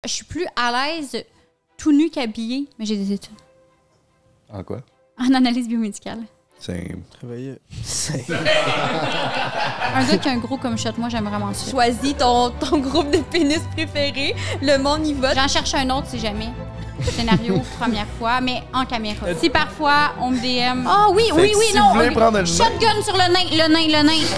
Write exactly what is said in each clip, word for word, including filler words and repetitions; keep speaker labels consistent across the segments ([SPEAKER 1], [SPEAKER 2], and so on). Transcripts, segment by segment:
[SPEAKER 1] je suis plus à l'aise tout nu qu'habillé, mais j'ai des études.
[SPEAKER 2] En quoi?
[SPEAKER 1] En analyse biomédicale.
[SPEAKER 2] C'est...
[SPEAKER 3] Travailler.
[SPEAKER 1] Un gars qui a un gros comme shot, moi, j'aime vraiment ça.
[SPEAKER 4] Choisis ton, ton groupe de pénis préféré. Le monde y vote.
[SPEAKER 1] J'en cherche un autre si jamais. Scénario, première fois, mais en caméra. Si parfois, on me D M... Ah oh, oui,
[SPEAKER 2] fait
[SPEAKER 1] oui, oui,
[SPEAKER 2] si
[SPEAKER 1] non!
[SPEAKER 2] vous voulez prendre le
[SPEAKER 1] Shotgun sur le nain, le nain, le nain.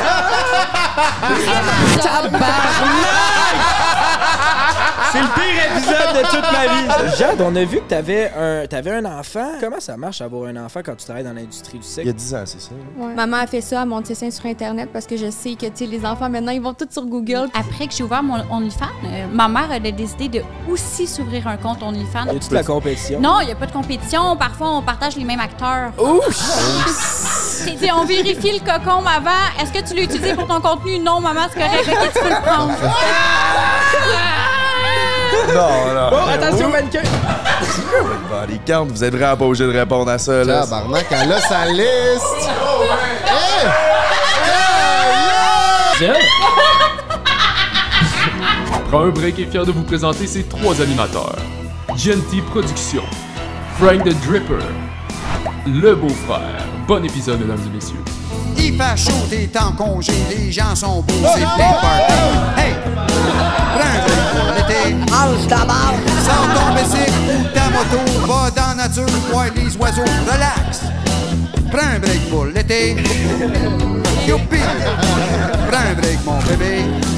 [SPEAKER 3] C'est le pire épisode de toute ma vie. Jade, on a vu que t'avais un, t'avais un enfant. Comment ça marche avoir un enfant quand tu travailles dans l'industrie du sexe?
[SPEAKER 2] Il y a dix ans, c'est ça?
[SPEAKER 4] Ouais. Maman a fait ça, elle monte ses seins sur Internet parce que je sais que les enfants, maintenant, ils vont tous sur Google.
[SPEAKER 1] Après que j'ai ouvert mon OnlyFans, euh, ma mère a décidé de aussi s'ouvrir un compte OnlyFans.
[SPEAKER 3] Y a-tu de la compétition?
[SPEAKER 1] Non, il n'y a pas de compétition. Parfois, on partage les mêmes acteurs.
[SPEAKER 3] Ouh!
[SPEAKER 1] C'est on vérifie le cocon avant. Est-ce que tu l'as utilisé pour ton contenu? Non, maman, c'est correct. Ok, tu peux le prendre.
[SPEAKER 2] Non, non.
[SPEAKER 3] Bon, attention, mannequin!
[SPEAKER 2] Body count, vous êtes vraiment pas obligé de répondre à ça, là.
[SPEAKER 5] Tabarnak, elle a sa liste! Hey! Hey!
[SPEAKER 3] Yeah!
[SPEAKER 6] Prends un break est fier de vous présenter ses trois animateurs. G N T Productions, Frank the Dripper, le beau-frère. Bon épisode, mesdames et messieurs.
[SPEAKER 7] Il fait chaud, t'es en congé, les gens sont beaux, c'est plein de party. Hey! Prends un break pour l'été. Mange ta barre. Sors ton bicycle ou ta moto, va dans la nature, voir les oiseaux, relax. Prends un break pour l'été. Youpi! Prends un break, mon bébé.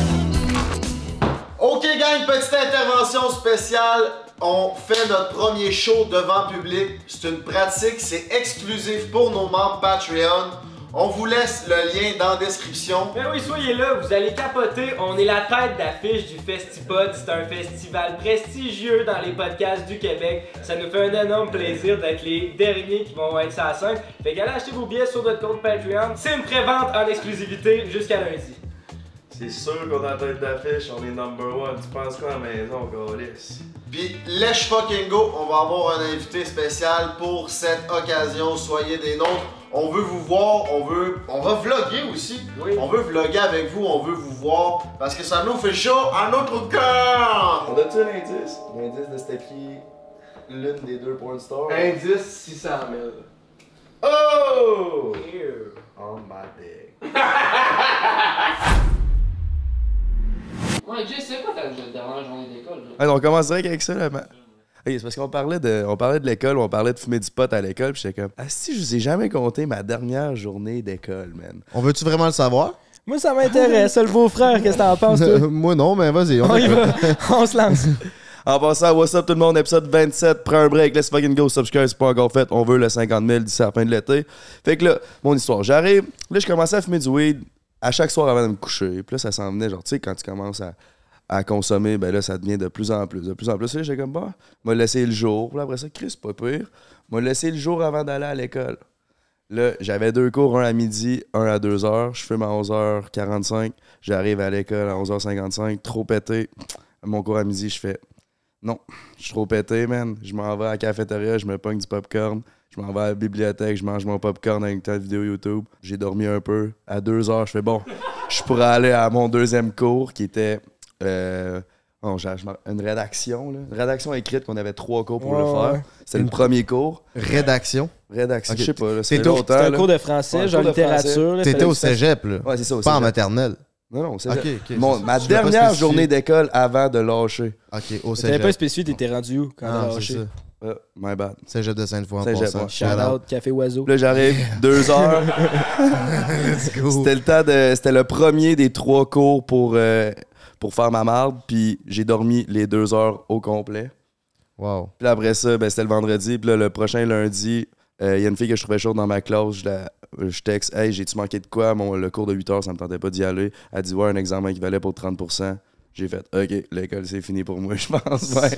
[SPEAKER 8] OK, gang, petite intervention spéciale. On fait notre premier show devant public. C'est une pratique, c'est exclusif pour nos membres Patreon. On vous laisse le lien dans la description.
[SPEAKER 9] Ben oui, soyez là, vous allez capoter. On est la tête d'affiche du Festipod. C'est un festival prestigieux dans les podcasts du Québec. Ça nous fait un énorme plaisir d'être les derniers qui vont être sur la scène. Fait qu'allez acheter vos billets sur notre compte Patreon. C'est une pré-vente en exclusivité jusqu'à lundi.
[SPEAKER 8] C'est sûr qu'on a la tête d'affiche, on est number one. Tu penses quoi à la maison, Gaulis? Puis, let's fucking go, on va avoir un invité spécial pour cette occasion. Soyez des nôtres. On veut vous voir, on veut... On va vlogger aussi. Oui. On veut vlogger avec vous, on veut vous voir. Parce que ça nous fait chaud à notre cœur! On a-tu un indice? L'indice de c'était qui? L'une des deux porn stars? Indice six cent mille. Oh! Here. On my dick.
[SPEAKER 10] Ouais, Jay, c'est quoi ta dernière journée d'école?
[SPEAKER 2] Hey, on commence direct avec ça, là. Hey, c'est parce qu'on parlait de, on parlait de l'école, on parlait de fumer du pot à l'école, puis j'étais comme, ah, si je vous ai jamais compté ma dernière journée d'école, man.
[SPEAKER 5] On veut-tu vraiment le savoir?
[SPEAKER 3] Moi, ça m'intéresse, le beau-frère, qu'est-ce que t'en penses, toi?
[SPEAKER 5] Moi, non, mais vas-y, on,
[SPEAKER 3] on y va. On se lance.
[SPEAKER 2] En passant, what's up tout le monde, épisode vingt-sept, prends un break, let's fucking go, subscribe, c'est pas encore fait, on veut le cinquante mille d'ici à la fin de l'été. Fait que là, mon histoire, j'arrive, là, je commençais à fumer du weed à chaque soir avant de me coucher, puis là, ça s'en venait, genre, tu sais, quand tu commences à... à consommer, ben là, ça devient de plus en plus. De plus en plus, là, j'ai comme, bah, m'a laissé le jour. Puis après ça, Chris, pas pire. M'a laissé le jour avant d'aller à l'école. Là, j'avais deux cours, un à midi, un à deux heures. Je fume à onze heures quarante-cinq. J'arrive à l'école à onze heures cinquante-cinq. Trop pété. Mon cours à midi, je fais, non, je suis trop pété, man. Je m'en vais à la cafétéria, je me pogne du popcorn. Je m'en vais à la bibliothèque, je mange mon popcorn avec ta vidéo YouTube. J'ai dormi un peu. À deux heures, je fais, bon, je pourrais aller à mon deuxième cours qui était... Euh, oh, j'ai, une rédaction, là. Une rédaction écrite qu'on avait trois cours pour oh, le faire. Ouais. C'était le premier cours.
[SPEAKER 5] Rédaction?
[SPEAKER 2] Rédaction,
[SPEAKER 5] okay.
[SPEAKER 2] je sais pas. Là,
[SPEAKER 3] c'était longtemps. C'était un cours de français, ouais, genre littérature.
[SPEAKER 5] T'étais au cégep, là?
[SPEAKER 2] Ouais, c'est ça, au
[SPEAKER 5] pas
[SPEAKER 2] cégep.
[SPEAKER 5] En maternelle?
[SPEAKER 2] Non, non, au cégep.
[SPEAKER 5] Okay, okay,
[SPEAKER 2] Mon, ma dernière journée d'école avant de lâcher.
[SPEAKER 5] OK, au cégep.
[SPEAKER 3] T'avais pas spécifié, t'étais rendu où quand t'as lâché?
[SPEAKER 2] Uh, my bad.
[SPEAKER 5] Cégep de Sainte-Foy en
[SPEAKER 2] Cégep,
[SPEAKER 5] passant.
[SPEAKER 2] ouais.
[SPEAKER 3] Shout out, Café Oiseau.
[SPEAKER 2] Là, j'arrive, deux heures.
[SPEAKER 5] Let's go.
[SPEAKER 2] C'était le temps de... C'était le premier des trois cours pour... Euh, pour faire ma marde, puis j'ai dormi les deux heures au complet.
[SPEAKER 5] Wow.
[SPEAKER 2] Puis après ça, ben, c'était le vendredi, puis là, le prochain lundi, il euh, y a une fille que je trouvais chaude dans ma classe, je, la, je texte « Hey, j'ai-tu manqué de quoi? Mon, le cours de huit heures, ça me tentait pas d'y aller. » Elle dit « Ouais, un examen qui valait pour trente pour cent. » J'ai fait « OK, l'école, c'est fini pour moi, je pense. » Ouais.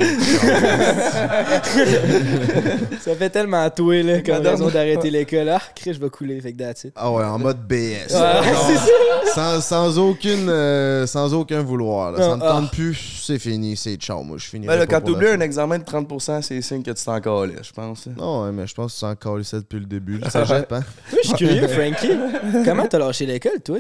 [SPEAKER 3] Ça fait tellement touer, là, comme raison d'arrêter l'école. Ah, Chris, je vais couler, fait que that's it.
[SPEAKER 5] Ah ouais, en mode B S.
[SPEAKER 3] Ouais, c'est ça.
[SPEAKER 5] Sans, sans, aucune, euh, sans aucun vouloir. Là.
[SPEAKER 3] Non,
[SPEAKER 5] ça me tente
[SPEAKER 3] ah.
[SPEAKER 5] plus, c'est fini, c'est ciao. Moi, je finis.
[SPEAKER 2] Ben là, quand tu oublies un examen de trente pour cent, c'est signe que tu t'en calais, je pense.
[SPEAKER 5] Non, ouais, mais je pense que tu t'en calais ça depuis le début. Ça jette, hein?
[SPEAKER 3] Oui, je suis curieux, Frankie. Comment t'as lâché l'école, toi?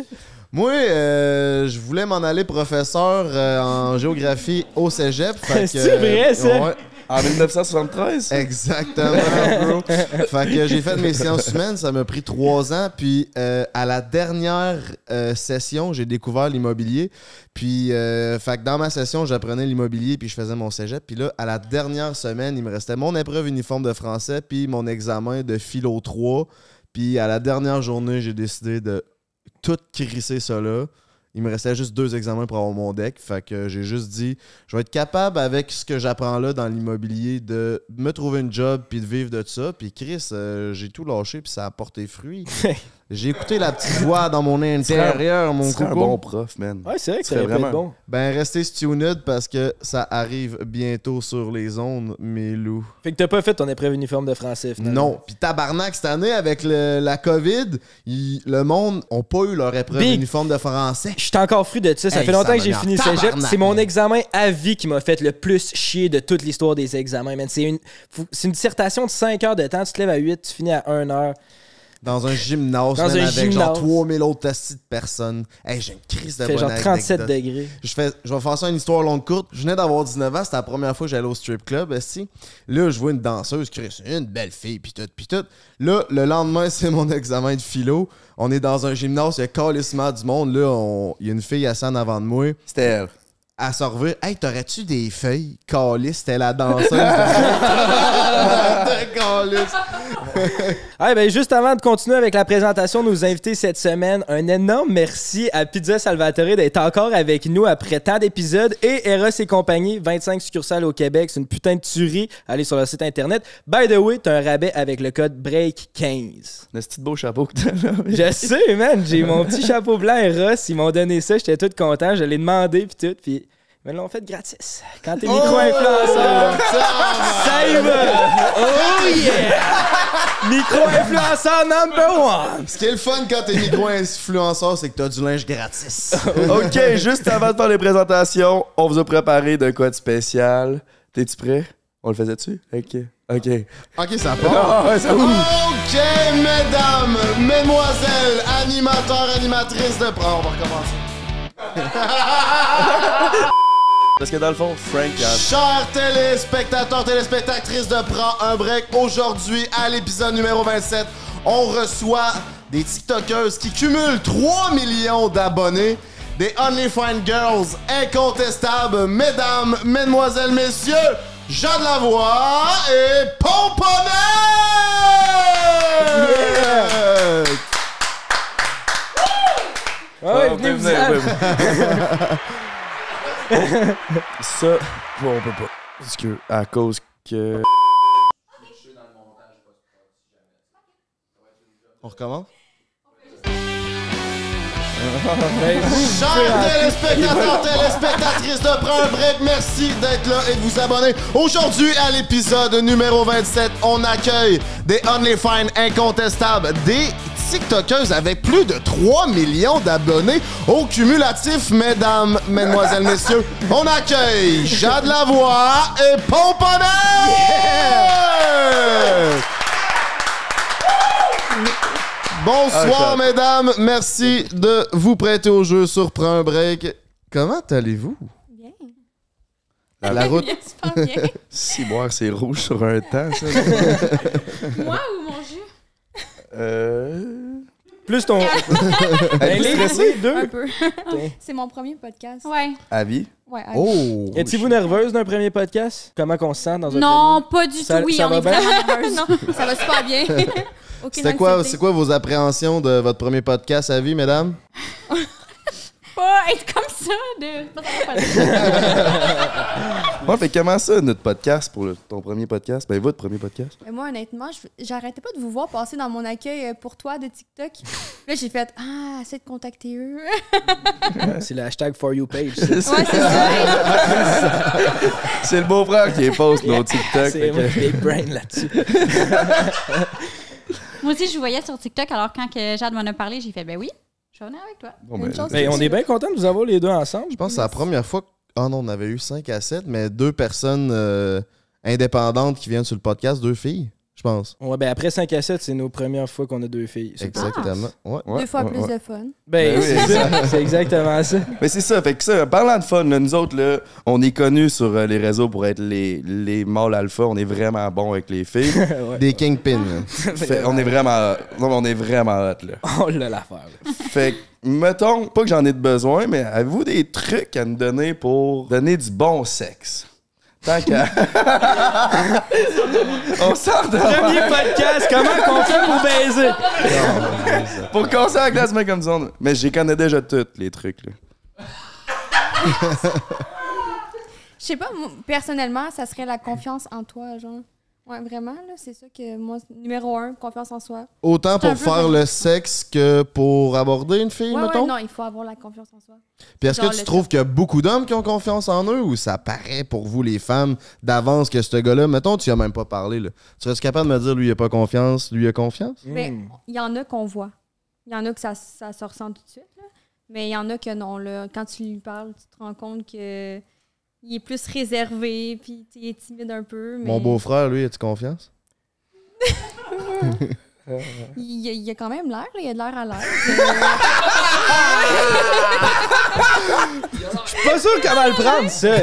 [SPEAKER 5] Moi, euh, je voulais m'en aller professeur euh, en géographie au cégep.
[SPEAKER 3] C'est euh, vrai, ça?
[SPEAKER 5] Ouais.
[SPEAKER 2] En dix-neuf cent soixante-treize?
[SPEAKER 5] Exactement, bro. Fait que j'ai fait mes sciences humaines, ça m'a pris trois ans. Puis euh, à la dernière euh, session, j'ai découvert l'immobilier. Puis, euh, fait que dans ma session, j'apprenais l'immobilier puis je faisais mon cégep. Puis là, à la dernière semaine, il me restait mon épreuve uniforme de français puis mon examen de philo trois. Puis à la dernière journée, j'ai décidé de tout crisser ça là. Il me restait juste deux examens pour avoir mon deck. Fait que j'ai juste dit, je vais être capable avec ce que j'apprends là dans l'immobilier de me trouver une job puis de vivre de ça. Puis Chris, euh, j'ai tout lâché puis ça a porté fruit. J'ai écouté la petite voix dans mon intérieur, mon
[SPEAKER 2] coco. C'est un bon prof, man.
[SPEAKER 3] Ouais, c'est vrai que ça aurait pu être bon.
[SPEAKER 5] Ben, restez tuned parce que ça arrive bientôt sur les ondes, mes loups.
[SPEAKER 3] Fait que t'as pas fait ton épreuve uniforme de français, finalement.
[SPEAKER 5] Non. Puis tabarnak, cette année, avec le, la COVID, il, le monde n'a pas eu leur épreuve
[SPEAKER 3] Big.
[SPEAKER 5] uniforme de français.
[SPEAKER 3] Je suis encore fru de ça. Ça
[SPEAKER 5] hey,
[SPEAKER 3] fait longtemps
[SPEAKER 5] ça
[SPEAKER 3] que j'ai fini le cégep. C'est mon examen à vie qui m'a fait le plus chier de toute l'histoire des examens, man. C'est une, c'est une dissertation de cinq heures de temps. Tu te lèves à huit, tu finis à une heure.
[SPEAKER 5] Dans un gymnase,
[SPEAKER 3] Dans
[SPEAKER 5] man,
[SPEAKER 3] un
[SPEAKER 5] avec
[SPEAKER 3] gymnase.
[SPEAKER 5] genre trois mille autres tassis de personnes. Hey, j'ai une crise de
[SPEAKER 3] fait
[SPEAKER 5] bonne
[SPEAKER 3] genre trente-sept
[SPEAKER 5] anecdote.
[SPEAKER 3] degrés.
[SPEAKER 5] Je, fais, je vais faire ça une histoire longue courte. Je venais d'avoir dix-neuf ans, c'était la première fois que j'allais au strip club. Esti. Là, je vois une danseuse, Chris, une belle fille, pis tout, pis tout. Là, le lendemain, c'est mon examen de philo. On est dans un gymnase, il y a calissement du monde. Là, on- il y a une fille assise en avant de moi.
[SPEAKER 2] C'était elle.
[SPEAKER 5] À se revire. Hey, t'aurais-tu des feuilles? Calice, c'était la danseuse. de Calice.
[SPEAKER 3] Ah, ben, juste avant de continuer avec la présentation de nos invités cette semaine, un énorme merci à Pizza Salvatore d'être encore avec nous après tant d'épisodes et Eros et compagnie, vingt-cinq succursales au Québec. C'est une putain de tuerie. Allez sur leur site internet. By the way, t'as un rabais avec le code break quinze.
[SPEAKER 2] Un petit beau chapeau que t'as là.
[SPEAKER 3] Je sais, man. J'ai mon petit chapeau blanc Eros. Ils m'ont donné ça. J'étais tout content. Je l'ai demandé puis tout. Puis ils me l'ont fait gratis. Quand t'es micro-influenceur, ça y va. Oh yeah! Micro-influenceur number one.
[SPEAKER 5] Ce qui est le fun quand t'es micro-influenceur, c'est que t'as du linge gratis.
[SPEAKER 2] OK, juste avant de faire les présentations, on vous a préparé d'un code spécial. T'es-tu prêt? On le faisait dessus? OK. OK.
[SPEAKER 5] OK, ça part.
[SPEAKER 2] Ah, ouais, ça-
[SPEAKER 5] OK, mesdames, mesdemoiselles, animateurs, animatrices de... Oh, on va recommencer.
[SPEAKER 2] Parce que dans le fond, Frank a...
[SPEAKER 5] Chers téléspectateurs, téléspectatrices de Prends un break, aujourd'hui, à l'épisode numéro vingt-sept, on reçoit des TikTokeuses qui cumulent trois millions d'abonnés, des OnlyFans Girls incontestables, mesdames, mesdemoiselles, messieurs, Jean de la Voix et Pomponnet!
[SPEAKER 3] Ah ouais, venez vous dire.
[SPEAKER 2] Ça, bon, on peut pas. Parce que, à cause que...
[SPEAKER 5] On recommence?
[SPEAKER 3] Ben,
[SPEAKER 5] Chers téléspectateurs, téléspectatrices de Prends un break, merci d'être là et de vous abonner. Aujourd'hui, à l'épisode numéro vingt-sept, on accueille des OnlyFans incontestables, des TikTokeuses avec plus de trois millions d'abonnés au cumulatif, mesdames, mesdemoiselles, messieurs. On accueille Jade Lavoie et Pomponnet! Bonsoir,
[SPEAKER 2] Ah,
[SPEAKER 5] mesdames. Merci de vous prêter au jeu sur Prends un break. Comment allez-vous?
[SPEAKER 4] Bien.
[SPEAKER 5] La, la route.
[SPEAKER 4] Bien, super bien.
[SPEAKER 2] Si boire, c'est rouge sur un temps, ça.
[SPEAKER 4] Moi ou mon jus?
[SPEAKER 2] euh...
[SPEAKER 3] plus ton.
[SPEAKER 2] Elle est stressée?
[SPEAKER 3] deux.
[SPEAKER 4] Un peu. C'est mon premier podcast.
[SPEAKER 1] Ouais.
[SPEAKER 2] Avis?
[SPEAKER 4] Ouais. allez.
[SPEAKER 5] Oh!
[SPEAKER 3] Étiez-vous nerveuse d'un premier podcast? Comment qu'on se sent dans un
[SPEAKER 1] Non, pas du
[SPEAKER 3] Ça-
[SPEAKER 1] tout. Oui,
[SPEAKER 3] ça
[SPEAKER 1] on
[SPEAKER 3] va
[SPEAKER 1] est
[SPEAKER 3] bien?
[SPEAKER 1] vraiment nerveuse.
[SPEAKER 4] Non, ça va super bien. Aucune
[SPEAKER 5] C'était quoi,
[SPEAKER 4] anxiété.
[SPEAKER 5] c'est quoi vos appréhensions de votre premier podcast à vie, mesdames?
[SPEAKER 1] Pas être comme ça. De... Pas ça, pas
[SPEAKER 2] Ouais, fait comment ça, notre podcast, pour le- ton premier podcast? Ben, votre premier podcast.
[SPEAKER 4] Mais moi, honnêtement, je- j'arrêtais pas de vous voir passer dans mon accueil euh, pour toi de TikTok. Là, j'ai fait Ah, essaie de contacter eux.
[SPEAKER 3] C'est le hashtag For You page.
[SPEAKER 4] Ouais, c'est ça.
[SPEAKER 2] C'est le beau-frère qui poste nos TikTok.
[SPEAKER 3] C'est
[SPEAKER 2] fait
[SPEAKER 3] moi
[SPEAKER 2] que-
[SPEAKER 3] qui ai brain là-dessus.
[SPEAKER 1] Moi aussi, je vous voyais sur TikTok, alors quand que Jade m'en a parlé, j'ai fait, ben oui, je vais venir avec toi.
[SPEAKER 2] Bon,
[SPEAKER 4] Une
[SPEAKER 2] ben,
[SPEAKER 4] chance.
[SPEAKER 3] Mais on est bien content de vous avoir les deux ensemble.
[SPEAKER 5] Je pense que c'est la première fois que... Oh non, on avait eu cinq à sept, mais deux personnes euh, indépendantes qui viennent sur le podcast, deux filles. Je pense.
[SPEAKER 3] Ouais, ben après cinq à sept, c'est nos premières fois qu'on a deux filles. C'est
[SPEAKER 5] Exactement. Ouais.
[SPEAKER 2] Ouais,
[SPEAKER 4] Deux fois
[SPEAKER 2] ouais,
[SPEAKER 4] plus
[SPEAKER 2] ouais.
[SPEAKER 4] de fun.
[SPEAKER 3] Ben,
[SPEAKER 2] Ben oui,
[SPEAKER 3] c'est ça. C'est exactement ça.
[SPEAKER 2] Mais c'est ça, fait que ça, parlant de fun, là, nous autres, là, on est connus sur euh, les réseaux pour être les, les mâles alpha. On est vraiment bons avec les filles.
[SPEAKER 3] Ouais.
[SPEAKER 5] Des kingpins. là.
[SPEAKER 2] Fait- on est vraiment. Non, mais on est vraiment hot, là.
[SPEAKER 3] On l'a l'affaire. là.
[SPEAKER 2] Fait que, mettons, pas que j'en ai de besoin, mais avez-vous des trucs à nous donner pour donner du bon sexe? Tant qu'à. On sort de.
[SPEAKER 3] Premier podcast, comment qu'on fait pour baiser?
[SPEAKER 2] Pour casser la glace, mec, comme disons. Mais j'y connais déjà tous, les trucs, là.
[SPEAKER 4] Je sais pas, moi, personnellement, ça serait la confiance en toi, genre. Ouais, vraiment, là, c'est ça que moi, numéro un, confiance en soi.
[SPEAKER 5] Autant
[SPEAKER 4] C'est un
[SPEAKER 5] pour
[SPEAKER 4] peu
[SPEAKER 5] faire
[SPEAKER 4] comme-
[SPEAKER 5] le sexe que pour aborder une fille,
[SPEAKER 4] Ouais,
[SPEAKER 5] mettons?
[SPEAKER 4] ouais, non, il faut avoir la confiance en soi.
[SPEAKER 5] Puis est-ce que
[SPEAKER 4] Genre
[SPEAKER 5] tu
[SPEAKER 4] le
[SPEAKER 5] trouves qu'il y a beaucoup d'hommes qui ont confiance en eux ou ça paraît pour vous, les femmes, d'avance que ce gars-là, mettons, tu y as même pas parlé, là. Tu serais capable de me dire, lui, il a pas confiance, lui, il a confiance?
[SPEAKER 4] Mais
[SPEAKER 3] Hmm.
[SPEAKER 4] il y en a qu'on voit. Il y en a que ça, ça se ressent tout de suite, là. Mais il y en a que non, là. Quand tu lui parles, tu te rends compte que il est plus réservé, puis il est timide un peu. Mais
[SPEAKER 5] Mon beau-frère, lui, as-tu confiance?
[SPEAKER 4] il, il a quand même l'air, là. Il a de l'air à l'air.
[SPEAKER 3] Je suis pas sûr comment le prendre, ça.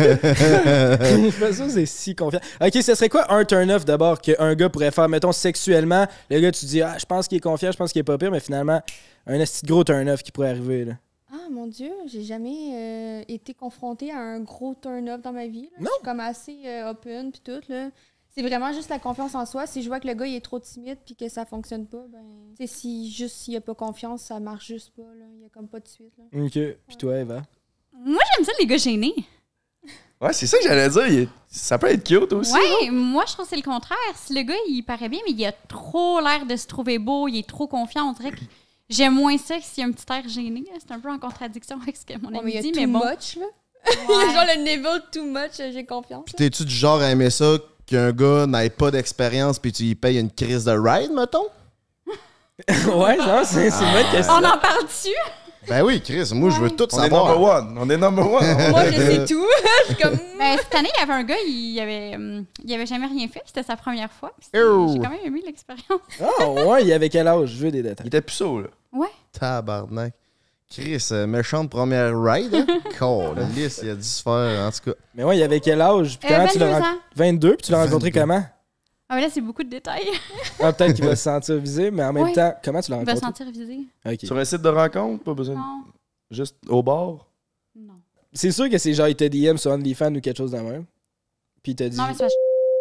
[SPEAKER 3] Je suis pas sûr que c'est si confiant. Ok, ce serait quoi un turn-off d'abord qu'un gars pourrait faire, mettons, sexuellement? Le gars, tu dis, ah, je pense qu'il est confiant, je pense qu'il est pas pire, mais finalement, un esti de gros turn-off qui pourrait arriver, là.
[SPEAKER 4] Ah, mon Dieu, j'ai jamais euh, été confrontée à un gros turn-up dans ma vie. Là.
[SPEAKER 3] Non.
[SPEAKER 4] Je suis comme assez euh, open, puis tout, là. C'est vraiment juste la confiance en soi. Si je vois que le gars il est trop timide puis que ça fonctionne pas, ben. Tu sais, si juste s'il a pas confiance, ça marche juste pas, là. Il y a comme pas de suite, là.
[SPEAKER 3] Ok. Puis toi, Eva?
[SPEAKER 1] Moi, j'aime ça, les gars gênés.
[SPEAKER 2] Ouais, c'est ça que j'allais dire. il est- Ça peut être cute aussi.
[SPEAKER 1] Ouais, moi, je trouve que c'est le contraire. Si le gars, il paraît bien, mais il a trop l'air de se trouver beau, il est trop confiant, on dirait que j'aime moins ça que s'il y a un petit air gêné. C'est un peu en contradiction avec ce que mon
[SPEAKER 4] Ouais,
[SPEAKER 1] ami
[SPEAKER 4] mais il y a
[SPEAKER 1] dit,
[SPEAKER 4] too
[SPEAKER 1] mais bon.
[SPEAKER 4] much, là. Il y a genre le niveau too much, euh, j'ai confiance.
[SPEAKER 5] Puis t'es-tu du genre à aimer ça qu'un gars n'ait pas d'expérience puis tu lui payes une crise de ride, mettons?
[SPEAKER 3] Ouais, non, c'est c'est une bonne question.
[SPEAKER 1] On en parle dessus?
[SPEAKER 5] Ben oui, Chris, moi, je veux tout
[SPEAKER 2] On est number
[SPEAKER 5] savoir.
[SPEAKER 2] one. On est number one.
[SPEAKER 4] Moi, je sais tout. Je suis comme.
[SPEAKER 1] Ben, cette année, il y avait un gars, il avait, hum, il avait jamais rien fait, c'était sa première fois. puis c'était-
[SPEAKER 5] Oh.
[SPEAKER 1] J'ai quand même aimé l'expérience.
[SPEAKER 3] Ah, ouais, il avait quel âge? Je veux des
[SPEAKER 2] Il
[SPEAKER 3] détails.
[SPEAKER 2] était puceau, là.
[SPEAKER 1] Ouais.
[SPEAKER 5] Tabarnak. Chris, euh, méchante première ride, hein? Cool, lisse, il a dû se faire, en tout cas.
[SPEAKER 3] Mais ouais, il avait quel âge? Puis
[SPEAKER 1] Euh,
[SPEAKER 3] comment tu l'as
[SPEAKER 1] vingt-deux
[SPEAKER 3] ren-
[SPEAKER 1] ans.
[SPEAKER 3] vingt-deux, puis tu l'as rencontré
[SPEAKER 5] vingt-deux.
[SPEAKER 3] comment?
[SPEAKER 1] Ah, mais là, c'est beaucoup de détails.
[SPEAKER 3] Ah, peut-être qu'il va se sentir visé, mais en même
[SPEAKER 1] Ouais.
[SPEAKER 3] temps, comment tu l'as
[SPEAKER 1] Il va se
[SPEAKER 3] rencontré?
[SPEAKER 1] sentir visé.
[SPEAKER 3] Ok.
[SPEAKER 2] Sur un site de rencontre, pas besoin. de-
[SPEAKER 1] Non.
[SPEAKER 2] Juste au bar.
[SPEAKER 1] Non.
[SPEAKER 3] C'est sûr que c'est genre, il t'a D M sur OnlyFans ou quelque chose de même. Puis il t'a dit.
[SPEAKER 1] Non, mais c'est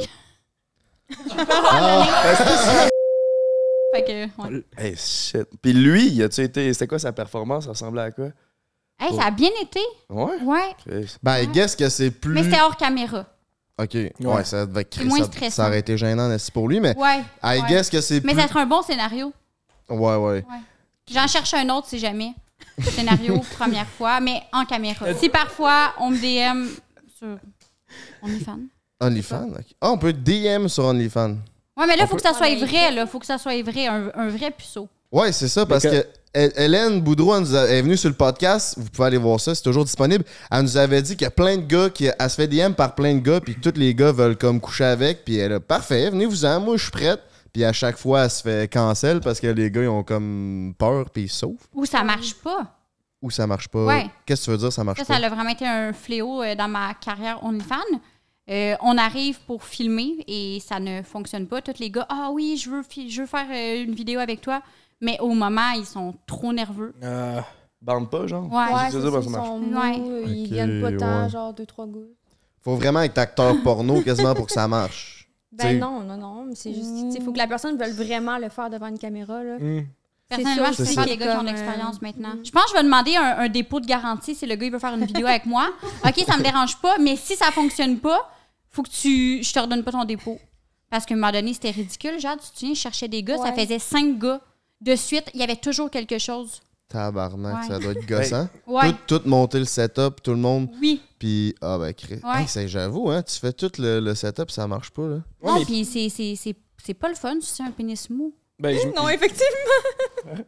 [SPEAKER 1] pas.
[SPEAKER 5] Ah,
[SPEAKER 1] Fait que, ouais.
[SPEAKER 2] Hey, shit. Puis lui, il a-tu été. C'était quoi sa performance? Ça ressemblait à quoi?
[SPEAKER 1] Hey, ça a bien été.
[SPEAKER 2] Ouais.
[SPEAKER 1] Ouais.
[SPEAKER 2] Chris.
[SPEAKER 5] ben, guess que c'est plus.
[SPEAKER 1] Mais c'était hors caméra.
[SPEAKER 5] Ok, ouais, ça devait
[SPEAKER 1] C'est
[SPEAKER 5] Chris,
[SPEAKER 1] moins
[SPEAKER 5] ça,
[SPEAKER 1] stressant.
[SPEAKER 5] ça aurait été gênant aussi pour lui, mais
[SPEAKER 1] Ouais.
[SPEAKER 5] I
[SPEAKER 1] ouais.
[SPEAKER 5] guess que c'est
[SPEAKER 1] Mais
[SPEAKER 5] plus.
[SPEAKER 1] ça serait un bon scénario.
[SPEAKER 5] Ouais, ouais.
[SPEAKER 1] J'en cherche un autre si jamais. Scénario, première fois, mais en caméra. Si parfois, on me D M sur OnlyFans.
[SPEAKER 5] OnlyFans? ok. Ah, on peut D M sur OnlyFans.
[SPEAKER 1] Ouais, mais là,
[SPEAKER 5] On
[SPEAKER 1] il faut
[SPEAKER 5] peut-
[SPEAKER 1] que ça soit vrai, là. Faut que ça soit vrai, un, un vrai puceau.
[SPEAKER 5] Ouais, c'est ça, parce
[SPEAKER 3] Mais
[SPEAKER 5] que Hé- Hélène Boudreau elle nous a- est venue sur le podcast. Vous pouvez aller voir ça, c'est toujours disponible. Elle nous avait dit qu'il y a plein de gars qui. Elle se fait D M par plein de gars, puis tous les gars veulent comme coucher avec. Puis elle a parfait, venez-vous-en, moi je suis prête. Puis à chaque fois, elle se fait cancel parce que les gars ils ont comme peur, puis ils sauvent.
[SPEAKER 1] Ou ça marche pas.
[SPEAKER 5] Ou ça marche pas.
[SPEAKER 1] Ouais.
[SPEAKER 5] Qu'est-ce que tu veux dire, ça marche
[SPEAKER 1] Ça,
[SPEAKER 5] pas?
[SPEAKER 1] ça a vraiment été un fléau euh, dans ma carrière OnlyFans. Euh, on arrive pour filmer et ça ne fonctionne pas. Tous les gars, ah oui, je veux, fi- je veux faire euh, une vidéo avec toi. Mais au moment, ils sont trop nerveux.
[SPEAKER 3] Euh,
[SPEAKER 2] Bande pas, genre?
[SPEAKER 1] Ouais.
[SPEAKER 4] Ouais,
[SPEAKER 2] c'est
[SPEAKER 4] c'est
[SPEAKER 2] ça,
[SPEAKER 4] ça,
[SPEAKER 2] ça
[SPEAKER 4] ils
[SPEAKER 2] marche.
[SPEAKER 4] sont mous,
[SPEAKER 1] Ouais.
[SPEAKER 4] ils
[SPEAKER 5] Ok,
[SPEAKER 4] viennent pas tant,
[SPEAKER 5] ouais.
[SPEAKER 4] genre deux, trois gouttes.
[SPEAKER 5] Faut vraiment être acteur porno quasiment pour que ça marche.
[SPEAKER 4] Ben
[SPEAKER 5] T'sais.
[SPEAKER 4] non, non, non, mais c'est juste, il faut que la personne veuille vraiment le faire devant une caméra, là.
[SPEAKER 3] hmm.
[SPEAKER 1] Personnellement,
[SPEAKER 4] C'est
[SPEAKER 1] je
[SPEAKER 4] ça
[SPEAKER 1] préfère
[SPEAKER 4] aussi
[SPEAKER 1] les
[SPEAKER 4] qui
[SPEAKER 1] gars
[SPEAKER 4] est
[SPEAKER 1] qui ont de
[SPEAKER 4] comme,
[SPEAKER 1] l'expérience
[SPEAKER 4] euh,
[SPEAKER 1] maintenant.
[SPEAKER 4] mm.
[SPEAKER 1] Je pense que je vais demander un, un dépôt de garantie si le gars il veut faire une vidéo avec moi. OK, ça me dérange pas, mais si ça fonctionne pas, faut que tu je te redonne pas ton dépôt. Parce qu'à un moment donné, c'était ridicule. Jade, tu te souviens, je cherchais des gars, ça
[SPEAKER 4] Ouais.
[SPEAKER 1] faisait cinq gars. De suite, il y avait toujours quelque chose.
[SPEAKER 5] Tabarnak,
[SPEAKER 1] Ouais.
[SPEAKER 5] ça doit être gossant.
[SPEAKER 1] Ouais.
[SPEAKER 5] Tout, tout monter le setup, tout le monde.
[SPEAKER 1] Oui.
[SPEAKER 5] Puis, ah ben, Chris.
[SPEAKER 1] Ouais.
[SPEAKER 5] Hey, c'est- j'avoue, hein, tu fais tout le, le setup, ça marche pas, là.
[SPEAKER 3] Ouais,
[SPEAKER 1] non,
[SPEAKER 3] mais-
[SPEAKER 1] puis c'est, c'est, c'est, c'est pas le fun, c'est un pénis mou.
[SPEAKER 3] Ben, je-
[SPEAKER 4] Non, effectivement.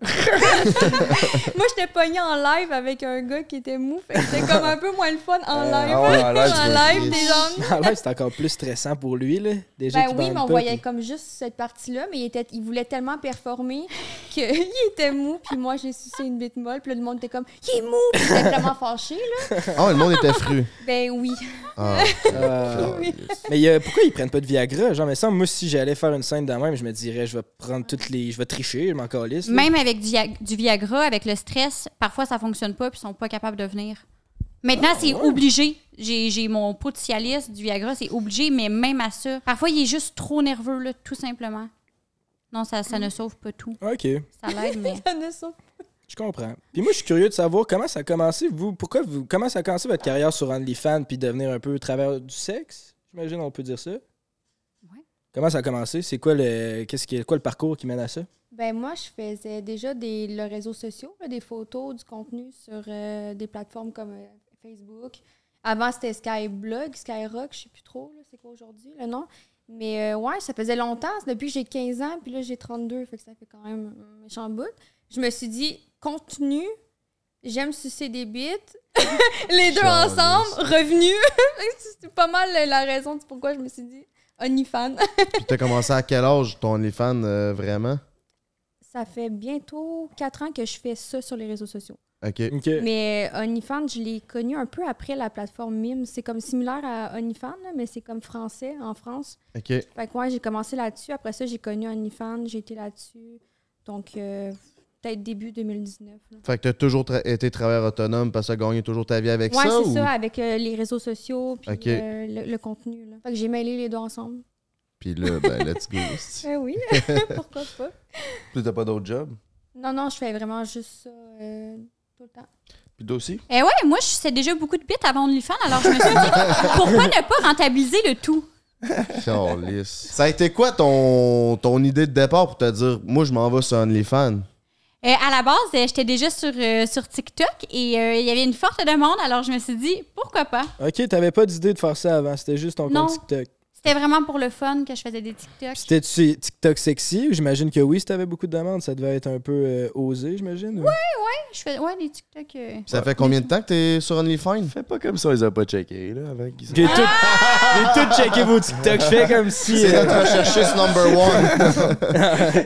[SPEAKER 4] Moi, j'étais pognée en live avec un gars qui était mou. Fait que c'était comme un peu moins le fun en
[SPEAKER 2] Euh,
[SPEAKER 4] live.
[SPEAKER 2] ah ouais, en live,
[SPEAKER 4] en
[SPEAKER 2] c'est
[SPEAKER 4] live,
[SPEAKER 2] triste.
[SPEAKER 4] des gens.
[SPEAKER 3] En live, c'est encore plus stressant pour lui, là. Déjà
[SPEAKER 4] Ben
[SPEAKER 3] qu'il
[SPEAKER 4] oui,
[SPEAKER 3] bande
[SPEAKER 4] mais on
[SPEAKER 3] pas,
[SPEAKER 4] voyait
[SPEAKER 3] puis-
[SPEAKER 4] comme juste cette partie-là, mais il, était, il voulait tellement performer qu'il était mou, puis moi, j'ai sucé une bite molle, puis là, le monde était comme « Il est mou! » Puis j'étais vraiment fâchée, là.
[SPEAKER 5] Ah, le monde était fru.
[SPEAKER 4] Ben oui.
[SPEAKER 5] Ah.
[SPEAKER 3] Ah. Mais euh, pourquoi ils prennent pas de Viagra? Genre, mais ça, moi, si j'allais faire une scène de même, je me dirais, je vais prendre toutes les. Je vais tricher, je m'en calisse. là.
[SPEAKER 1] Même avec du, Via- du Viagra, avec le stress, parfois ça fonctionne pas puis ils sont pas capables de venir. Maintenant, c'est obligé. J'ai j'ai mon pot de Cialis, du Viagra, c'est obligé, mais même à ça, parfois il est juste trop nerveux, là, tout simplement. Non, ça, ça ne sauve pas tout.
[SPEAKER 3] Ok,
[SPEAKER 1] Ça l'aide, mais.
[SPEAKER 4] Ça ne sauve pas.
[SPEAKER 3] je comprends. Puis moi, je suis curieux de savoir comment ça a commencé, vous. Pourquoi vous. Comment ça a commencé votre carrière sur OnlyFans puis devenir un peu travers du sexe? J'imagine, on peut dire ça.
[SPEAKER 1] Ouais.
[SPEAKER 3] Comment ça a commencé? C'est quoi le. Qu'est-ce qui, quoi le parcours qui mène à ça?
[SPEAKER 4] Ben moi, je faisais déjà des le réseaux sociaux, là, des photos, du contenu sur euh, des plateformes comme euh, Facebook. Avant, c'était Skyblog, Skyrock, je sais plus trop, là, c'est quoi aujourd'hui le nom. Mais euh, ouais, ça faisait longtemps, c'est depuis que j'ai quinze ans, puis là, j'ai trente-deux, fait que ça fait quand même un méchant bout. Je me suis dit, contenu, j'aime sucer des bites, les deux
[SPEAKER 5] Charles.
[SPEAKER 4] ensemble, revenu. C'est pas mal la raison de pourquoi je me suis dit OnlyFans.
[SPEAKER 5] Puis t'as commencé à quel âge ton OnlyFans euh, vraiment?
[SPEAKER 4] Ça fait bientôt quatre ans que je fais ça sur les réseaux sociaux.
[SPEAKER 5] Ok.
[SPEAKER 3] Ok.
[SPEAKER 4] Mais euh, OnlyFans, je l'ai connu un peu après la plateforme Mime. C'est comme similaire à OnlyFans, là, mais c'est comme français en France.
[SPEAKER 5] Ok.
[SPEAKER 4] Fait que ouais, j'ai commencé là-dessus. Après ça, j'ai connu OnlyFans, j'ai été là-dessus. Donc, euh, peut-être début deux mille dix-neuf. Là.
[SPEAKER 5] Fait que t'as toujours tra- été travailleur autonome parce que t'as gagné toujours ta vie avec
[SPEAKER 4] Ouais,
[SPEAKER 5] ça?
[SPEAKER 4] c'est
[SPEAKER 5] ou...
[SPEAKER 4] ça, avec euh, les réseaux sociaux puis
[SPEAKER 5] Ok.
[SPEAKER 4] euh, le, le contenu. Là. Fait que j'ai mêlé les deux ensemble.
[SPEAKER 5] Puis là, ben, let's go.
[SPEAKER 4] Eh oui, pourquoi pas?
[SPEAKER 2] Puis t'as pas d'autre job?
[SPEAKER 4] Non, non, je fais vraiment juste ça euh, tout le temps.
[SPEAKER 2] Puis toi aussi?
[SPEAKER 1] Eh ouais, moi, je sais déjà beaucoup de bits avant OnlyFans, alors je me suis dit, pourquoi ne pas rentabiliser le tout?
[SPEAKER 5] Calisse. Ça a été quoi ton, ton idée de départ pour te dire, moi, je m'en vais sur OnlyFans?
[SPEAKER 1] Euh, à la base, euh, j'étais déjà sur, euh, sur TikTok et euh, il y avait une forte demande, alors je me suis dit, pourquoi pas?
[SPEAKER 3] Ok, t'avais pas d'idée de faire ça avant, c'était juste ton
[SPEAKER 1] Non.
[SPEAKER 3] compte TikTok.
[SPEAKER 1] C'était vraiment pour le fun que je faisais des TikTok.
[SPEAKER 3] C'était-tu TikTok sexy? J'imagine que oui, si t'avais beaucoup de demandes, ça devait être un peu euh, osé, j'imagine. ou-
[SPEAKER 1] Je fais, ouais, des TikTok. euh,
[SPEAKER 5] Ça fait combien de temps que t'es sur OnlyFans?
[SPEAKER 2] Fais pas comme ça, ils ont pas checké, là, avant qu'ils
[SPEAKER 3] J'ai tout, j'ai tout checké vos TikTok. Je fais comme si.
[SPEAKER 5] C'est
[SPEAKER 3] euh,
[SPEAKER 5] notre recherchiste number one.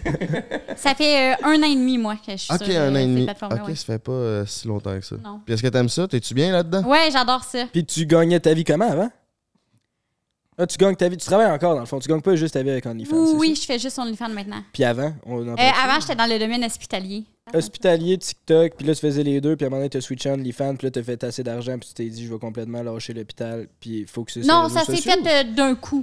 [SPEAKER 1] Ça fait euh, un an et demi, moi, que je suis
[SPEAKER 5] Ok,
[SPEAKER 1] sur
[SPEAKER 5] un an
[SPEAKER 1] euh,
[SPEAKER 5] et
[SPEAKER 1] ces
[SPEAKER 5] demi.
[SPEAKER 1] plateformes-là,
[SPEAKER 5] Ok,
[SPEAKER 1] ouais.
[SPEAKER 5] ça fait pas euh, si longtemps que ça.
[SPEAKER 1] Non.
[SPEAKER 5] Puis est-ce que t'aimes ça? T'es-tu bien là-dedans?
[SPEAKER 1] Ouais, j'adore ça.
[SPEAKER 3] Puis tu gagnais ta vie comment avant? Ah, tu gagnes ta vie. Tu travailles encore dans le fond. Tu gagnes pas juste ta vie avec OnlyFans.
[SPEAKER 1] Oui,
[SPEAKER 3] c'est
[SPEAKER 1] oui,
[SPEAKER 3] ça?
[SPEAKER 1] je fais juste OnlyFans maintenant.
[SPEAKER 3] Puis avant, on en
[SPEAKER 1] Euh,
[SPEAKER 3] parle.
[SPEAKER 1] avant, j'étais dans le domaine hospitalier.
[SPEAKER 3] Hospitalier, TikTok, puis là tu faisais les deux, puis à un moment donné t'as switché OnlyFans, puis là t'as fait assez d'argent, puis tu t'es dit je vais complètement lâcher l'hôpital, puis il faut que ce soit
[SPEAKER 1] Non,
[SPEAKER 3] les
[SPEAKER 1] ça
[SPEAKER 3] réseaux
[SPEAKER 1] s'est
[SPEAKER 3] sociaux.
[SPEAKER 1] fait euh, d'un coup.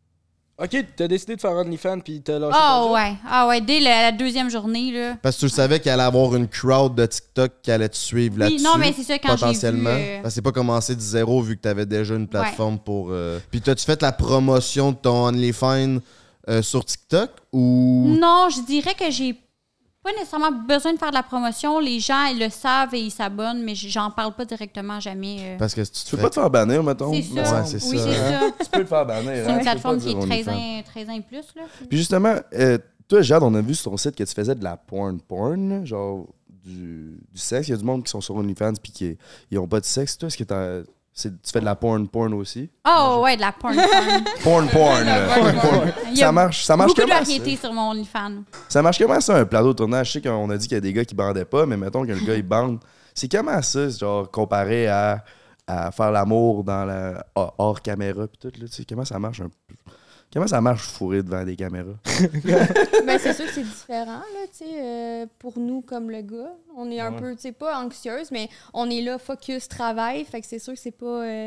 [SPEAKER 3] Ok, t'as décidé de faire OnlyFans, puis t'as lâché
[SPEAKER 1] Ah
[SPEAKER 3] ton job?
[SPEAKER 1] ouais, ah ouais, dès la, la deuxième journée, là.
[SPEAKER 5] Parce que tu le savais qu'il allait avoir une crowd de TikTok qui allait te suivre
[SPEAKER 1] Oui,
[SPEAKER 5] là-dessus.
[SPEAKER 1] non, mais c'est ça, quand j'ai vu,
[SPEAKER 5] potentiellement.
[SPEAKER 1] euh,
[SPEAKER 5] Parce que c'est pas commencé de zéro vu que t'avais déjà une plateforme pour. euh, Puis t'as-tu fait la promotion de ton OnlyFans euh, sur TikTok ou.
[SPEAKER 1] Non, je dirais que j'ai pas nécessairement besoin de faire de la promotion. Les gens, ils le savent et ils s'abonnent, mais j'en parle pas directement jamais. euh.
[SPEAKER 5] Parce que si tu te
[SPEAKER 2] Tu peux
[SPEAKER 5] fais-
[SPEAKER 2] pas te faire bannir, mettons.
[SPEAKER 1] C'est ça.
[SPEAKER 5] Ouais, c'est
[SPEAKER 1] oui,
[SPEAKER 5] ça.
[SPEAKER 1] c'est ça.
[SPEAKER 2] Tu peux te faire bannir.
[SPEAKER 1] C'est
[SPEAKER 2] hein,
[SPEAKER 1] une
[SPEAKER 2] tu peux
[SPEAKER 1] plateforme
[SPEAKER 2] pas
[SPEAKER 1] qui est
[SPEAKER 2] dire
[SPEAKER 1] treize
[SPEAKER 2] OnlyFans.
[SPEAKER 1] ans, treize ans et plus, là.
[SPEAKER 2] Puis justement, euh, toi, Jade, on a vu sur ton site que tu faisais de la porn porn, là, genre du, du sexe. Il y a du monde qui sont sur OnlyFans puis qui ils ont pas de sexe. Toi, est-ce que t'as- c'est- tu fais de la porn porn aussi?
[SPEAKER 1] Oh ouais, de la porn porn.
[SPEAKER 2] Porn porn. là.
[SPEAKER 1] Porn, porn. Il y a
[SPEAKER 2] Ça marche, ça marche
[SPEAKER 1] beaucoup de
[SPEAKER 2] comment,
[SPEAKER 1] variétés
[SPEAKER 2] ça?
[SPEAKER 1] sur mon OnlyFans.
[SPEAKER 2] Ça marche comment ça, un plateau de tournage? Je sais qu'on a dit qu'il y a des gars qui bandaient pas, mais mettons que le gars il bande. C'est comment ça, genre comparé à, à faire l'amour dans la hors, hors caméra puis tout là, tu sais, comment ça marche un peu? Comment ça marche fourré devant des caméras?
[SPEAKER 4] Ben, c'est sûr que c'est différent, là, tu sais, euh, pour nous, comme le gars. On est un
[SPEAKER 2] Ouais.
[SPEAKER 4] peu, tu sais, pas anxieuse, mais on est là, focus, travail, fait que c'est sûr que c'est pas... euh,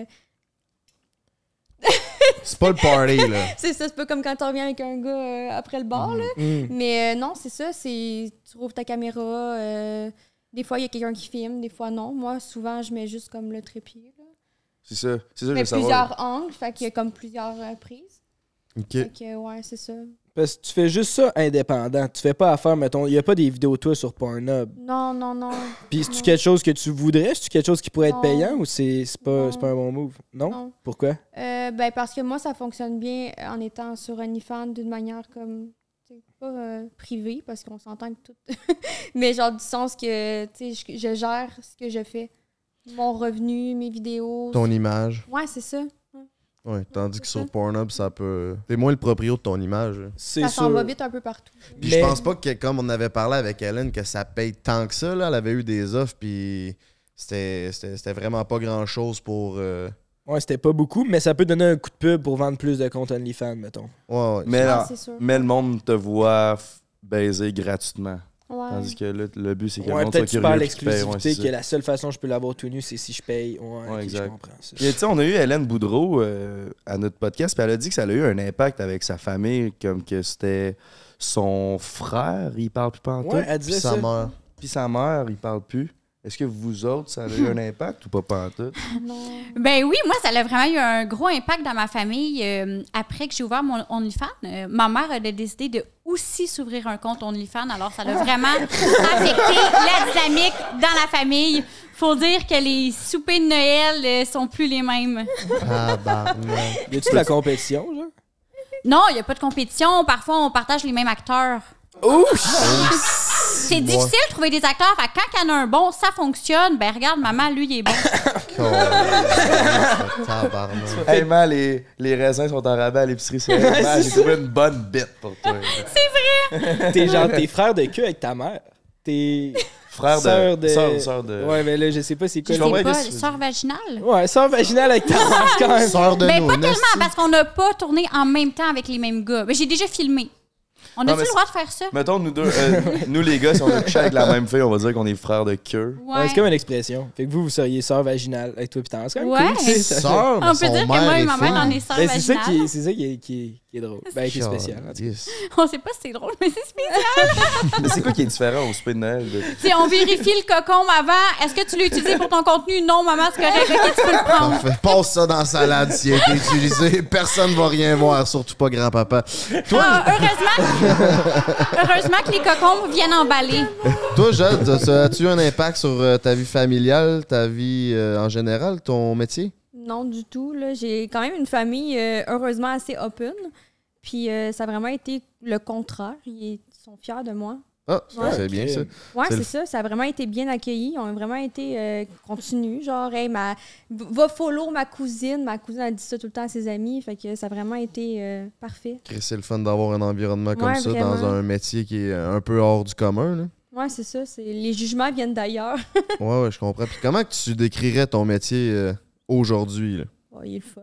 [SPEAKER 5] C'est pas le party, là.
[SPEAKER 4] c'est ça, c'est pas comme quand tu reviens avec un gars euh, après le bar, là.
[SPEAKER 3] Mm.
[SPEAKER 4] Mais euh, non, c'est ça, c'est... Tu rouvres ta caméra, euh, des fois, il y a quelqu'un qui filme, des fois, non. Moi, souvent, je mets juste comme le trépied, là.
[SPEAKER 2] C'est ça. C'est ça, je
[SPEAKER 4] Mais
[SPEAKER 2] veux savoir.
[SPEAKER 4] plusieurs angles, fait qu'il y a comme plusieurs euh, prises.
[SPEAKER 5] Ok.
[SPEAKER 4] Fait que, ouais, c'est ça.
[SPEAKER 3] Parce que tu fais juste ça indépendant. Tu fais pas affaire, mettons, il y a pas des vidéos de toi sur Pornhub.
[SPEAKER 4] Non, non, non.
[SPEAKER 3] Puis c'est-tu
[SPEAKER 4] Non.
[SPEAKER 3] quelque chose que tu voudrais? C'est-tu quelque chose qui pourrait être
[SPEAKER 4] Non.
[SPEAKER 3] payant ou c'est c'est pas,
[SPEAKER 4] Non.
[SPEAKER 3] c'est pas un bon move? Non?
[SPEAKER 4] Non.
[SPEAKER 3] Pourquoi?
[SPEAKER 4] Euh, ben, parce que moi, ça fonctionne bien en étant sur OnlyFans d'une manière comme t'sais, pas euh, privé, parce qu'on s'entend que tout... mais genre du sens que, tu sais, je, je gère ce que je fais. Mon revenu, mes vidéos.
[SPEAKER 5] Ton image.
[SPEAKER 4] Ouais, c'est ça.
[SPEAKER 5] Ouais, tandis que sur Pornhub, ça peut... T'es moins le proprio de ton image.
[SPEAKER 4] Ça s'en va vite un peu partout.
[SPEAKER 5] Puis
[SPEAKER 3] Mais-
[SPEAKER 5] je pense pas que, comme on avait parlé avec Hélène, que ça paye tant que ça. Là. Elle avait eu des offres, puis c'était c'était- c'était vraiment pas grand-chose pour... euh,
[SPEAKER 3] Ouais, c'était pas beaucoup, mais ça peut donner un coup de pub pour vendre plus de compte OnlyFans, mettons.
[SPEAKER 5] Ouais, ouais.
[SPEAKER 2] Mais,
[SPEAKER 4] Ah,
[SPEAKER 2] là,
[SPEAKER 4] c'est sûr.
[SPEAKER 2] mais le monde te voit f- baiser gratuitement.
[SPEAKER 4] Ouais.
[SPEAKER 2] Tandis que là, le but, c'est que le
[SPEAKER 3] Ouais,
[SPEAKER 2] monde soit
[SPEAKER 3] peut-être tu
[SPEAKER 2] curieux.
[SPEAKER 3] parles
[SPEAKER 2] puis qu'il paye, ouais,
[SPEAKER 3] l'exclusivité,
[SPEAKER 2] c'est
[SPEAKER 3] que
[SPEAKER 2] ça.
[SPEAKER 3] la seule façon que je peux l'avoir tout nu, c'est si je paye. Ouais,
[SPEAKER 2] Ouais,
[SPEAKER 3] ok,
[SPEAKER 2] exact.
[SPEAKER 3] je comprends ça.
[SPEAKER 2] Puis, tu sais, on a eu Hélène Boudreau euh, à notre podcast, puis elle a dit que ça a eu un impact avec sa famille, comme que c'était son frère, il parle plus pas en
[SPEAKER 3] Ouais,
[SPEAKER 2] tout,
[SPEAKER 3] elle
[SPEAKER 5] Puis
[SPEAKER 3] disait
[SPEAKER 5] sa
[SPEAKER 3] ça.
[SPEAKER 5] mère.
[SPEAKER 2] puis sa mère, il parle plus. Est-ce que vous autres, ça a eu un impact ou pas pas en tout?
[SPEAKER 4] Non.
[SPEAKER 1] Ben oui, moi, ça a vraiment eu un gros impact dans ma famille. Euh, après que j'ai ouvert mon OnlyFans, euh, ma mère a décidé de aussi s'ouvrir un compte OnlyFans. Alors, ça a vraiment affecté la dynamique dans la famille. Faut dire que les soupers de Noël euh, sont plus les mêmes.
[SPEAKER 5] Ah, barnac.
[SPEAKER 3] Y a-tu de la compétition, genre?
[SPEAKER 1] Non, il n'y a pas de compétition. Parfois, on partage les mêmes acteurs. C'est difficile de trouver des acteurs. Fait que quand il y en a un bon, ça fonctionne. Ben regarde, maman, lui, il est bon.
[SPEAKER 5] Tabarnak.
[SPEAKER 2] Hey man, les, les raisins sont en rabais à l'épicerie. C'est vrai. Man, j'ai trouvé une bonne bite pour toi.
[SPEAKER 3] T'es genre, t'es frère de queue avec ta mère. T'es
[SPEAKER 2] Frère de...
[SPEAKER 3] sœur de...
[SPEAKER 2] Sœur, sœur de...
[SPEAKER 3] Ouais, mais là, je sais pas c'est quoi.
[SPEAKER 1] Je
[SPEAKER 3] le-
[SPEAKER 2] comprends
[SPEAKER 1] sais pas,
[SPEAKER 2] qu'est-ce que tu
[SPEAKER 1] sœur vaginale.
[SPEAKER 3] Ouais, sœur vaginale avec ta mère, quand même.
[SPEAKER 5] Sœur de
[SPEAKER 1] Ben
[SPEAKER 5] nous,
[SPEAKER 1] pas tellement,
[SPEAKER 5] Nasty.
[SPEAKER 1] parce qu'on n'a pas tourné en même temps avec les mêmes gars. Ben, j'ai déjà filmé. On
[SPEAKER 2] Non,
[SPEAKER 1] a-tu
[SPEAKER 2] mais
[SPEAKER 1] le droit de faire ça?
[SPEAKER 2] Mettons, nous deux, euh, nous les gars, si on a couché avec la même fille, on va dire qu'on est frères de queue.
[SPEAKER 1] Ouais.
[SPEAKER 3] Ouais, c'est comme une expression. Fait que vous, vous seriez sœur vaginale avec toi pis ta mère. C'est quand même
[SPEAKER 1] Ouais.
[SPEAKER 3] cool, tu sais, ça fait-
[SPEAKER 5] Sœur, mais
[SPEAKER 1] On peut
[SPEAKER 5] son
[SPEAKER 1] dire que
[SPEAKER 5] mère
[SPEAKER 1] moi et
[SPEAKER 5] est
[SPEAKER 1] ma mère,
[SPEAKER 5] fine.
[SPEAKER 1] on est sœurs
[SPEAKER 3] Ben, c'est ça
[SPEAKER 1] vaginales.
[SPEAKER 3] qui est, c'est ça qui est, qui est, qui est drôle. Ben, qui est spécial. en tout cas.
[SPEAKER 5] Yes.
[SPEAKER 1] On sait pas si c'est drôle, mais c'est spécial.
[SPEAKER 2] Mais c'est quoi qui est différent au souper de Noël? de-
[SPEAKER 1] Si on vérifie le cocon avant, est-ce que tu l'as utilisé pour ton contenu? Non, maman, c'est correct. Ok, tu peux le prendre.
[SPEAKER 5] Parfait. Passe ça dans la salade s'il a été utilisé. Personne va rien voir, surtout pas grand-papa. Toi,
[SPEAKER 1] Ah, heureusement, heureusement que les cocons viennent emballer.
[SPEAKER 5] toi Jade, as- as-tu eu un impact sur euh, ta vie familiale, ta vie euh, en général, ton métier?
[SPEAKER 4] Non, du tout. Là. J'ai quand même une famille euh, heureusement assez open. Puis euh, ça a vraiment été le contraire. Ils sont fiers de moi.
[SPEAKER 5] Ah,
[SPEAKER 4] Ouais.
[SPEAKER 5] c'est bien ça.
[SPEAKER 4] Ouais,
[SPEAKER 5] C'est
[SPEAKER 4] c'est
[SPEAKER 5] le-
[SPEAKER 4] ça. Ça a vraiment été bien accueilli. Ils ont vraiment été euh, continus. Genre, hey, ma... va follow ma cousine. Ma cousine, elle dit ça tout le temps à ses amis. Fait que ça a vraiment été euh, parfait.
[SPEAKER 5] Chris, c'est le fun d'avoir un environnement comme
[SPEAKER 4] Ouais,
[SPEAKER 5] ça
[SPEAKER 4] vraiment.
[SPEAKER 5] dans un métier qui est un peu hors du commun. Là.
[SPEAKER 4] Ouais, c'est ça. C'est... Les jugements viennent d'ailleurs.
[SPEAKER 5] Ouais, ouais, je comprends. Puis comment que tu décrirais ton métier euh, aujourd'hui? Là?
[SPEAKER 4] Oh, il est le fun.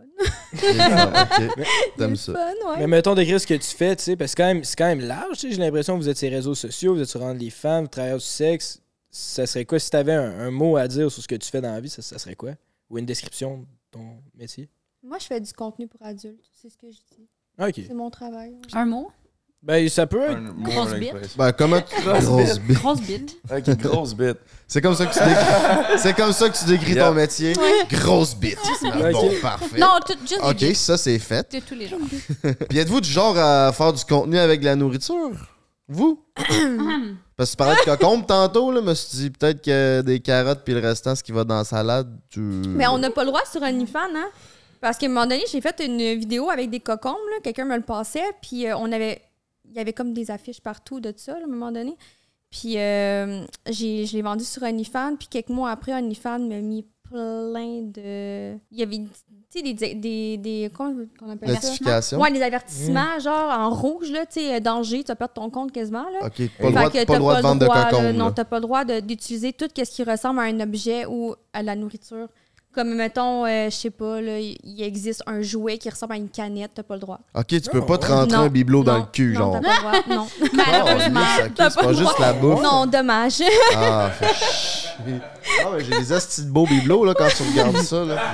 [SPEAKER 5] Ah, ok,
[SPEAKER 4] Il est
[SPEAKER 5] t'aimes
[SPEAKER 4] le
[SPEAKER 5] ça.
[SPEAKER 4] fun, ouais.
[SPEAKER 3] Mais mettons d'écrire ce que tu fais, tu sais, parce que quand même- c'est quand même large, tu sais. J'ai l'impression que vous êtes sur les réseaux sociaux, vous êtes sur OnlyFans, vous travaillez du sexe. Ça serait quoi si t'avais un, un mot à dire sur ce que tu fais dans la vie, ça, ça serait quoi? Ou une description de ton métier?
[SPEAKER 4] Moi, je fais du contenu pour adultes. C'est ce que je dis.
[SPEAKER 3] Ah, ok.
[SPEAKER 4] C'est mon travail.
[SPEAKER 1] Un mot?
[SPEAKER 3] Ben, ça peut être.
[SPEAKER 2] Un mot,
[SPEAKER 1] Grosse
[SPEAKER 2] une
[SPEAKER 1] bite.
[SPEAKER 2] expression.
[SPEAKER 5] Ben, comment tu... Grosse bite.
[SPEAKER 1] Grosse bite.
[SPEAKER 2] Ok, grosse bite.
[SPEAKER 5] C'est comme ça que tu décris, c'est comme ça que tu décris
[SPEAKER 2] Yeah.
[SPEAKER 5] ton métier. Grosse bite. Ah, bon,
[SPEAKER 3] Ok.
[SPEAKER 5] parfait.
[SPEAKER 1] Non, tout, juste
[SPEAKER 5] Ok,
[SPEAKER 1] des bites
[SPEAKER 5] ça c'est fait.
[SPEAKER 1] de tous les jours.
[SPEAKER 5] Puis êtes-vous du genre à faire du contenu avec de la nourriture? Vous? Parce que tu parlais de cocombe tantôt, là, je me suis dit peut-être que des carottes puis le restant, ce qui va dans la salade, tu...
[SPEAKER 4] Mais on n'a pas le droit sur OnlyFans, hein? Parce qu'à un moment donné, j'ai fait une vidéo avec des cocombes, là. Quelqu'un me le passait, puis euh, on avait... Il y avait comme des affiches partout de ça, là, à un moment donné. Puis euh, j'ai, je l'ai vendu sur OnlyFans, puis quelques mois après, OnlyFans m'a mis plein de... Il y avait, tu sais, des... des, des, des comment on appelle ça?
[SPEAKER 5] Notifications?
[SPEAKER 4] Ouais, des avertissements, genre en rouge, là, tu sais, danger, tu vas perdre ton compte quasiment, là.
[SPEAKER 5] Ok, pas le droit,
[SPEAKER 4] Fait que
[SPEAKER 5] pas le
[SPEAKER 4] t'as
[SPEAKER 5] droit de vendre de
[SPEAKER 4] droit,
[SPEAKER 5] cocombe.
[SPEAKER 4] là, Non,
[SPEAKER 5] là.
[SPEAKER 4] t'as pas le droit de- d'utiliser tout ce qui ressemble à un objet ou à la nourriture. Comme, mettons, euh, je sais pas, là, il existe un jouet qui ressemble à une canette, t'as pas le droit.
[SPEAKER 5] Ok, tu peux pas te rentrer
[SPEAKER 4] Non,
[SPEAKER 5] un bibelot dans
[SPEAKER 4] non,
[SPEAKER 5] le cul,
[SPEAKER 4] non,
[SPEAKER 5] genre.
[SPEAKER 4] t'as pas le droit, non.
[SPEAKER 1] Malheureusement.
[SPEAKER 5] Oh, ok,
[SPEAKER 4] T'as
[SPEAKER 5] c'est
[SPEAKER 4] pas
[SPEAKER 5] pas
[SPEAKER 4] le
[SPEAKER 5] juste
[SPEAKER 4] droit.
[SPEAKER 5] la bouffe.
[SPEAKER 4] Non, dommage.
[SPEAKER 5] Ah, fait chier. Ah, mais j'ai des astis de beaux bibelots, là, quand tu regardes ça, là.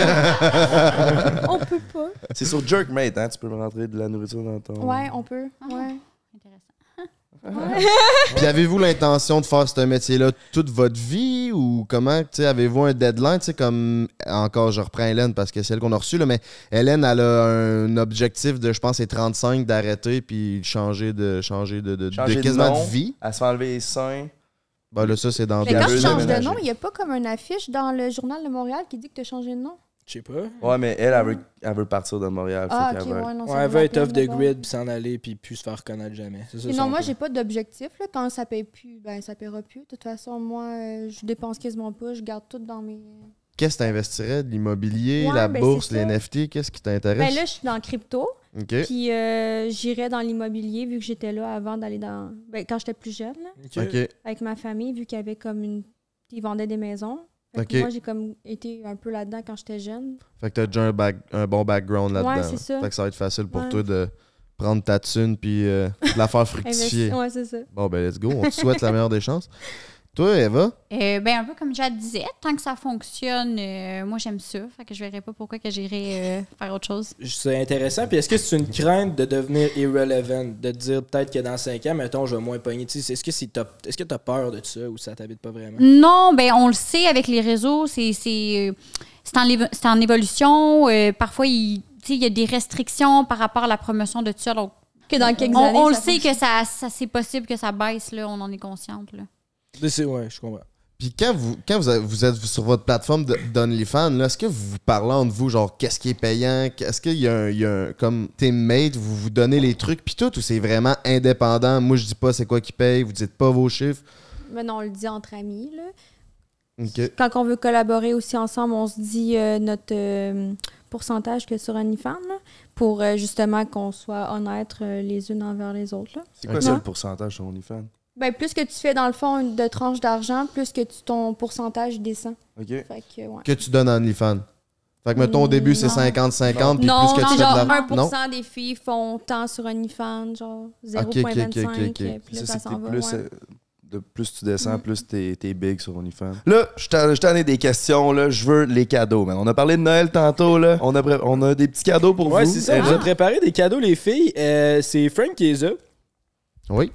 [SPEAKER 4] On peut pas.
[SPEAKER 2] C'est sur Jerkmate, hein? Tu peux me rentrer de la nourriture dans ton...
[SPEAKER 4] Ouais, on peut. Ouais.
[SPEAKER 1] Intéressant.
[SPEAKER 5] Puis avez-vous l'intention de faire ce métier-là toute votre vie ou comment, tu sais, avez-vous un deadline, tu sais, comme, encore, je reprends Hélène parce que c'est elle qu'on a reçue, là, mais Hélène, elle a un objectif de, je pense, c'est trente-cinq d'arrêter puis de changer de, changer de, de,
[SPEAKER 2] Changer
[SPEAKER 5] de
[SPEAKER 2] de
[SPEAKER 5] quasiment
[SPEAKER 2] nom.
[SPEAKER 5] de vie.
[SPEAKER 2] Elle se fait enlever les seins.
[SPEAKER 5] Ben là, ça, c'est dans
[SPEAKER 4] Mais
[SPEAKER 2] Puis
[SPEAKER 4] quand
[SPEAKER 2] elle
[SPEAKER 4] tu
[SPEAKER 2] veut
[SPEAKER 4] changes de
[SPEAKER 2] déménager.
[SPEAKER 4] nom, il n'y a pas comme une affiche dans le journal de Montréal qui dit que tu as changé de nom.
[SPEAKER 3] Je sais pas.
[SPEAKER 2] Ouais, mais elle, elle veut, elle veut partir de Montréal.
[SPEAKER 4] Ah,
[SPEAKER 2] fait
[SPEAKER 4] ok,
[SPEAKER 2] qu'elle veut-
[SPEAKER 4] ouais, non, ça
[SPEAKER 3] Ouais, elle
[SPEAKER 4] vaut
[SPEAKER 3] veut
[SPEAKER 4] la
[SPEAKER 3] être off
[SPEAKER 4] peine
[SPEAKER 3] the
[SPEAKER 4] d'abord.
[SPEAKER 3] grid, puis s'en aller, puis plus se faire reconnaître jamais. C'est ça,
[SPEAKER 4] Et
[SPEAKER 3] son
[SPEAKER 4] non, moi,
[SPEAKER 3] plan.
[SPEAKER 4] j'ai pas d'objectif. Là. Quand ça paye plus, ben ça paiera plus. De toute façon, moi, euh, je dépense quasiment pas. Je garde tout dans mes.
[SPEAKER 5] Qu'est-ce que t'investirais? De l'immobilier,
[SPEAKER 4] Ouais,
[SPEAKER 5] la
[SPEAKER 4] ben,
[SPEAKER 5] bourse,
[SPEAKER 4] c'est
[SPEAKER 5] les
[SPEAKER 4] ça.
[SPEAKER 5] N F T? Qu'est-ce qui t'intéresse?
[SPEAKER 4] Ben là, je suis dans le crypto.
[SPEAKER 5] OK.
[SPEAKER 4] Puis euh, j'irais dans l'immobilier vu que j'étais là avant d'aller dans. Ben, quand j'étais plus jeune, là,
[SPEAKER 3] Ok.
[SPEAKER 5] OK.
[SPEAKER 4] avec ma famille, vu qu'il y avait comme une. Ils vendaient des maisons. Fait que
[SPEAKER 5] Ok.
[SPEAKER 4] moi, j'ai comme été un peu là-dedans quand j'étais jeune.
[SPEAKER 5] Fait que t'as déjà un, back- un bon background là-dedans.
[SPEAKER 4] Ouais, c'est ça.
[SPEAKER 5] Fait que ça va être facile pour
[SPEAKER 4] Ouais.
[SPEAKER 5] toi de prendre ta thune puis euh, de la faire fructifier.
[SPEAKER 4] Investi- Ouais, c'est ça.
[SPEAKER 5] Bon, ben let's go. On te souhaite la meilleure des chances. Toi, Eva?
[SPEAKER 1] Euh, ben, un peu comme Jade disait, tant que ça fonctionne, euh, moi, j'aime ça. Fait que je verrais pas pourquoi que j'irais euh, faire autre chose.
[SPEAKER 3] C'est intéressant. Puis est-ce que c'est une crainte de devenir irrelevant? De te dire peut-être que dans cinq ans, mettons, je vais moins pogner. Tu sais, Est-ce que c'est top- est-ce que tu as peur de ça ou ça t'habite pas vraiment?
[SPEAKER 1] Non, ben on le sait avec les réseaux, c'est c'est euh, c'est en, évo- c'est en évolution. Euh, parfois, il tu sais, il y a des restrictions par rapport à la promotion de tout ça. Donc,
[SPEAKER 4] Que dans quelques
[SPEAKER 1] on,
[SPEAKER 4] années.
[SPEAKER 1] on le
[SPEAKER 4] ça
[SPEAKER 1] sait
[SPEAKER 4] fonctionne.
[SPEAKER 1] que ça, ça c'est possible que ça baisse, là, on en est consciente. Là.
[SPEAKER 3] C'est- Ouais, je comprends.
[SPEAKER 5] Puis quand vous quand vous, avez- vous êtes sur votre plateforme de- d'OnlyFans, là, est-ce que vous vous parlez entre vous, genre, qu'est-ce qui est payant? Est-ce qu'il y a un, il y a un- comme teammate, vous vous donnez les trucs, puis tout, ou c'est vraiment indépendant? Moi, je dis pas c'est quoi qui paye, vous dites pas vos chiffres.
[SPEAKER 4] Mais non, on le dit entre amis, là.
[SPEAKER 5] OK.
[SPEAKER 4] Quand on veut collaborer aussi ensemble, on se dit euh, notre euh, pourcentage que sur OnlyFans, là, pour euh, justement qu'on soit honnêtes euh, les unes envers les autres. Là.
[SPEAKER 2] C'est quoi
[SPEAKER 5] Ok.
[SPEAKER 2] ça le pourcentage sur OnlyFans?
[SPEAKER 4] Ben, plus que tu fais dans le fond une- de tranches d'argent, plus que tu, ton pourcentage descend.
[SPEAKER 2] OK.
[SPEAKER 4] Fait que, ouais.
[SPEAKER 5] Que tu donnes à OnlyFans. Fait que, mettons, au début, c'est
[SPEAKER 4] Non.
[SPEAKER 5] cinquante cinquante, puis
[SPEAKER 4] Non,
[SPEAKER 5] plus que
[SPEAKER 4] non,
[SPEAKER 5] tu fais
[SPEAKER 4] genre
[SPEAKER 5] de la...
[SPEAKER 4] un pour
[SPEAKER 5] Non?
[SPEAKER 4] cent des filles font tant sur OnlyFans, genre zéro
[SPEAKER 5] Ok,
[SPEAKER 4] virgule
[SPEAKER 5] ok,
[SPEAKER 4] vingt-cinq.
[SPEAKER 5] ok, ok, ok.
[SPEAKER 4] Puis là,
[SPEAKER 2] Ça,
[SPEAKER 4] ça
[SPEAKER 2] c'est
[SPEAKER 4] s'en
[SPEAKER 2] que
[SPEAKER 4] va.
[SPEAKER 2] t'es plus,
[SPEAKER 4] ouais.
[SPEAKER 2] euh, de plus tu descends,
[SPEAKER 4] Mm.
[SPEAKER 2] plus t'es t'es big sur OnlyFans. Là, je t'en je t'en ai des questions. Là. Je veux les cadeaux, man. On a parlé de Noël tantôt. Là. On, a, pré- on a des petits cadeaux pour
[SPEAKER 3] Ouais,
[SPEAKER 2] vous.
[SPEAKER 3] c'est ça.
[SPEAKER 2] Et
[SPEAKER 3] On
[SPEAKER 2] là,
[SPEAKER 3] a préparé des cadeaux, les filles. Euh, c'est Frank qui les a.
[SPEAKER 5] Oui.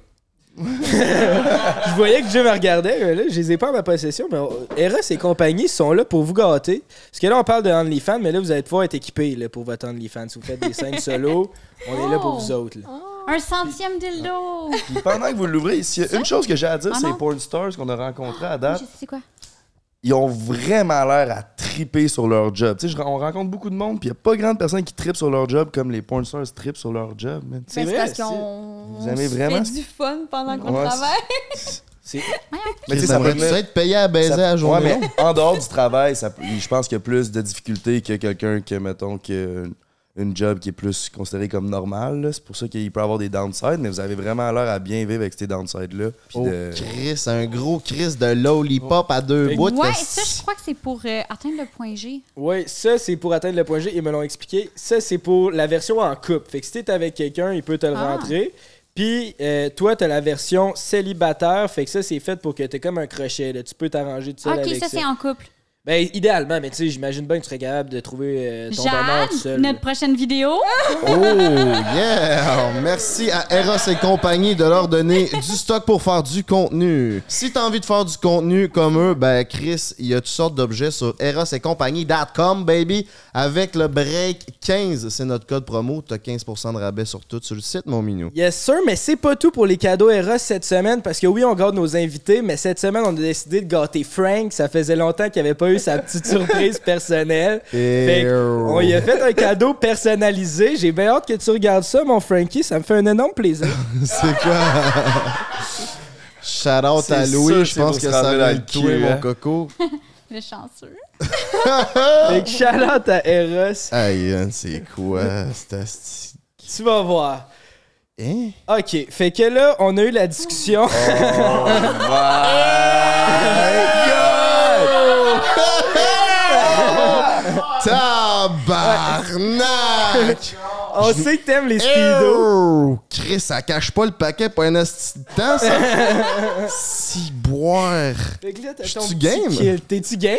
[SPEAKER 3] Je voyais que Dieu me regardait, mais là, je les ai pas en ma possession. Mais Eros et compagnie sont là pour vous gâter. Parce que là, on parle de OnlyFans, mais là, vous allez pouvoir être équipés là, pour votre OnlyFans. Si vous faites des scènes solo, on est là pour vous autres. là.
[SPEAKER 1] Un centième dildo!
[SPEAKER 2] puis pendant que vous l'ouvrez, s'il y a une chose que j'ai à dire,
[SPEAKER 1] Ah
[SPEAKER 2] c'est les
[SPEAKER 1] non.
[SPEAKER 2] porn stars qu'on a rencontrés à
[SPEAKER 1] Oui,
[SPEAKER 2] date.
[SPEAKER 1] je sais c'est quoi?
[SPEAKER 2] Ils ont vraiment l'air à triper sur leur job. Tu sais, je- on rencontre beaucoup de monde, puis il n'y a pas grande personne qui tripe sur leur job comme les porn stars trippent sur leur job. Man.
[SPEAKER 3] C'est
[SPEAKER 4] Ben,
[SPEAKER 3] vrai,
[SPEAKER 4] parce
[SPEAKER 3] c'est-
[SPEAKER 4] qu'on
[SPEAKER 2] Vous aimez
[SPEAKER 4] on se
[SPEAKER 2] vraiment
[SPEAKER 4] fait du fun pendant qu'on
[SPEAKER 2] Ouais,
[SPEAKER 4] travaille.
[SPEAKER 3] C'est
[SPEAKER 2] Mais tu sais, ça peut
[SPEAKER 5] tu
[SPEAKER 2] venir-
[SPEAKER 5] être payé à baiser
[SPEAKER 2] ça-
[SPEAKER 5] à la journée
[SPEAKER 2] ouais, mais en dehors du travail, ça, peut- je pense qu'il y a plus de difficultés que quelqu'un qui, mettons, qui a une job qui est plus considérée comme normale. là. C'est pour ça qu'il peut avoir des downsides, mais vous avez vraiment l'air à bien vivre avec ces downsides-là. Puis
[SPEAKER 5] Oh,
[SPEAKER 2] de-
[SPEAKER 5] Chris, un gros Chris de lollipop à deux
[SPEAKER 3] Fait-
[SPEAKER 5] bouts.
[SPEAKER 1] Ouais,
[SPEAKER 5] fait-
[SPEAKER 1] ça, je crois que c'est pour euh, atteindre le point G.
[SPEAKER 3] Ouais, ça c'est pour atteindre le point G, ils me l'ont expliqué. Ça c'est pour la version en couple. Fait que si t'es avec quelqu'un, il peut te le
[SPEAKER 1] Ah.
[SPEAKER 3] rentrer. Puis euh, toi, t'as la version célibataire. Fait que ça c'est fait pour que t'aies comme un crochet. Là. Tu peux t'arranger tout seul
[SPEAKER 1] Ok,
[SPEAKER 3] avec
[SPEAKER 1] ça,
[SPEAKER 3] ça.
[SPEAKER 1] c'est en couple.
[SPEAKER 3] Ben idéalement, mais tu sais, j'imagine bien que tu serais capable de trouver euh, ton bonheur
[SPEAKER 1] Jade,
[SPEAKER 3] tout seul.
[SPEAKER 1] notre prochaine vidéo.
[SPEAKER 5] Oh, yeah! Merci à Eros et compagnie de leur donner du stock pour faire du contenu. Si t'as envie de faire du contenu comme eux, ben Chris, il y a toutes sortes d'objets sur eros et compagnie point com, baby. Avec le break quinze, c'est notre code promo. T'as quinze pour cent de rabais sur tout sur le site, mon minou.
[SPEAKER 3] Yes, sir, mais c'est pas tout pour les cadeaux Eros cette semaine, parce que oui, on garde nos invités, mais cette semaine, on a décidé de gâter Frank. Ça faisait longtemps qu'il avait pas eu sa petite surprise personnelle. Fait que on lui a fait un cadeau personnalisé. J'ai bien hâte que tu regardes ça, mon Frankie. Ça me fait un énorme plaisir.
[SPEAKER 5] C'est quoi? Shout out à
[SPEAKER 2] C'est
[SPEAKER 5] Louis,
[SPEAKER 2] sûr,
[SPEAKER 5] je
[SPEAKER 2] c'est
[SPEAKER 5] pense
[SPEAKER 2] pour
[SPEAKER 5] que
[SPEAKER 2] se
[SPEAKER 5] ça
[SPEAKER 2] rentrer
[SPEAKER 5] va
[SPEAKER 2] dans
[SPEAKER 5] le
[SPEAKER 2] le
[SPEAKER 5] tuer,
[SPEAKER 2] cul,
[SPEAKER 5] mon
[SPEAKER 2] hein.
[SPEAKER 5] coco.
[SPEAKER 1] Le chanceux.
[SPEAKER 3] Fait que shout-out à Eros.
[SPEAKER 5] Aïe, hein, c'est quoi, cette asti-
[SPEAKER 3] Tu vas voir.
[SPEAKER 5] Hein?
[SPEAKER 3] OK, fait que là, on a eu la discussion.
[SPEAKER 5] Tabarnak!
[SPEAKER 3] On sait que t'aimes les speedos.
[SPEAKER 5] Oh, Chris, ça cache pas le paquet pour un asti de temps, ça? Si boire.
[SPEAKER 3] Fait que là, t'as ton
[SPEAKER 5] J'suis
[SPEAKER 3] petit
[SPEAKER 5] game?
[SPEAKER 3] kill. T'es-tu game?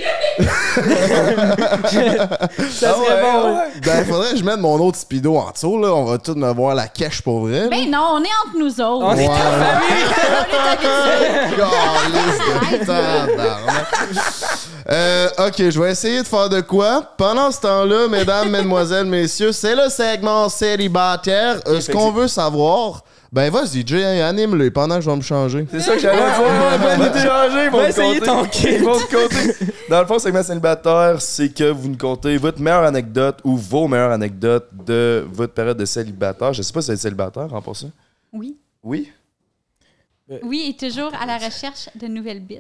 [SPEAKER 3] Ça
[SPEAKER 5] Ah
[SPEAKER 3] serait
[SPEAKER 5] ouais,
[SPEAKER 3] bon.
[SPEAKER 5] ouais. Ben, faudrait que je mette mon autre speedo en dessous, là. On va tous me voir la cache pour vrai. là.
[SPEAKER 1] Ben non, on est entre nous autres.
[SPEAKER 3] On est en
[SPEAKER 5] Ouais.
[SPEAKER 3] famille.
[SPEAKER 5] Calisse de tabarnak. Euh, ok, je vais essayer de faire de quoi. Pendant ce temps-là, mesdames, mesdemoiselles, messieurs, c'est le segment célibataire. Euh, ce qu'on veut savoir, Ben vas-y, Jay, anime-le pendant que je vais me changer.
[SPEAKER 2] C'est ça que j'allais dire. Va te changer, ils vont
[SPEAKER 3] Va
[SPEAKER 2] te
[SPEAKER 3] essayer
[SPEAKER 2] compter.
[SPEAKER 3] ton kit.
[SPEAKER 2] Ils vont te compter. Dans le fond, segment célibataire, c'est que vous nous comptez votre meilleure anecdote ou vos meilleures anecdotes de votre période de célibataire. Je sais pas si vous êtes célibataire en passant.
[SPEAKER 1] Oui.
[SPEAKER 2] Oui?
[SPEAKER 1] Oui, et toujours à la recherche de nouvelles bits.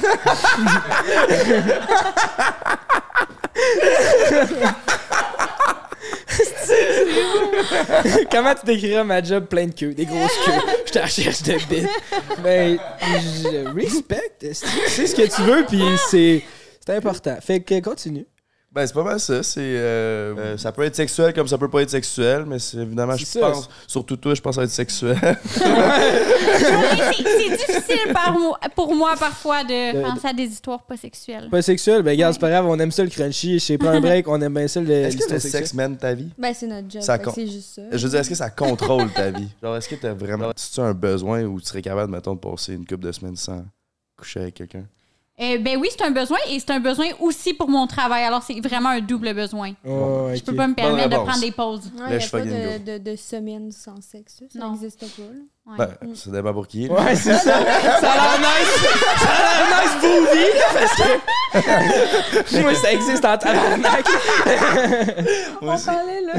[SPEAKER 3] Comment tu décrirais ma job plein de queues, des grosses queues? Je te recherche de bits. Ben, je respecte. C'est ce que tu veux, puis c'est c'est important. Fait que continue.
[SPEAKER 2] Ben, c'est pas mal ça. C'est, euh, euh, ça peut être sexuel comme ça peut pas être sexuel, mais c'est, évidemment, je
[SPEAKER 3] C'est ça.
[SPEAKER 2] pense, surtout toi, je pense à être sexuel.
[SPEAKER 1] c'est, c'est difficile par mo- pour moi parfois de
[SPEAKER 3] De-
[SPEAKER 1] penser à des histoires pas sexuelles.
[SPEAKER 3] Pas sexuel, ben regarde, c'est pas grave, on aime ça le crunchy. Chez Prends un break, on aime bien ça le.
[SPEAKER 2] Est-ce que
[SPEAKER 3] l'histoire
[SPEAKER 2] le
[SPEAKER 3] sexuelle.
[SPEAKER 2] sexe mène ta vie?
[SPEAKER 4] Ben, c'est notre job.
[SPEAKER 2] Ça
[SPEAKER 4] fait que
[SPEAKER 2] compte.
[SPEAKER 4] c'est juste ça.
[SPEAKER 2] Je veux dire, est-ce que ça contrôle ta vie? Genre, est-ce que t'as vraiment... Tu as un besoin ou tu serais capable, mettons, de passer une couple de semaines sans coucher avec quelqu'un?
[SPEAKER 1] Euh, ben oui, c'est un besoin et c'est un besoin aussi pour mon travail. Alors, c'est vraiment un double besoin.
[SPEAKER 3] Oh,
[SPEAKER 1] Je
[SPEAKER 3] ok.
[SPEAKER 1] peux pas me permettre de
[SPEAKER 2] réponse.
[SPEAKER 1] prendre des pauses.
[SPEAKER 4] Il n'y
[SPEAKER 2] Lèche
[SPEAKER 4] a pas
[SPEAKER 2] fucking
[SPEAKER 4] de,
[SPEAKER 2] go.
[SPEAKER 4] de, de semaine sans sexe. Ça
[SPEAKER 1] Non.
[SPEAKER 4] n'existe pas. Là.
[SPEAKER 1] Ouais.
[SPEAKER 2] Ben, ça dépend pour qui. là.
[SPEAKER 3] Ouais, c'est ça. Ça a l'air nice. Ça a l'air nice, Bouvie, parce que. Moi, ça existe en tabarnak.
[SPEAKER 4] On parlait là.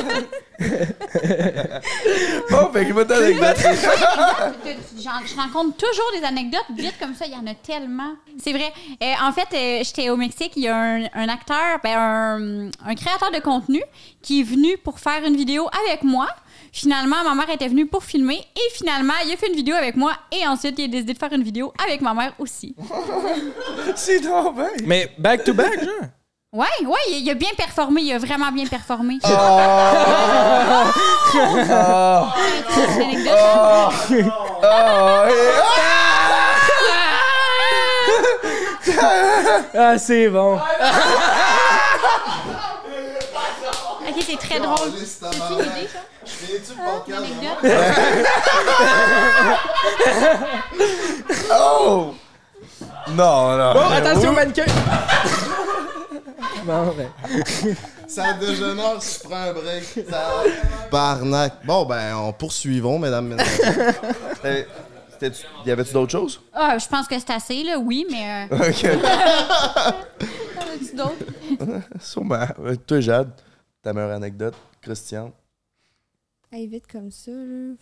[SPEAKER 2] Bon, fait que votre anecdote.
[SPEAKER 1] J'en- Je rencontre toujours des anecdotes vite comme ça. Il y en a tellement. C'est vrai. Euh, en fait, euh, j'étais au Mexique. Il y a un, un acteur, ben, un, un créateur de contenu qui est venu pour faire une vidéo avec moi. Finalement, ma mère était venue pour filmer et finalement, il a fait une vidéo avec moi et ensuite, il a décidé de faire une vidéo avec ma mère aussi.
[SPEAKER 2] C'est trop bien.
[SPEAKER 3] Mais back to back, genre.
[SPEAKER 1] Ouais, ouais, il il a bien performé. Il a vraiment bien performé.
[SPEAKER 2] Ah!
[SPEAKER 1] C'est une anecdote.
[SPEAKER 2] Ah! Ah!
[SPEAKER 3] Ah, c'est bon.
[SPEAKER 1] Ok, c'est très drôle.
[SPEAKER 5] C'est
[SPEAKER 1] C'est une idée, ça?
[SPEAKER 5] Finis-tu le
[SPEAKER 1] Une
[SPEAKER 5] podcast?
[SPEAKER 1] anecdote?
[SPEAKER 2] Oh! Non, non.
[SPEAKER 3] Bon, attention, mannequin. Bon, ben.
[SPEAKER 5] Ça dégénère si je prends un break. Ça... Barnac. Bon, ben, on poursuivons, mesdames, mesdames.
[SPEAKER 2] Euh, c'était-tu- Y avait-tu d'autres choses?
[SPEAKER 1] Ah, je pense que c'est assez, là, oui, mais... euh,
[SPEAKER 2] Ok.
[SPEAKER 1] T'en as-tu d'autres?
[SPEAKER 2] Sûrement. Euh, Toi, Jade, ta meilleure anecdote, Christian.
[SPEAKER 4] Hey, vite comme ça. Là.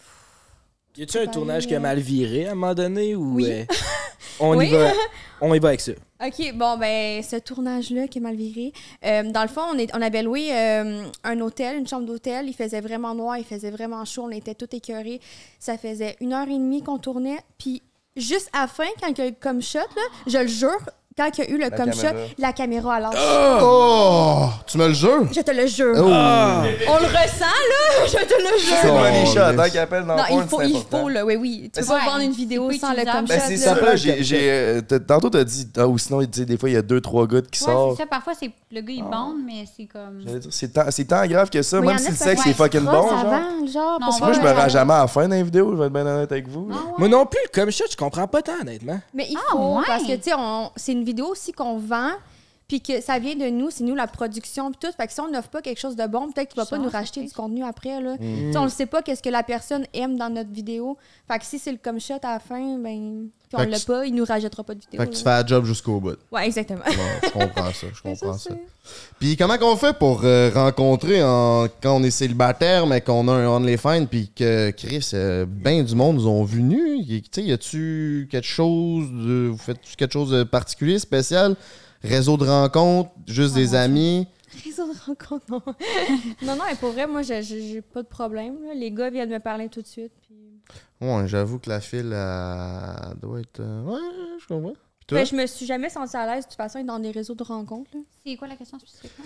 [SPEAKER 3] Y a-tu un tournage qui a mal viré à un moment donné ou
[SPEAKER 4] Oui.
[SPEAKER 3] euh, on
[SPEAKER 4] Oui.
[SPEAKER 3] y va on y va avec ça.
[SPEAKER 4] OK, bon, ben, ce tournage-là qui est mal viré. euh, dans le fond, on, est, on avait loué euh, un hôtel, une chambre d'hôtel. Il faisait vraiment noir, il faisait vraiment chaud. On était tout écœurés. Ça faisait une heure et demie qu'on tournait. Puis, juste à la fin, quand il y a eu le comme shot, là, je le jure, quand il y a eu le comme shot,
[SPEAKER 2] caméra.
[SPEAKER 4] la caméra a lâché.
[SPEAKER 5] Oh! Tu me le jures?
[SPEAKER 4] Je te le jure.
[SPEAKER 5] Oh!
[SPEAKER 4] On le ressent, là. Je te le
[SPEAKER 2] C'est
[SPEAKER 4] jure.
[SPEAKER 2] le money
[SPEAKER 5] Oh,
[SPEAKER 2] shot,
[SPEAKER 5] yes.
[SPEAKER 2] hein, qui appelle dans
[SPEAKER 4] Non,
[SPEAKER 2] le porn,
[SPEAKER 4] il faut,
[SPEAKER 2] c'est
[SPEAKER 4] il
[SPEAKER 2] important.
[SPEAKER 4] faut, là. Oui, oui. Tu
[SPEAKER 2] Ben,
[SPEAKER 4] peux pas
[SPEAKER 1] c'est-
[SPEAKER 4] vendre une vidéo
[SPEAKER 1] c'est
[SPEAKER 4] sans le
[SPEAKER 1] utilisable.
[SPEAKER 4] comme
[SPEAKER 2] Ben,
[SPEAKER 4] shot.
[SPEAKER 2] c'est
[SPEAKER 4] là.
[SPEAKER 2] ça, là, j'ai, j'ai, euh, t'as- tantôt t'as dit, ah, ou sinon, tu sais, des fois, il y a deux, trois gouttes qui
[SPEAKER 1] Ouais,
[SPEAKER 2] sortent.
[SPEAKER 1] c'est ça. Parfois, c'est le gars, il bande, mais c'est comme...
[SPEAKER 2] J'allais dire, C'est tant, c'est tant grave que ça,
[SPEAKER 4] Oui,
[SPEAKER 2] même
[SPEAKER 4] y en
[SPEAKER 2] si
[SPEAKER 4] a
[SPEAKER 2] le
[SPEAKER 4] ça
[SPEAKER 2] sexe
[SPEAKER 4] fait
[SPEAKER 2] est fucking bon,
[SPEAKER 4] crosse
[SPEAKER 2] genre.
[SPEAKER 4] avant, genre.
[SPEAKER 1] Non,
[SPEAKER 4] pour
[SPEAKER 2] Moi,
[SPEAKER 4] pas-
[SPEAKER 2] je me rends jamais à la fin d'un vidéo, je vais être bien honnête avec vous.
[SPEAKER 1] Ah
[SPEAKER 2] genre.
[SPEAKER 1] ouais?
[SPEAKER 3] Moi non plus, comme shot, je comprends pas tant, honnêtement.
[SPEAKER 4] Mais il
[SPEAKER 1] Ah,
[SPEAKER 4] faut,
[SPEAKER 1] ouais.
[SPEAKER 4] parce que, tu sais, on- c'est une vidéo aussi qu'on vend, puis que ça vient de nous, c'est nous la production, puis tout. Fait que si on n'offre pas quelque chose de bon, peut-être qu'il va pas
[SPEAKER 1] Genre,
[SPEAKER 4] nous racheter
[SPEAKER 1] ok.
[SPEAKER 4] du contenu après, là.
[SPEAKER 2] Mm.
[SPEAKER 4] Tu sais, on ne sait pas qu'est-ce que la personne aime dans notre vidéo. Fait que si c'est le comme shot à la fin, ben, puis on
[SPEAKER 5] Fait que
[SPEAKER 4] l'a
[SPEAKER 5] tu-
[SPEAKER 4] pas, il nous rajoutera pas de vidéo.
[SPEAKER 5] Fait que tu
[SPEAKER 4] là.
[SPEAKER 5] fais la job jusqu'au bout.
[SPEAKER 4] Ouais, exactement.
[SPEAKER 5] Bon, je comprends ça, je comprends
[SPEAKER 4] Ça,
[SPEAKER 5] ça.
[SPEAKER 4] c'est-
[SPEAKER 5] Puis comment qu'on fait pour euh, rencontrer en- quand on est célibataire, mais qu'on a un OnlyFans, puis que Chris, euh, ben du monde nous ont vu nus? Y- Tu sais, y a-tu quelque chose, de, vous faites quelque chose de particulier, spécial? Réseau de rencontres, juste
[SPEAKER 4] Oh,
[SPEAKER 5] des
[SPEAKER 4] mon Dieu.
[SPEAKER 5] amis?
[SPEAKER 4] Réseau de rencontre, non. non, non, et pour vrai, moi, j'ai- j'ai j'ai pas de problème. là. Les gars viennent me parler tout de suite. Puis...
[SPEAKER 5] Ouais, j'avoue que la file, elle doit être... euh, Ouais, je comprends. Puis toi?
[SPEAKER 4] Ben, je me suis jamais sentie à l'aise, de toute façon, dans des réseaux de rencontres. là.
[SPEAKER 1] C'est quoi la question spécifiquement?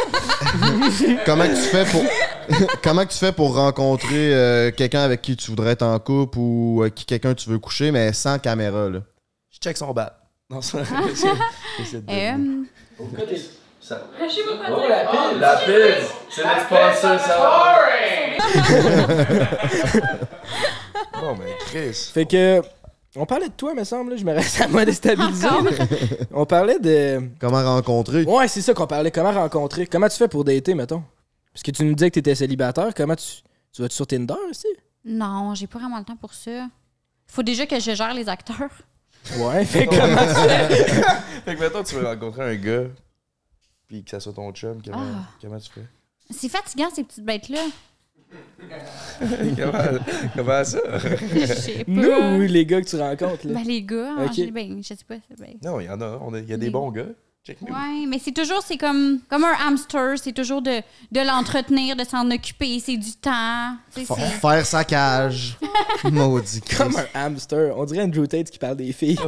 [SPEAKER 5] Comment que tu fais pour comment que tu fais pour rencontrer euh, quelqu'un avec qui tu voudrais être en couple ou avec qui quelqu'un tu veux coucher mais sans caméra là?
[SPEAKER 2] Je check son bat. Non, ça. J'essaie de
[SPEAKER 1] Euh,
[SPEAKER 2] deviner. Ça-
[SPEAKER 9] Oh, la pile!
[SPEAKER 2] La pile, c'est notre sponsor, ça va. Bon, ben, Chris.
[SPEAKER 3] Fait que. On parlait de toi, me semble, là. Je me reste à moi déstabiliser. là. On parlait de.
[SPEAKER 5] Comment rencontrer?
[SPEAKER 3] Ouais, c'est ça qu'on parlait. Comment rencontrer? Comment tu fais pour dater, mettons? Parce que tu nous disais que t'étais célibataire. Comment tu. Tu vas-tu sur Tinder aussi?
[SPEAKER 1] Non, j'ai pas vraiment le temps pour ça. Faut déjà que je gère les acteurs.
[SPEAKER 3] Ouais, fait comment tu fais?
[SPEAKER 2] Fait que mettons, tu veux rencontrer un gars, puis que ça soit ton chum, comment,
[SPEAKER 1] Ah.
[SPEAKER 2] comment tu fais?
[SPEAKER 1] C'est fatigant, ces petites bêtes-là.
[SPEAKER 2] comment, comment ça?
[SPEAKER 1] Je sais pas.
[SPEAKER 3] Nous ou les gars que tu rencontres? Là?
[SPEAKER 1] Ben, les gars,
[SPEAKER 3] Ok.
[SPEAKER 1] en général, ben, je sais pas. Ben,
[SPEAKER 2] Non, il y en a. on a- Il y a des
[SPEAKER 1] Les-
[SPEAKER 2] bons gars. Check nous.
[SPEAKER 1] ouais, mais c'est toujours, c'est comme, comme un hamster, c'est toujours de, de l'entretenir, de s'en occuper, c'est du temps. Tu sais,
[SPEAKER 5] Fa-
[SPEAKER 1] c'est-
[SPEAKER 5] Faire sa cage. Maudit Christ.
[SPEAKER 3] Comme un hamster. On dirait Andrew Tate qui parle des filles.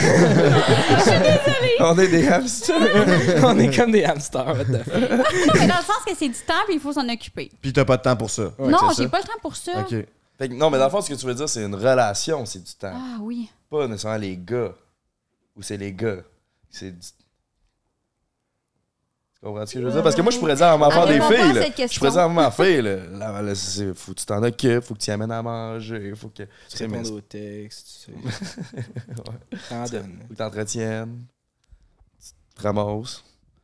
[SPEAKER 2] On est des hamsters.
[SPEAKER 3] On est comme des hamsters. What the fuck.
[SPEAKER 1] Non, mais dans le sens que c'est du temps, puis il faut s'en occuper.
[SPEAKER 5] Puis t'as pas de temps pour ça.
[SPEAKER 1] non,
[SPEAKER 5] c'est
[SPEAKER 1] j'ai
[SPEAKER 5] ça?
[SPEAKER 1] pas le temps pour ça.
[SPEAKER 5] OK.
[SPEAKER 2] Fait que, non, mais dans le fond, ce que tu veux dire, c'est une relation, c'est du temps.
[SPEAKER 1] Ah oui.
[SPEAKER 2] Pas nécessairement les gars. Ou c'est les gars. C'est du... Tu comprends ce que je veux dire? Parce que moi, je pourrais dire à ma
[SPEAKER 4] Ah,
[SPEAKER 2] des
[SPEAKER 4] réponds pas
[SPEAKER 2] filles,
[SPEAKER 4] à
[SPEAKER 2] là.
[SPEAKER 4] cette
[SPEAKER 2] Je
[SPEAKER 4] question.
[SPEAKER 2] pourrais dire à ma fille, là, là, là, c'est- faut que tu t'en occupes, faut que tu y amènes à manger, faut que
[SPEAKER 3] Tu réponds aux textes, tu sais. T'en donnes.
[SPEAKER 2] Faut que tu t'entretiennes. Tu te ramasses.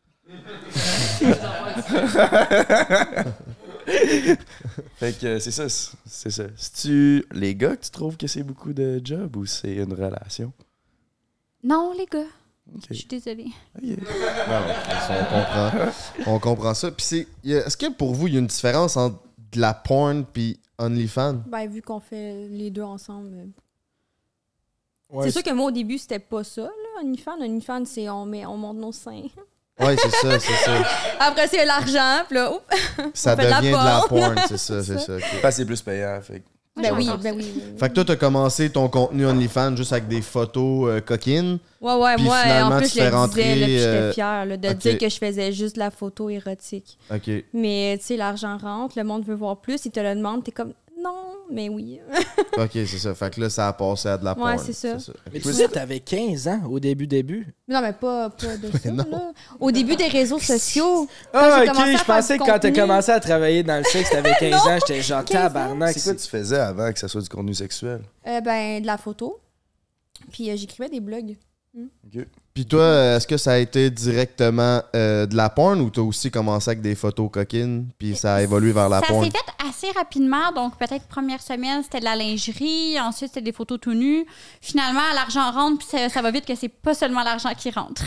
[SPEAKER 2] Fait que euh, c'est ça, c'est c'est ça. C'est-tu les gars que tu trouves que c'est beaucoup de job ou c'est une relation?
[SPEAKER 1] Non, les gars.
[SPEAKER 2] Ok.
[SPEAKER 1] Je suis désolée.
[SPEAKER 2] Ok.
[SPEAKER 5] Non, on comprend. On comprend ça. Puis c'est, y a- est-ce que pour vous, il y a une différence entre de la porn puis OnlyFans?
[SPEAKER 4] Ben, vu qu'on fait les deux ensemble. euh,
[SPEAKER 3] Ouais,
[SPEAKER 4] c'est sûr que moi, au début, c'était pas ça, là, OnlyFans. OnlyFans, c'est on, met, on monte nos seins.
[SPEAKER 5] Ouais, c'est ça, c'est ça.
[SPEAKER 4] Après, c'est l'argent, puis là, oups,
[SPEAKER 5] Ça
[SPEAKER 4] On fait de la
[SPEAKER 5] devient de la
[SPEAKER 4] porn.
[SPEAKER 5] porn, c'est ça, c'est
[SPEAKER 4] C'est
[SPEAKER 5] ça. ok.
[SPEAKER 2] Parce que c'est plus payant. Fait que-
[SPEAKER 4] ben oui,
[SPEAKER 1] j'entends
[SPEAKER 4] ben
[SPEAKER 1] ça.
[SPEAKER 4] oui. oui, oui.
[SPEAKER 5] Fait que toi, t'as commencé ton contenu OnlyFans juste avec des photos euh, coquines.
[SPEAKER 4] Ouais, ouais,
[SPEAKER 5] Puis
[SPEAKER 4] moi,
[SPEAKER 5] finalement,
[SPEAKER 4] en plus,
[SPEAKER 5] tu
[SPEAKER 4] je
[SPEAKER 5] fais
[SPEAKER 4] le
[SPEAKER 5] rentrer,
[SPEAKER 4] disais, là, puis
[SPEAKER 5] euh,
[SPEAKER 4] j'étais fière là, de
[SPEAKER 5] ok.
[SPEAKER 4] dire que je faisais juste de la photo érotique.
[SPEAKER 5] OK.
[SPEAKER 4] Mais, tu sais, l'argent rentre, le monde veut voir plus, ils te le demandent, t'es comme, non, mais oui.
[SPEAKER 5] OK, c'est ça. Fait que là, ça a passé à de la
[SPEAKER 4] Ouais,
[SPEAKER 5] porn.
[SPEAKER 4] c'est ça.
[SPEAKER 3] Mais tu sais, t'avais quinze ans au début, début.
[SPEAKER 4] Non, mais pas, pas de ça,
[SPEAKER 5] non.
[SPEAKER 4] là. Au début des réseaux sociaux.
[SPEAKER 3] Ah,
[SPEAKER 4] j'ai
[SPEAKER 3] ok,
[SPEAKER 4] commencé à
[SPEAKER 3] je
[SPEAKER 4] faire
[SPEAKER 3] pensais
[SPEAKER 4] du
[SPEAKER 3] que quand t'as
[SPEAKER 4] contenu-
[SPEAKER 3] commencé à travailler dans le sexe, t'avais quinze ans, j'étais genre
[SPEAKER 4] quinze ans.
[SPEAKER 3] tabarnak.
[SPEAKER 2] C'est quoi tu faisais avant que ça soit du contenu sexuel?
[SPEAKER 4] Euh, ben, de la photo. Puis euh, j'écrivais des blogs.
[SPEAKER 2] Ok.
[SPEAKER 5] Puis toi, euh, est-ce que ça a été directement euh, de la porn ou t'as aussi commencé avec des photos coquines puis ça a évolué vers la
[SPEAKER 1] Ça
[SPEAKER 5] porn?
[SPEAKER 1] s'est fait assez rapidement, donc peut-être première semaine, c'était de la lingerie, ensuite c'était des photos tout nus. Finalement, l'argent rentre, puis ça, ça va vite que c'est pas seulement l'argent qui rentre.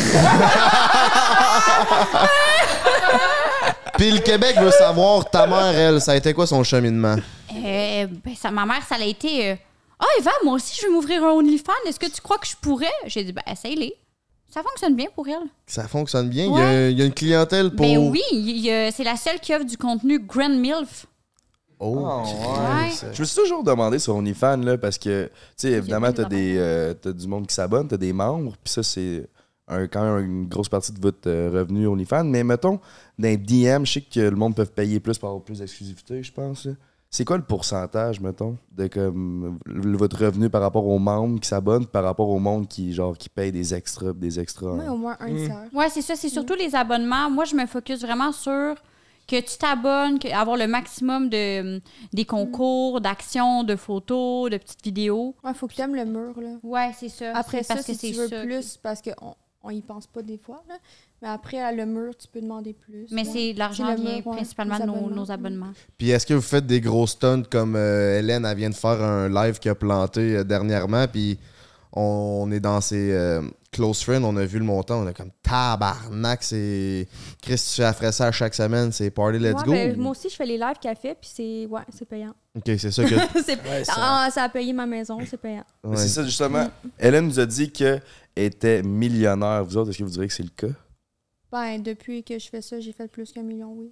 [SPEAKER 5] Puis le Québec veut savoir, ta mère, elle, ça a été quoi son cheminement?
[SPEAKER 1] Euh, ben, ça, ma mère, ça a été... euh, Ah, Eva, moi aussi, je vais m'ouvrir un OnlyFans. Est-ce que tu crois que je pourrais? J'ai dit, ben, essaye-les. Ça fonctionne bien pour elle.
[SPEAKER 5] Ça fonctionne bien? Il y a-
[SPEAKER 1] Ouais.
[SPEAKER 5] il y, a une clientèle pour...
[SPEAKER 1] Ben oui, il y a- c'est la seule qui offre du contenu Grand MILF.
[SPEAKER 5] Oh,
[SPEAKER 1] Ouais.
[SPEAKER 2] Je me suis toujours demandé sur OnlyFans, là, parce que, tu sais, évidemment, t'as des, euh, t'as du monde qui s'abonne, t'as des membres, puis ça, c'est un, quand même une grosse partie de votre euh, revenu OnlyFans. Mais mettons, dans les D M, je sais que le monde peut payer plus pour avoir plus d'exclusivité, je pense. là. C'est quoi le pourcentage, mettons, de comme, le- votre revenu par rapport aux membres qui s'abonnent, par rapport au monde qui, genre, qui paye des extras, des extras?
[SPEAKER 4] Ouais,
[SPEAKER 2] hein?
[SPEAKER 4] au moins un
[SPEAKER 3] Mm.
[SPEAKER 4] tiers.
[SPEAKER 1] Ouais, c'est ça. C'est surtout les abonnements. Moi, je me focus vraiment sur que tu t'abonnes, que- avoir le maximum de des concours, d'actions, de photos, de petites vidéos.
[SPEAKER 4] Ouais, faut que tu aimes le mur, là.
[SPEAKER 1] Ouais, c'est ça.
[SPEAKER 4] Après
[SPEAKER 1] C'est
[SPEAKER 4] ça,
[SPEAKER 1] parce que
[SPEAKER 4] si
[SPEAKER 1] c'est
[SPEAKER 4] tu veux
[SPEAKER 1] ça.
[SPEAKER 4] plus, parce qu'on on y pense pas des fois, là. Mais après, à le mur, tu peux demander plus.
[SPEAKER 1] Mais
[SPEAKER 4] là.
[SPEAKER 1] c'est l'argent
[SPEAKER 4] C'est le
[SPEAKER 1] vient
[SPEAKER 4] mur, ouais,
[SPEAKER 1] principalement
[SPEAKER 4] les
[SPEAKER 1] de nos,
[SPEAKER 4] abonnements.
[SPEAKER 1] nos abonnements.
[SPEAKER 5] Puis est-ce que vous faites des gros stunts comme euh, Hélène, elle vient de faire un live qui a planté euh, dernièrement, puis on, on est dans ses euh, close friends, on a vu le montant, on a comme tabarnak, c'est... Chris, tu ferais ça à chaque semaine, c'est party, let's
[SPEAKER 4] Ouais,
[SPEAKER 5] go.
[SPEAKER 4] ben, moi aussi, je fais les lives qu'elle fait, puis c'est ouais, c'est payant.
[SPEAKER 5] Ok, c'est ça que...
[SPEAKER 4] c'est
[SPEAKER 3] Ouais, ça-
[SPEAKER 4] Ah, ça a payé ma maison, c'est payant.
[SPEAKER 2] Mais
[SPEAKER 5] Ouais.
[SPEAKER 2] c'est ça, justement. Hélène nous a dit qu'elle était millionnaire. Vous autres, est-ce que vous direz que c'est le cas?
[SPEAKER 4] Ben, depuis que je fais ça, j'ai fait plus qu'un million, oui.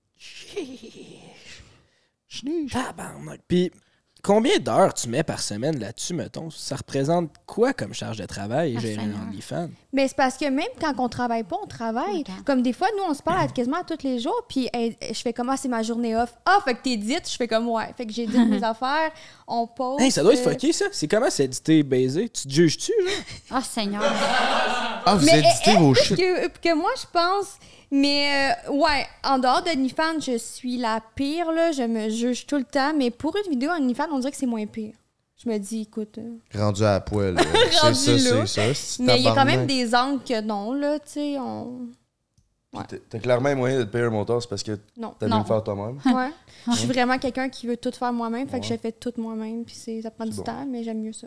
[SPEAKER 3] Tabarnak. Puis combien d'heures tu mets par semaine là-dessus, mettons? Ça représente quoi comme charge de travail,
[SPEAKER 1] Ah,
[SPEAKER 3] gérer
[SPEAKER 1] Seigneur.
[SPEAKER 3] un OnlyFans?
[SPEAKER 4] Mais c'est parce que même quand on travaille pas, on travaille.
[SPEAKER 1] Attends.
[SPEAKER 4] Comme des fois, nous, on se parle à- quasiment à tous les jours, puis hey, je fais comment c'est ma journée off. Ah, fait que t'es dite, je fais comme ouais. Fait que j'ai dit mes affaires, on pose.
[SPEAKER 3] Hey, ça doit être
[SPEAKER 4] euh,
[SPEAKER 3] fucké, ça. C'est comment c'est édité baiser? Tu te juges-tu, genre?
[SPEAKER 1] Ah, Seigneur.
[SPEAKER 5] Ah, vous
[SPEAKER 4] Mais
[SPEAKER 5] éditez
[SPEAKER 4] eh, eh,
[SPEAKER 5] vos
[SPEAKER 4] parce
[SPEAKER 5] shit.
[SPEAKER 4] que, que moi, je pense. Mais euh, ouais, en dehors d'OnlyFans, je suis la pire, là. Je me juge tout le temps. Mais pour une vidéo OnlyFans, on dirait que c'est moins pire. Je me dis, écoute. euh,
[SPEAKER 5] Rendu à poil. c'est
[SPEAKER 4] Rendu
[SPEAKER 5] ça,
[SPEAKER 4] là.
[SPEAKER 5] c'est ça. c'est
[SPEAKER 4] Mais il y a quand
[SPEAKER 5] tabarnak.
[SPEAKER 4] même des angles que non, là. Tu sais, on. Ouais.
[SPEAKER 2] T'as- T'as clairement moyen de te payer un monteur, c'est parce que
[SPEAKER 4] Non.
[SPEAKER 2] t'as
[SPEAKER 1] Non.
[SPEAKER 2] mieux le faire toi-même.
[SPEAKER 4] Ouais. Je suis vraiment quelqu'un qui veut tout faire moi-même, fait que
[SPEAKER 2] Ouais.
[SPEAKER 4] je fais tout moi-même, puis c'est- ça prend
[SPEAKER 2] C'est
[SPEAKER 4] du
[SPEAKER 2] bon.
[SPEAKER 4] temps, mais j'aime mieux ça.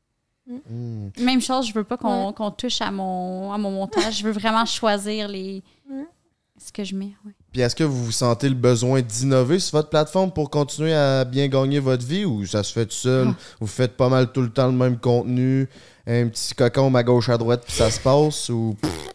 [SPEAKER 5] Hmm.
[SPEAKER 1] Même chose, je veux pas qu'on
[SPEAKER 4] Ouais.
[SPEAKER 1] qu'on touche à mon, à mon montage. Je veux vraiment choisir les
[SPEAKER 4] Ouais.
[SPEAKER 1] ce que je mets. Ouais.
[SPEAKER 5] Puis est-ce que vous vous sentez le besoin d'innover sur votre plateforme pour continuer à bien gagner votre vie ou ça se fait tout seul?
[SPEAKER 1] Ah.
[SPEAKER 5] Vous faites pas mal tout le temps le même contenu, un petit cocon à gauche à droite puis ça se passe ou...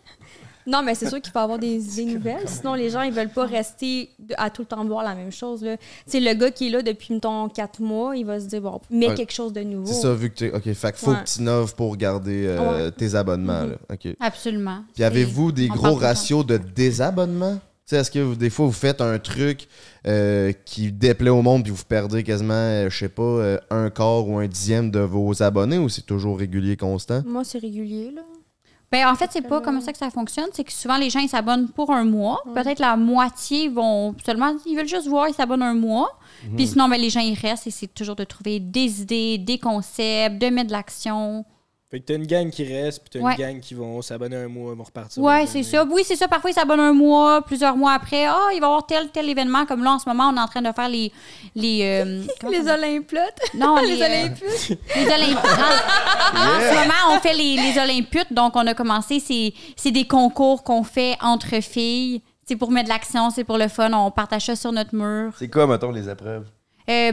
[SPEAKER 4] Non, mais c'est sûr qu'il faut avoir des idées nouvelles. Sinon, les gens, ils veulent pas rester de- à tout le temps voir la même chose. Tu sais, le gars qui est là depuis, mettons, quatre mois, il va se dire, bon, mets
[SPEAKER 5] Ouais.
[SPEAKER 4] quelque chose de nouveau.
[SPEAKER 5] C'est ça, vu que t'es... OK, fait qu'il faut
[SPEAKER 4] Ouais.
[SPEAKER 5] que tu innoves pour garder euh,
[SPEAKER 4] Ouais.
[SPEAKER 5] tes abonnements.
[SPEAKER 4] Mhm.
[SPEAKER 5] Là. OK.
[SPEAKER 1] Absolument.
[SPEAKER 5] Puis avez-vous des
[SPEAKER 1] on
[SPEAKER 5] gros
[SPEAKER 1] parle tout le
[SPEAKER 5] ratios de désabonnement? Tu sais, est-ce que vous- des fois vous faites un truc euh, qui déplaît au monde puis vous perdez quasiment, euh, je sais pas, euh, un quart ou un dixième de vos abonnés ou c'est toujours régulier, constant?
[SPEAKER 4] Moi, c'est régulier, là.
[SPEAKER 1] Ben, en fait, c'est pas comme ça que ça fonctionne. C'est que souvent, les gens, ils s'abonnent pour un mois.
[SPEAKER 4] Ouais.
[SPEAKER 1] Peut-être la moitié vont seulement... Ils veulent juste voir, ils s'abonnent un mois. Puis sinon, ben, les gens, ils restent et c'est toujours de trouver des idées, des concepts, de mettre de l'action.
[SPEAKER 3] Fait que t'as une gang qui reste, puis t'as
[SPEAKER 1] Ouais.
[SPEAKER 3] une gang qui vont s'abonner un mois, vont repartir.
[SPEAKER 1] Ouais,
[SPEAKER 3] une
[SPEAKER 1] c'est
[SPEAKER 3] année.
[SPEAKER 1] ça. Oui, c'est ça. Parfois, ils s'abonnent un mois, plusieurs mois après. Ah, il va y avoir tel, tel événement. Comme là, en ce moment, on est en train de faire les... Les, euh, comment
[SPEAKER 4] Les
[SPEAKER 1] ça-
[SPEAKER 4] Olymplotes.
[SPEAKER 1] Non,
[SPEAKER 4] Les
[SPEAKER 1] les, euh,
[SPEAKER 4] Olympus.
[SPEAKER 1] Les Olympiques. En, en ce moment, on fait les, les Olymputes. Donc, on a commencé. C'est, c'est des concours qu'on fait entre filles. C'est pour mettre de l'action, c'est pour le fun. On partage ça sur notre mur.
[SPEAKER 2] C'est quoi, mettons, les épreuves?
[SPEAKER 1] Euh,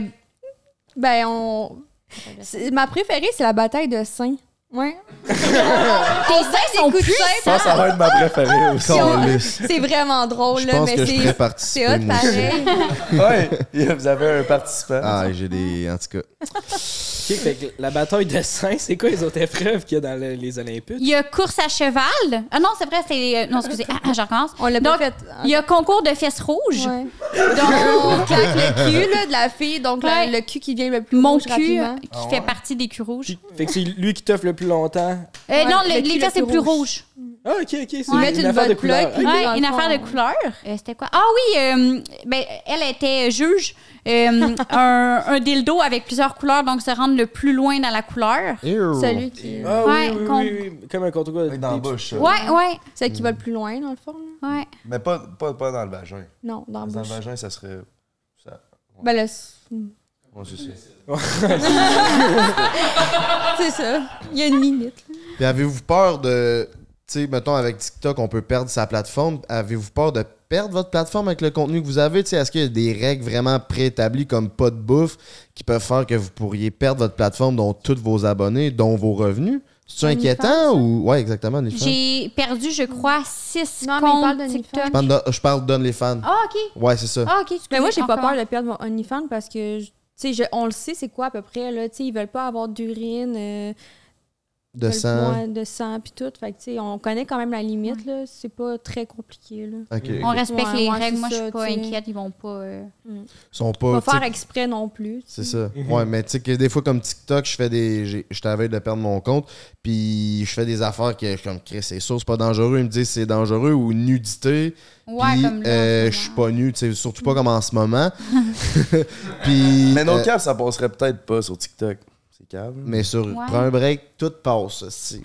[SPEAKER 4] Ben, on... c'est- Ma préférée, c'est la bataille de seins. Ouais.
[SPEAKER 1] tes seins sont plus
[SPEAKER 2] Je pense que ça va être ma préférée aussi.
[SPEAKER 5] Calisse.
[SPEAKER 4] C'est vraiment drôle,
[SPEAKER 5] Je
[SPEAKER 4] là,
[SPEAKER 5] pense
[SPEAKER 4] mais
[SPEAKER 5] que je
[SPEAKER 4] c'est...
[SPEAKER 5] pourrais
[SPEAKER 4] C'est
[SPEAKER 5] participer,
[SPEAKER 4] hot,
[SPEAKER 5] moi aussi.
[SPEAKER 4] pareil.
[SPEAKER 2] Ouais, vous avez un participant.
[SPEAKER 5] Ah, j'ai des... En tout cas...
[SPEAKER 3] Ok, fait que la bataille de seins, c'est quoi les autres épreuves qu'il y a dans le- les Olympiques?
[SPEAKER 1] Il y a course à cheval. Ah non, c'est vrai, c'est. Non, excusez, ah, je recommence.
[SPEAKER 4] On l'a
[SPEAKER 1] Donc,
[SPEAKER 4] pas fait.
[SPEAKER 1] il y a concours de fesses rouges.
[SPEAKER 4] Ouais. Donc, on claque le cul là, de la fille, donc la-
[SPEAKER 1] Ouais.
[SPEAKER 4] le cul qui vient le plus
[SPEAKER 1] Mon
[SPEAKER 4] rouge
[SPEAKER 1] cul,
[SPEAKER 4] rapidement.
[SPEAKER 1] qui
[SPEAKER 2] Ah
[SPEAKER 1] fait
[SPEAKER 2] ouais?
[SPEAKER 1] partie des culs rouges.
[SPEAKER 3] Fait que c'est lui qui t'offre le plus longtemps.
[SPEAKER 1] Euh,
[SPEAKER 4] Ouais,
[SPEAKER 1] non,
[SPEAKER 4] le
[SPEAKER 1] le-
[SPEAKER 4] cul
[SPEAKER 1] les
[SPEAKER 4] le
[SPEAKER 1] fesses, c'est
[SPEAKER 4] plus
[SPEAKER 1] plus
[SPEAKER 4] rouge.
[SPEAKER 1] rouge.
[SPEAKER 3] Ah, ok, ok. C'est
[SPEAKER 4] Ils
[SPEAKER 3] une,
[SPEAKER 4] mettent une
[SPEAKER 3] affaire de
[SPEAKER 4] bonne
[SPEAKER 3] couleur.
[SPEAKER 4] plaque, puis-
[SPEAKER 1] Ouais,
[SPEAKER 4] dans le
[SPEAKER 1] une
[SPEAKER 4] fond.
[SPEAKER 1] affaire de couleur. Euh, C'était quoi? Ah oui, euh, ben, elle était juge. Euh, un, un dildo avec plusieurs couleurs, donc se rendre le plus loin dans la couleur.
[SPEAKER 5] Ew.
[SPEAKER 4] Celui qui...
[SPEAKER 3] Ah
[SPEAKER 1] Ouais,
[SPEAKER 3] oui, oui,
[SPEAKER 1] qu'on-
[SPEAKER 3] oui, oui, comme un contour.
[SPEAKER 2] Avec dans la bouche. ça.
[SPEAKER 1] Ouais, ouais,
[SPEAKER 4] Celui qui va le plus loin, dans le fond. là.
[SPEAKER 1] ouais.
[SPEAKER 2] Mais pas, pas, pas dans le vagin.
[SPEAKER 4] Non, dans la
[SPEAKER 2] Dans le
[SPEAKER 4] bouche.
[SPEAKER 2] vagin, ça serait. Ça...
[SPEAKER 4] Ben là, c'est
[SPEAKER 2] Ouais, c'est ça.
[SPEAKER 4] c'est ça. Il y a une limite. là.
[SPEAKER 5] Puis avez-vous peur de... Tu sais, mettons, avec TikTok, on peut perdre sa plateforme. Avez-vous peur de perdre votre plateforme avec le contenu que vous avez? Tu sais, est-ce qu'il y a des règles vraiment préétablies comme pas de bouffe qui peuvent faire que vous pourriez perdre votre plateforme, dont tous vos abonnés, dont vos revenus? C'est-tu
[SPEAKER 4] OnlyFans,
[SPEAKER 5] inquiétant
[SPEAKER 4] ça?
[SPEAKER 5] ou... Ouais, exactement, les fans.
[SPEAKER 1] J'ai perdu, je crois, six
[SPEAKER 4] Non, mais il parle
[SPEAKER 1] comptes
[SPEAKER 4] d'OnlyFans.
[SPEAKER 1] TikTok.
[SPEAKER 5] Je parle de- Je parle d'On les fans.
[SPEAKER 1] Ah, OK.
[SPEAKER 5] Ouais, c'est ça.
[SPEAKER 1] Ah, OK.
[SPEAKER 4] Mais moi, j'ai pas
[SPEAKER 1] encore.
[SPEAKER 4] peur de perdre mon OnlyFans parce que, je- tu sais, je- on le sait, c'est quoi à peu près, là. Tu sais, ils veulent pas avoir d'urine, euh,
[SPEAKER 5] De
[SPEAKER 4] veulent-
[SPEAKER 5] sang.
[SPEAKER 4] ouais, de sang, puis tout. Fait que, tu sais, on connaît quand même la limite, là. C'est pas très compliqué, là.
[SPEAKER 5] OK.
[SPEAKER 1] On respecte
[SPEAKER 4] Ouais,
[SPEAKER 1] les
[SPEAKER 4] ouais,
[SPEAKER 1] règles.
[SPEAKER 4] c'est
[SPEAKER 1] Moi, je
[SPEAKER 4] ça,
[SPEAKER 1] suis pas
[SPEAKER 4] tu sais.
[SPEAKER 1] inquiète. Ils vont pas. euh,
[SPEAKER 5] Ils sont pas...
[SPEAKER 4] Pas
[SPEAKER 5] tu sais,
[SPEAKER 4] faire exprès non plus. tu
[SPEAKER 5] C'est
[SPEAKER 4] sais.
[SPEAKER 5] ça. Ouais, mais tu sais que des fois, comme TikTok, je fais des. j'ai- J'étais à veille de perdre mon compte, puis je fais des affaires que je suis comme, Chris, c'est sûr, c'est pas dangereux. Ils me disent c'est dangereux ou nudité.
[SPEAKER 1] Ouais,
[SPEAKER 5] Puis
[SPEAKER 1] comme là,
[SPEAKER 5] euh,
[SPEAKER 1] en
[SPEAKER 5] je
[SPEAKER 1] ce
[SPEAKER 5] suis
[SPEAKER 1] moment.
[SPEAKER 5] pas nu, tu sais, surtout pas comme en ce moment. Puis.
[SPEAKER 2] Mais no
[SPEAKER 5] euh,
[SPEAKER 2] cap, ça passerait peut-être pas sur TikTok. C'est calme.
[SPEAKER 5] mais sur.
[SPEAKER 1] Ouais.
[SPEAKER 5] Prends un break, tout passe, si.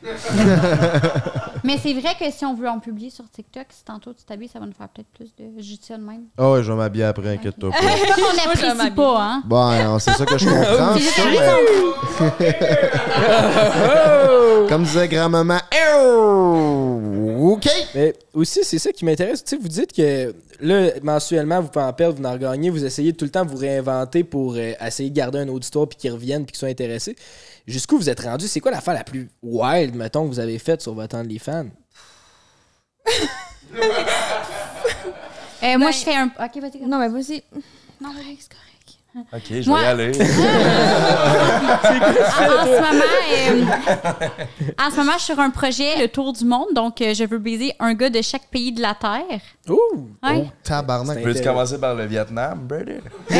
[SPEAKER 1] Mais c'est vrai que si on veut en publier sur TikTok, si tantôt tu t'habilles, ça va nous faire peut-être plus de. Je dis ça de même.
[SPEAKER 5] Ah ouais, je vais m'habiller après, inquiète-toi pas.
[SPEAKER 1] On n'apprécie
[SPEAKER 4] m'habille.
[SPEAKER 1] pas, hein?
[SPEAKER 5] Bon, non, c'est ça que je comprends.
[SPEAKER 1] C'est
[SPEAKER 5] ça,
[SPEAKER 1] juste
[SPEAKER 5] mais- Comme disait grand-maman. Ew! OK!
[SPEAKER 3] Mais aussi, c'est ça qui m'intéresse. Tu sais, vous dites que là, mensuellement, vous pouvez en perdre, vous en regagnez, vous essayez tout le temps de vous réinventer pour euh, essayer de garder un auditoire puis qu'ils reviennent puis qu'ils soient intéressés. Jusqu'où vous êtes rendu? C'est quoi l'affaire la plus wild, mettons, que vous avez faite sur votre OnlyFans?
[SPEAKER 1] Euh, moi, je fais un. OK, vas-y.
[SPEAKER 4] Non, mais vas-y.
[SPEAKER 1] Non, vas-y, c'est correct.
[SPEAKER 2] Ok, je vais
[SPEAKER 1] Moi-
[SPEAKER 2] y aller.
[SPEAKER 1] En, en ce moment, euh, en ce moment, je suis sur un projet, le tour du monde. Donc, euh, je veux baiser un gars de chaque pays de la Terre.
[SPEAKER 3] Ouh!
[SPEAKER 1] Ouais.
[SPEAKER 5] Oh, tabarnak.
[SPEAKER 2] Peux-tu commencer par le Vietnam, brother?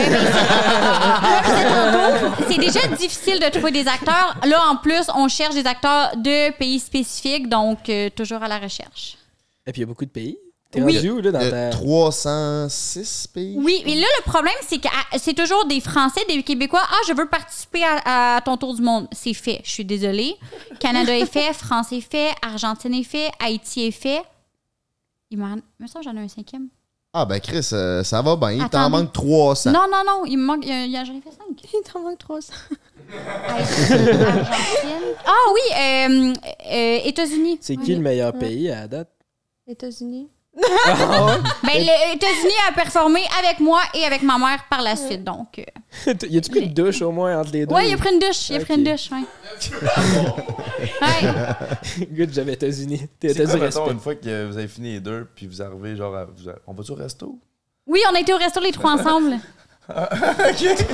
[SPEAKER 1] C'est déjà difficile de trouver des acteurs. Là, en plus, on cherche des acteurs de pays spécifiques, donc euh, toujours à la recherche.
[SPEAKER 3] Et puis, il y a beaucoup de pays. T'es
[SPEAKER 1] Oui.
[SPEAKER 3] rendu où, là, dans
[SPEAKER 5] Euh,
[SPEAKER 3] ta...
[SPEAKER 5] trois cent six pays?
[SPEAKER 1] Oui, et là, le problème, c'est que ah, c'est toujours des Français, des Québécois. Ah, je veux participer à, à ton tour du monde. C'est fait. Je suis désolée. Canada est fait, France est fait, Argentine est fait, Haïti est fait. Il m'en... Me semble que j'en ai un cinquième.
[SPEAKER 5] Ah, ben Chris, euh, ça va bien. Il t'en
[SPEAKER 1] Attendez.
[SPEAKER 5] manque trois cents.
[SPEAKER 1] Non, non, non. Il me manque... Il y a, il y a- j'en ai fait cinq.
[SPEAKER 4] Il t'en manque trois cents.
[SPEAKER 1] Argentine. Ah oui, euh, euh, États-Unis.
[SPEAKER 3] C'est
[SPEAKER 1] Oui.
[SPEAKER 3] qui le meilleur pays à la date?
[SPEAKER 4] États-Unis.
[SPEAKER 3] Ah ouais?
[SPEAKER 1] Ben, les États-Unis a performé avec moi et avec ma mère par la suite, donc... euh,
[SPEAKER 3] Y a-tu pris une douche au moins entre les deux?
[SPEAKER 1] Ouais, il a pris une douche. Il a
[SPEAKER 3] Ok.
[SPEAKER 1] pris une douche, ouais. Ouais.
[SPEAKER 3] Good job, États-Unis. T'as
[SPEAKER 2] C'est
[SPEAKER 3] du
[SPEAKER 2] quoi, mettons,
[SPEAKER 3] respect.
[SPEAKER 2] une fois que vous avez fini les deux, puis vous arrivez, genre, à- vous a- on va-tu au resto?
[SPEAKER 1] Oui, on a été au resto les trois ensemble. Ah, il était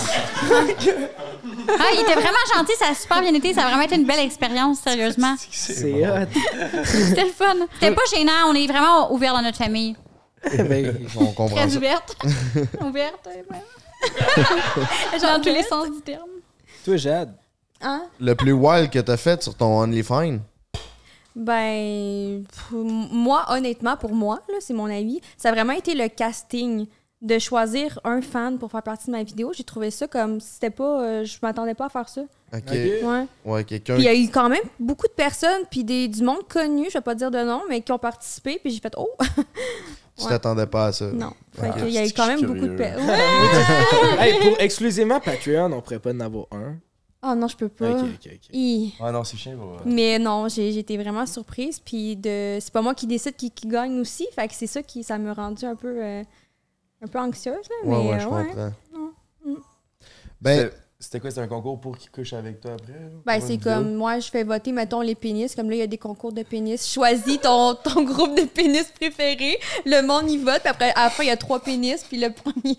[SPEAKER 1] vraiment gentil, ça a super bien été. Ça a vraiment été une belle expérience, sérieusement.
[SPEAKER 3] C'est hot.
[SPEAKER 1] C'était le fun. C'était pas gênant, on est vraiment ouvert dans notre famille.
[SPEAKER 3] Ben,
[SPEAKER 5] On comprend
[SPEAKER 1] Très
[SPEAKER 5] ça.
[SPEAKER 1] ouverte. ouverte, ouais. Genre dans tous les sens du terme.
[SPEAKER 3] toi, Jade.
[SPEAKER 4] Hein?
[SPEAKER 5] Le plus wild que t'as fait sur ton OnlyFans?
[SPEAKER 4] Ben, pff, moi, honnêtement, pour moi, là, c'est mon avis, ça a vraiment été le casting de choisir un fan pour faire partie de ma vidéo. J'ai trouvé ça comme, c'était pas, euh, je m'attendais pas à faire ça.
[SPEAKER 5] Ok.
[SPEAKER 3] Ok.
[SPEAKER 4] Ouais.
[SPEAKER 5] Ouais, quelqu'un.
[SPEAKER 4] Puis il y a eu quand même beaucoup de personnes, puis des, du monde connu, je vais pas dire de nom, mais qui ont participé, puis j'ai fait « Oh!
[SPEAKER 5] Tu t'attendais pas à ça. »
[SPEAKER 4] Non. Fait
[SPEAKER 5] Ok.
[SPEAKER 4] qu'il y a eu quand même beaucoup de
[SPEAKER 2] Curieux.
[SPEAKER 4] personnes. Ouais.
[SPEAKER 3] Hey, pour exclusivement Patreon, on pourrait pas en avoir un.
[SPEAKER 4] Oh non, je peux pas.
[SPEAKER 3] Ok, ok, ok.
[SPEAKER 4] Hi.
[SPEAKER 2] Ah non, c'est chiant. Ouais.
[SPEAKER 4] Mais non, j'ai j'ai été vraiment surprise. Puis de, c'est pas moi qui décide qui, qui gagne aussi. Fait que c'est ça qui ça m'a rendu un peu, euh, un peu anxieuse. Là,
[SPEAKER 5] Ouais,
[SPEAKER 4] mais,
[SPEAKER 5] ouais, je
[SPEAKER 4] euh,
[SPEAKER 5] comprends.
[SPEAKER 4] Mm.
[SPEAKER 5] Ben,
[SPEAKER 2] C'était- C'était quoi? C'était un concours pour qui couche avec toi après? là?
[SPEAKER 4] Ben,
[SPEAKER 2] Pour
[SPEAKER 4] c'est
[SPEAKER 2] une vidéo?
[SPEAKER 4] comme, moi, je fais voter, mettons, les pénis. Comme là, il y a des concours de pénis. Choisis ton, ton groupe de pénis préféré. Le monde y vote. Puis après, à la fin, il y a trois pénis. Puis le premier.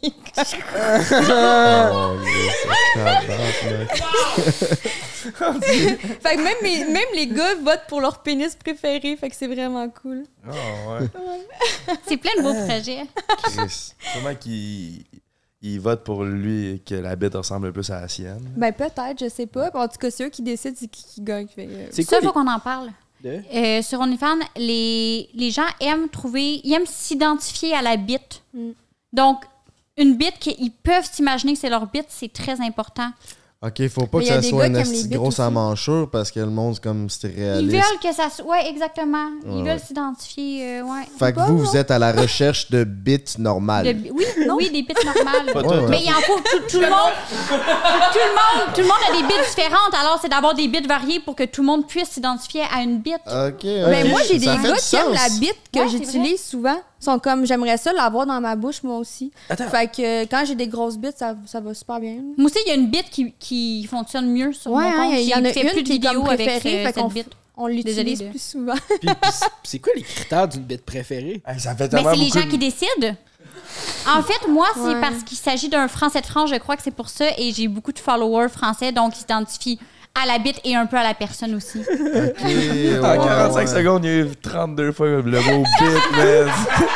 [SPEAKER 5] oh, yes, tabarnak.
[SPEAKER 4] Fait que même, mes- même les gars votent pour leur pénis préféré. Fait que c'est vraiment cool.
[SPEAKER 2] Ah ouais.
[SPEAKER 1] C'est plein de beaux projets.
[SPEAKER 2] Chris. Comment qu'il il vote pour lui que la bête ressemble le plus à la sienne?
[SPEAKER 4] Ben, peut-être, je sais pas. En tout cas, c'est eux qui décident c'est qui, qui gagne. Fait, euh,
[SPEAKER 3] C'est
[SPEAKER 1] Ça, il
[SPEAKER 3] quoi
[SPEAKER 1] faut qu'on en parle.
[SPEAKER 3] les-
[SPEAKER 1] Euh, sur OnlyFans, les, les gens aiment trouver, ils aiment s'identifier à la bite.
[SPEAKER 4] Mm.
[SPEAKER 1] Donc, une bite qu'ils peuvent s'imaginer que c'est leur bite, c'est très important.
[SPEAKER 5] Ok, faut pas
[SPEAKER 4] Mais
[SPEAKER 5] que
[SPEAKER 4] y a
[SPEAKER 5] ça
[SPEAKER 4] des
[SPEAKER 5] soit
[SPEAKER 4] gars
[SPEAKER 5] une
[SPEAKER 4] qui aiment les
[SPEAKER 5] esti
[SPEAKER 4] bites
[SPEAKER 5] grosse
[SPEAKER 4] aussi.
[SPEAKER 5] amanchure parce que le monde, c'est comme c'était
[SPEAKER 1] Ils
[SPEAKER 5] réaliste.
[SPEAKER 1] veulent que ça soit. Ouais, exactement. Ils
[SPEAKER 5] Ouais,
[SPEAKER 1] veulent
[SPEAKER 5] ouais.
[SPEAKER 1] s'identifier. euh, ouais.
[SPEAKER 5] Fait que
[SPEAKER 4] Pas,
[SPEAKER 5] vous,
[SPEAKER 4] non.
[SPEAKER 5] vous êtes à la recherche de bits normales.
[SPEAKER 1] De- oui, oui, des bites normales.
[SPEAKER 2] Pas
[SPEAKER 5] Ouais,
[SPEAKER 2] toi,
[SPEAKER 5] ouais.
[SPEAKER 1] Mais il en faut tout, tout le monde. Tout le monde, tout le monde a des bites différentes. Alors, c'est d'avoir des bites variées pour que tout le monde puisse s'identifier à une bite.
[SPEAKER 5] Ok,
[SPEAKER 4] Ben,
[SPEAKER 5] ok,
[SPEAKER 4] moi, j'ai des
[SPEAKER 5] ça fait
[SPEAKER 4] gars
[SPEAKER 5] du
[SPEAKER 4] qui aiment
[SPEAKER 5] sens.
[SPEAKER 4] la bite que
[SPEAKER 1] Ouais, c'est
[SPEAKER 4] j'utilise souvent. Ils sont comme, j'aimerais ça l'avoir dans ma bouche, moi aussi.
[SPEAKER 3] Attends.
[SPEAKER 4] Fait que euh, quand j'ai des grosses bites, ça, ça va super bien.
[SPEAKER 1] Moi aussi, il y a une bite qui, qui fonctionne mieux sur
[SPEAKER 4] Ouais,
[SPEAKER 1] mon compte.
[SPEAKER 4] hein, il y en a
[SPEAKER 1] J'ai fait
[SPEAKER 4] une
[SPEAKER 1] plus de
[SPEAKER 4] qui est comme
[SPEAKER 1] vidéos avec
[SPEAKER 4] préférée,
[SPEAKER 1] euh,
[SPEAKER 4] fait
[SPEAKER 1] cette
[SPEAKER 4] qu'on
[SPEAKER 1] bite.
[SPEAKER 4] on l'utilise
[SPEAKER 1] Désolée de-
[SPEAKER 4] plus souvent.
[SPEAKER 3] Puis, puis c'est- c'est quoi les critères d'une bête préférée?
[SPEAKER 2] Hey, ça fait
[SPEAKER 1] Mais
[SPEAKER 2] tellement
[SPEAKER 1] c'est les
[SPEAKER 2] beaucoup
[SPEAKER 1] gens
[SPEAKER 2] de-
[SPEAKER 1] qui décident. En fait, moi, c'est
[SPEAKER 4] Ouais.
[SPEAKER 1] parce qu'il s'agit d'un Français de France, je crois que c'est pour ça, et j'ai beaucoup de followers français, donc ils s'identifient à la bite et un peu à la personne aussi.
[SPEAKER 5] Ok, ouais,
[SPEAKER 2] En quarante-cinq
[SPEAKER 5] ouais.
[SPEAKER 2] secondes, il y a eu trente-deux fois le mot bit, man.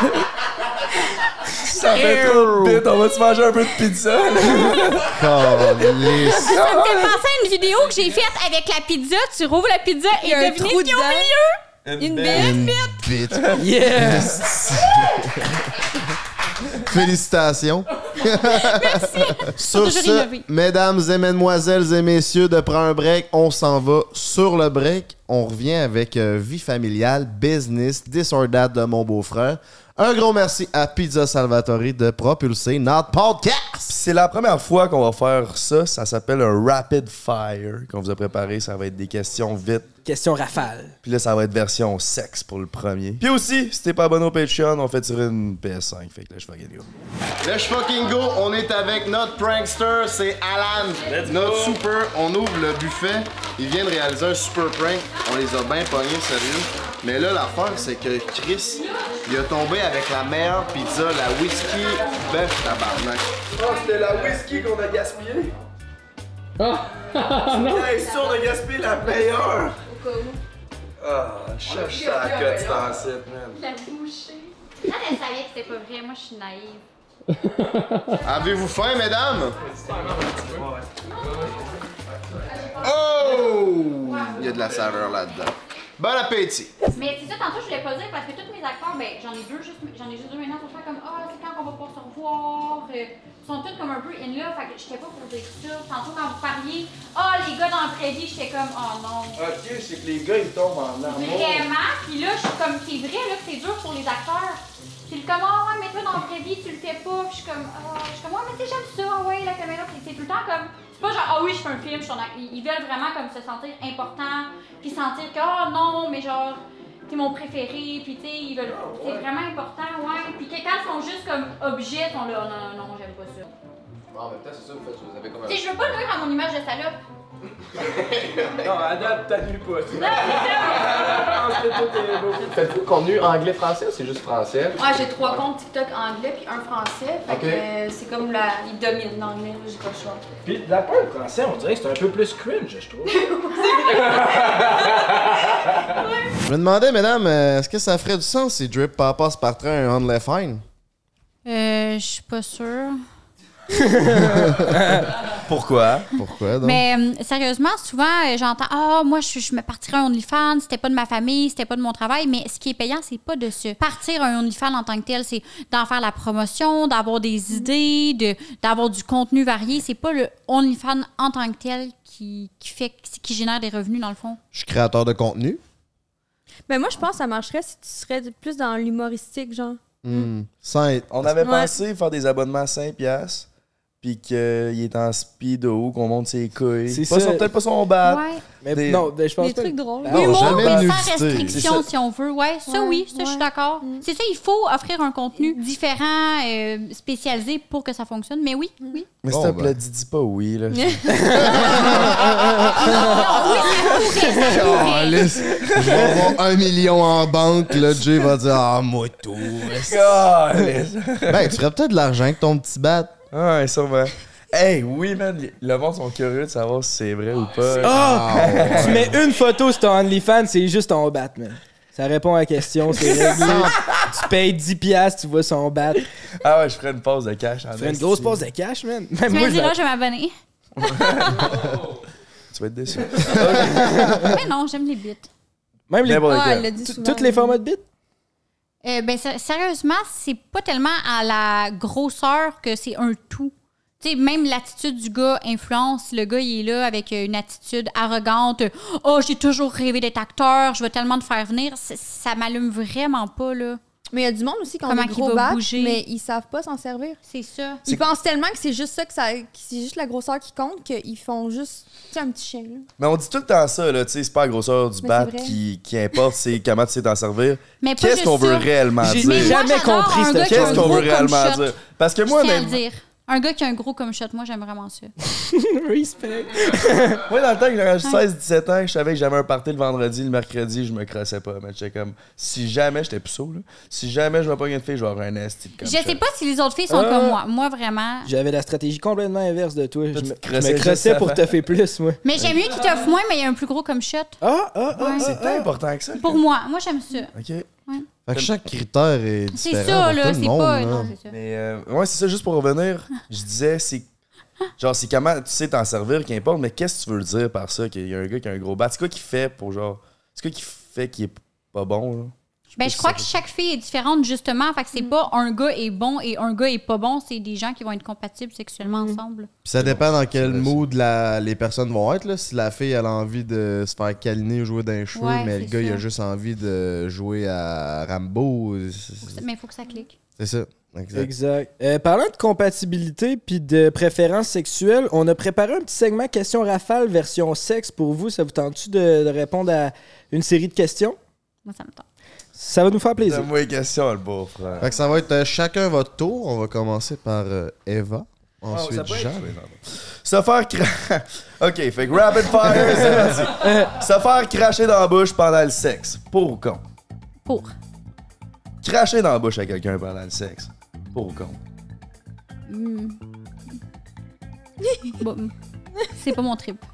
[SPEAKER 2] Ça fait trop de bit, on va-tu manger un peu de pizza? là?
[SPEAKER 5] Calisse.
[SPEAKER 1] Ça me fait penser à une vidéo que j'ai faite avec la pizza. Tu rouvres la pizza et
[SPEAKER 4] Il y a un
[SPEAKER 1] devinez
[SPEAKER 4] trou
[SPEAKER 1] ce qu'il y a au
[SPEAKER 4] dedans.
[SPEAKER 1] milieu.
[SPEAKER 4] Une
[SPEAKER 2] belle-
[SPEAKER 4] bite.
[SPEAKER 5] Une bite.
[SPEAKER 3] Yes!
[SPEAKER 5] Félicitations. Sur
[SPEAKER 1] toujours
[SPEAKER 5] ce,
[SPEAKER 1] innover.
[SPEAKER 5] mesdames et mesdemoiselles et messieurs, de prendre un break, on s'en va sur le break. On revient avec euh, vie familiale, business, this or that de mon beau-frère. Un gros merci à Pizza Salvatore de propulser notre podcast.
[SPEAKER 2] C'est la première fois qu'on va faire ça. Ça s'appelle un rapid fire qu'on vous a préparé. Ça va être des questions vite.
[SPEAKER 3] Question rafale.
[SPEAKER 2] Puis là, ça va être version sexe pour le premier. Puis aussi, si t'es pas abonné au Patreon, on fait tirer une P S cinq. Fait que là, je fucking go.
[SPEAKER 8] Let's fucking go, on est avec notre prankster, c'est Alan, notre super. On ouvre le buffet, il vient de réaliser un super prank, on les a bien pognés, sérieux. Mais là, l'affaire, c'est que Chris, il a tombé avec la meilleure pizza, la whisky bœuf tabarnak. Oh, c'était la whisky qu'on a gaspillée? Ah! Non! Bien sûr de gaspiller la meilleure! Ah, cherche la cote, c'est en site, man.
[SPEAKER 1] La bouchée. Elle, elle savait que c'était pas vrai. Moi, je suis naïve.
[SPEAKER 8] Avez-vous faim, mesdames? Oh! Il y a de la saveur là-dedans. Bon appétit!
[SPEAKER 1] Mais c'est ça, tantôt, je voulais pas le dire parce que tous mes acteurs, ben, j'en ai deux, juste, j'en ai juste deux maintenant, pour faire comme, ah, c'est quand qu'on va pouvoir se revoir. Euh, ils sont tous comme un peu in love, fait que j'étais pas pour dire ça. Tantôt, quand vous parliez, ah, les gars dans le vraie vie, j'étais comme, oh non.
[SPEAKER 2] Ok, c'est que les gars, ils tombent en amour.
[SPEAKER 1] Vraiment, pis là, je suis comme, c'est vrai, là, que c'est dur pour les acteurs. Puis le comme, ah, ouais, mais toi, dans la vraie vie, tu le fais pas. Puis je suis comme, ah, je suis comme, ouais, mais tu sais, j'aime ça, ouais, la caméra. Puis c'est tout le temps comme, c'est pas genre, ah oui, je fais un film, je suis en act- Ils veulent vraiment comme se sentir important, puis sentir que, oh non, mais genre, t'es mon préféré, puis tu sais, ils veulent. C'est vraiment important, ouais. Puis que quand ils sont juste comme objets, ils sont là, non, non, non, j'aime pas ça.
[SPEAKER 10] En même temps, c'est ça, vous faites, vous avez comme un...
[SPEAKER 1] Tu sais, je veux pas nuire à mon image de salope.
[SPEAKER 9] Non, Adam, t'as nu pas.
[SPEAKER 1] Non, c'est ça.
[SPEAKER 10] Faites-vous contenu anglais-français ou c'est juste français?
[SPEAKER 4] Ouais, j'ai trois comptes TikTok anglais puis un français. Fait
[SPEAKER 10] Ok.
[SPEAKER 4] que euh, c'est comme la. Ils dominent l'anglais, là, j'ai pas le choix.
[SPEAKER 9] Puis de la part du français, on dirait que c'est un peu plus cringe, je trouve.
[SPEAKER 5] Je me demandais, mesdames, euh, est-ce que ça ferait du sens si Drip Papa se parterait un Only Fine?
[SPEAKER 1] Euh, je suis pas sûre.
[SPEAKER 2] Pourquoi?
[SPEAKER 5] Pourquoi donc?
[SPEAKER 1] Mais euh, sérieusement, souvent, euh, j'entends ah, moi, je, je me partirais un OnlyFans, c'était pas de ma famille, c'était pas de mon travail. Mais ce qui est payant, c'est pas de se partir un OnlyFans en tant que tel, c'est d'en faire la promotion, d'avoir des idées, de, d'avoir du contenu varié. C'est pas le OnlyFans en tant que tel qui, qui fait qui génère des revenus, dans le fond.
[SPEAKER 5] Je suis créateur de contenu.
[SPEAKER 4] Ben moi, je pense que ça marcherait si tu serais plus dans l'humoristique, genre.
[SPEAKER 5] Hmm. Sans être...
[SPEAKER 2] On avait
[SPEAKER 4] Ouais.
[SPEAKER 2] pensé faire des abonnements à cinq piastres, puis qu'il est en speedo, qu'on monte ses couilles.
[SPEAKER 3] C'est
[SPEAKER 2] Pas
[SPEAKER 3] ça.
[SPEAKER 2] son- Peut-être pas son bat.
[SPEAKER 1] Ouais.
[SPEAKER 3] Mais
[SPEAKER 2] Des-
[SPEAKER 3] non, ben, je pense
[SPEAKER 4] Des
[SPEAKER 3] pas.
[SPEAKER 4] trucs drôles.
[SPEAKER 3] Ah,
[SPEAKER 5] non,
[SPEAKER 1] Humour,
[SPEAKER 5] jamais
[SPEAKER 1] mais
[SPEAKER 5] de
[SPEAKER 1] sans
[SPEAKER 5] nudité.
[SPEAKER 1] restriction,
[SPEAKER 2] C'est ça.
[SPEAKER 1] si on veut. Ouais, ça,
[SPEAKER 4] Ouais,
[SPEAKER 1] oui, ça, je suis
[SPEAKER 4] ouais.
[SPEAKER 1] d'accord.
[SPEAKER 4] Mm.
[SPEAKER 1] C'est ça, il faut offrir un contenu différent, euh, spécialisé pour que ça fonctionne. Mais oui, oui.
[SPEAKER 2] Mais
[SPEAKER 5] Bon,
[SPEAKER 2] s'il te
[SPEAKER 5] ben.
[SPEAKER 2] plaît, dis, dis pas oui, là.
[SPEAKER 1] Non, oui, ça pourrait, ça pourrait.
[SPEAKER 5] Calisse. Je vais avoir un million en banque, là, Jay va dire « Ah, moi tout.
[SPEAKER 2] Calisse. »
[SPEAKER 5] Ben, tu ferais peut-être de l'argent avec ton petit bat.
[SPEAKER 2] Ouais, sûrement. Hey, oui, man, le monde sont curieux de savoir si c'est vrai ou pas.
[SPEAKER 3] Ah!
[SPEAKER 5] Ah,
[SPEAKER 3] Tu mets une photo sur ton OnlyFans, c'est juste ton bat, man. Ça répond à la question, c'est réglé. Tu payes dix piastres, tu vois son bat. Tu
[SPEAKER 2] Ah ouais, je ferais une pause de cash. en
[SPEAKER 3] fais une
[SPEAKER 2] esti.
[SPEAKER 3] grosse pause de cash, man. Même
[SPEAKER 1] Tu
[SPEAKER 3] moi,
[SPEAKER 1] me
[SPEAKER 3] je
[SPEAKER 1] dis
[SPEAKER 3] la-
[SPEAKER 1] là, je vais m'abonner.
[SPEAKER 2] Tu vas être déçu.
[SPEAKER 1] Mais non, j'aime les bits.
[SPEAKER 3] Même les...
[SPEAKER 2] N'importe
[SPEAKER 4] Ah,
[SPEAKER 2] quoi.
[SPEAKER 4] elle l'a dit
[SPEAKER 3] T-
[SPEAKER 4] souvent.
[SPEAKER 3] Tous les formats de bits?
[SPEAKER 1] Euh, ben, sé- sérieusement, c'est pas tellement à la grosseur que c'est un tout. Tu sais, même l'attitude du gars influence. Le gars, il est là avec euh, une attitude arrogante. « Oh, j'ai toujours rêvé d'être acteur, je veux tellement te faire venir. » C- Ça m'allume vraiment pas, là.
[SPEAKER 4] Mais il y a du monde aussi qui ont
[SPEAKER 1] Comment
[SPEAKER 4] des
[SPEAKER 1] qu'il
[SPEAKER 4] gros
[SPEAKER 1] va
[SPEAKER 4] bats,
[SPEAKER 1] bouger.
[SPEAKER 4] mais ils savent pas s'en servir.
[SPEAKER 1] C'est ça.
[SPEAKER 4] Ils pensent tellement que c'est juste ça, que ça, que c'est juste la grosseur qui compte, qu'ils font juste, tu sais, un petit chien, là.
[SPEAKER 2] Mais on dit tout le temps ça, là, tu sais, c'est pas la grosseur du
[SPEAKER 4] Mais
[SPEAKER 2] bat
[SPEAKER 4] c'est vrai.
[SPEAKER 2] qui, qui importe, c'est comment tu sais t'en servir.
[SPEAKER 1] Mais pas
[SPEAKER 2] Qu'est-ce
[SPEAKER 1] juste
[SPEAKER 2] qu'on veut
[SPEAKER 1] ça.
[SPEAKER 2] réellement
[SPEAKER 3] J'ai
[SPEAKER 2] dire?
[SPEAKER 1] Mais moi,
[SPEAKER 3] jamais
[SPEAKER 1] j'adore
[SPEAKER 3] compris
[SPEAKER 1] un
[SPEAKER 3] cette
[SPEAKER 1] gars qui a un
[SPEAKER 2] Qu'est-ce qu'on
[SPEAKER 1] gros
[SPEAKER 2] veut
[SPEAKER 1] comme
[SPEAKER 2] réellement
[SPEAKER 1] shot.
[SPEAKER 2] dire? Parce que
[SPEAKER 1] Je
[SPEAKER 2] moi,
[SPEAKER 1] tiens à le
[SPEAKER 2] honnêtement-
[SPEAKER 1] dire. Un gars qui a un gros comme shot, moi, j'aime vraiment ça.
[SPEAKER 3] Respect.
[SPEAKER 2] moi, dans le temps que j'avais seize dix-sept ans, je savais que j'avais un party le vendredi, le mercredi, je me crossais pas. Mais j'étais comme, si jamais, j'étais puceau, là. Si jamais je me pogne une fille, je vais avoir un esti de comme
[SPEAKER 1] Je sais
[SPEAKER 2] shot.
[SPEAKER 1] pas si les autres filles sont
[SPEAKER 3] Ah.
[SPEAKER 1] comme moi. Moi, vraiment.
[SPEAKER 3] J'avais la stratégie complètement inverse de toi. Je
[SPEAKER 2] Toi,
[SPEAKER 3] me,
[SPEAKER 2] tu te
[SPEAKER 3] je me
[SPEAKER 2] crossais
[SPEAKER 3] crossais
[SPEAKER 2] juste
[SPEAKER 3] pour
[SPEAKER 2] avant.
[SPEAKER 3] te faire plus, moi.
[SPEAKER 1] Mais j'aime mieux qu'il t'offre moins, mais il y a un plus gros comme shot.
[SPEAKER 3] Ah, ah, ah,
[SPEAKER 1] Ouais.
[SPEAKER 3] ah,
[SPEAKER 2] C'est
[SPEAKER 3] ah.
[SPEAKER 2] important que ça.
[SPEAKER 1] Pour moi. Moi, j'aime ça.
[SPEAKER 2] OK.
[SPEAKER 5] Fait que chaque critère est
[SPEAKER 1] C'est
[SPEAKER 5] différent
[SPEAKER 1] ça,
[SPEAKER 5] pour
[SPEAKER 1] là.
[SPEAKER 5] tout le
[SPEAKER 1] C'est
[SPEAKER 5] monde,
[SPEAKER 1] pas.
[SPEAKER 5] là.
[SPEAKER 1] Non, c'est ça.
[SPEAKER 2] Mais euh, ouais, c'est ça, juste pour revenir, je disais, c'est. Genre, c'est comment tu sais t'en servir, qu'importe, mais qu'est-ce que tu veux dire par ça, qu'il y a un gars qui a un gros bat? C'est quoi qui fait pour genre. C'est quoi qui fait qu'il est pas bon, là?
[SPEAKER 1] Ben,
[SPEAKER 2] pas
[SPEAKER 1] je
[SPEAKER 2] si
[SPEAKER 1] crois
[SPEAKER 2] ça
[SPEAKER 1] que
[SPEAKER 2] fait-
[SPEAKER 1] chaque fille est différente, justement. Fait que c'est pas un gars est bon et un gars est pas bon. C'est des gens qui vont être compatibles sexuellement ensemble.
[SPEAKER 5] Puis ça dépend dans quel
[SPEAKER 2] vrai, ça.
[SPEAKER 5] mood la- les personnes vont être. Là. Si la fille elle a envie de se faire câliner ou jouer d'un cheveu,
[SPEAKER 1] Ouais,
[SPEAKER 5] mais le
[SPEAKER 1] c'est
[SPEAKER 5] gars il
[SPEAKER 1] ça.
[SPEAKER 5] a juste envie de jouer à Rambo, c'est
[SPEAKER 1] Mais il faut que ça clique.
[SPEAKER 5] c'est ça. Exact.
[SPEAKER 3] Exact. Euh, parlant de compatibilité puis de préférences sexuelles, on a préparé un petit segment question rafale version sexe pour vous. Ça vous tente-tu de, de répondre à une série de questions?
[SPEAKER 1] Moi, ça me tente.
[SPEAKER 3] Ça va nous faire plaisir.
[SPEAKER 2] Donne-moi une question, le beau frère.
[SPEAKER 5] Fait que ça va être euh, chacun votre tour. On va commencer par euh, Eva. Ensuite,
[SPEAKER 3] ça peut être-
[SPEAKER 5] Jean.
[SPEAKER 2] Se faire cra... OK, fait que rapid fire, c'est parti. Se faire cracher dans la bouche pendant le sexe. Pour ou contre?
[SPEAKER 1] Pour.
[SPEAKER 2] Cracher dans la bouche à quelqu'un pendant le sexe. Pour ou contre?
[SPEAKER 1] Hmm. Bon, c'est pas mon trip.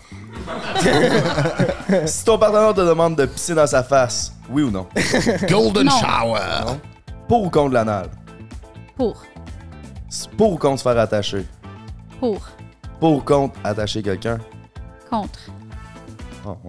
[SPEAKER 2] Si ton partenaire te demande de pisser dans sa face, oui ou non?
[SPEAKER 5] Golden
[SPEAKER 1] Non.
[SPEAKER 5] Shower.
[SPEAKER 2] Pour ou contre l'anal?
[SPEAKER 1] Pour.
[SPEAKER 2] Pour ou contre se faire attacher?
[SPEAKER 1] Pour.
[SPEAKER 2] Pour ou contre attacher quelqu'un?
[SPEAKER 1] Contre.
[SPEAKER 2] Ah, ouais.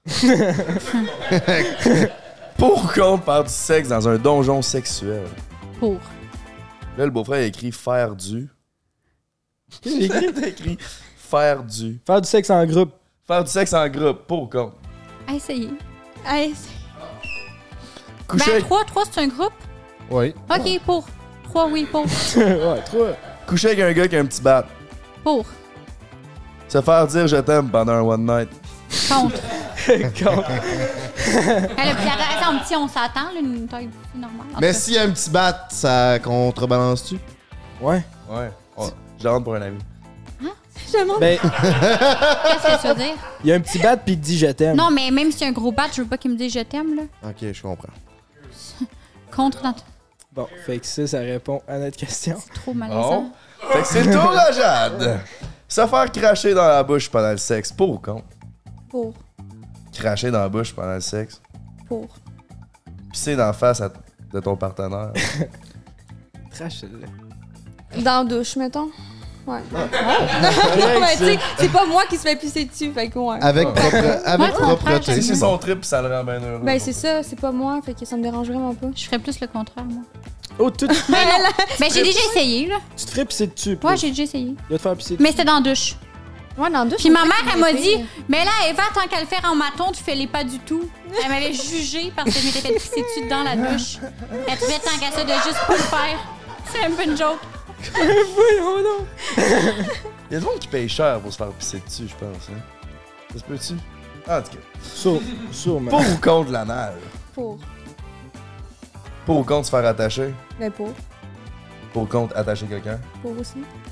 [SPEAKER 2] Pour ou contre faire du sexe dans un donjon sexuel?
[SPEAKER 1] Pour.
[SPEAKER 2] Là, le beau-frère a écrit faire du.
[SPEAKER 3] Qu'est-ce qu'il a écrit?
[SPEAKER 2] Il a écrit faire du.
[SPEAKER 3] Faire du sexe en groupe.
[SPEAKER 2] Faire du sexe en groupe. Pour ou contre?
[SPEAKER 1] À essayer.
[SPEAKER 4] À essayer.
[SPEAKER 2] Coucher
[SPEAKER 1] Ben,
[SPEAKER 2] avec...
[SPEAKER 1] trois, trois, c'est un groupe?
[SPEAKER 5] Oui.
[SPEAKER 1] OK, pour. Trois, oui, pour.
[SPEAKER 3] Ouais, trois.
[SPEAKER 2] Coucher avec un gars qui a un petit bat.
[SPEAKER 1] Pour.
[SPEAKER 2] Se faire dire je t'aime pendant un one night.
[SPEAKER 1] Contre.
[SPEAKER 3] Contre.
[SPEAKER 1] Elle a puis attends, petit, on s'attend, là, une taille normale. En
[SPEAKER 5] Mais
[SPEAKER 1] tout cas.
[SPEAKER 5] s'il y a un petit bat, ça contrebalance-tu?
[SPEAKER 3] Ouais.
[SPEAKER 2] Ouais. Oh, je rentre pour un ami.
[SPEAKER 4] Je demande.
[SPEAKER 3] Ben,
[SPEAKER 1] Qu'est-ce que tu veux dire?
[SPEAKER 3] il y a un petit bat puis il te dit je t'aime.
[SPEAKER 1] Non, mais même si y a un gros bat, je veux pas qu'il me dise je t'aime, là.
[SPEAKER 5] Ok, je comprends.
[SPEAKER 1] Contre dans
[SPEAKER 3] Bon, fait que ça, ça répond à notre question.
[SPEAKER 1] trop malaisant.
[SPEAKER 2] Oh. Fait que c'est le tour à Jade. Se faire cracher dans la bouche pendant le sexe. Pour ou contre?
[SPEAKER 4] Pour.
[SPEAKER 2] Cracher dans la bouche pendant le sexe.
[SPEAKER 4] Pour.
[SPEAKER 2] Pisser dans la face à- de ton partenaire.
[SPEAKER 3] Trash, celle-là.
[SPEAKER 4] Dans la douche, mettons. Ouais. non, mais tu sais, c'est pas moi qui se fait pisser dessus, fait que ouais.
[SPEAKER 5] Avec, propre... avec
[SPEAKER 1] Ouais,
[SPEAKER 5] propreté.
[SPEAKER 2] Si c'est son trip, ça le rend bien heureux.
[SPEAKER 4] Ben c'est ça, c'est pas moi, fait que ça me dérange vraiment pas.
[SPEAKER 1] Je ferais plus le contraire, moi.
[SPEAKER 3] Oh, tout, tu
[SPEAKER 1] Ben, j'ai déjà essayé, là.
[SPEAKER 3] te ferais pisser dessus.
[SPEAKER 1] Ouais, j'ai déjà essayé.
[SPEAKER 3] Il va te faire pisser dessus.
[SPEAKER 1] Mais c'était dans la douche.
[SPEAKER 4] Ouais, dans la douche.
[SPEAKER 1] Puis ma
[SPEAKER 4] c'est
[SPEAKER 1] mère,
[SPEAKER 4] ça
[SPEAKER 1] elle m'a
[SPEAKER 4] qui
[SPEAKER 1] dit,
[SPEAKER 4] fait.
[SPEAKER 1] mais là, Eva, tant qu'à le faire en maton, tu fais les pas du tout. Elle m'avait jugée parce que je m'étais fait pisser dessus dans la douche. Elle trouvait tant qu'à ça de juste pas le faire. C'est un peu une joke.
[SPEAKER 3] Voyons donc.
[SPEAKER 2] Il y a des gens qui payent cher pour se faire pisser dessus, je pense. Hein? Ça se peut-tu? En tout cas.
[SPEAKER 3] Sûre- Sûrement.
[SPEAKER 2] Pour ou contre l'anal?
[SPEAKER 4] Pour.
[SPEAKER 2] Pour ou contre se faire attacher?
[SPEAKER 4] Ben pour.
[SPEAKER 2] Pour ou contre attacher quelqu'un?
[SPEAKER 4] Pour aussi.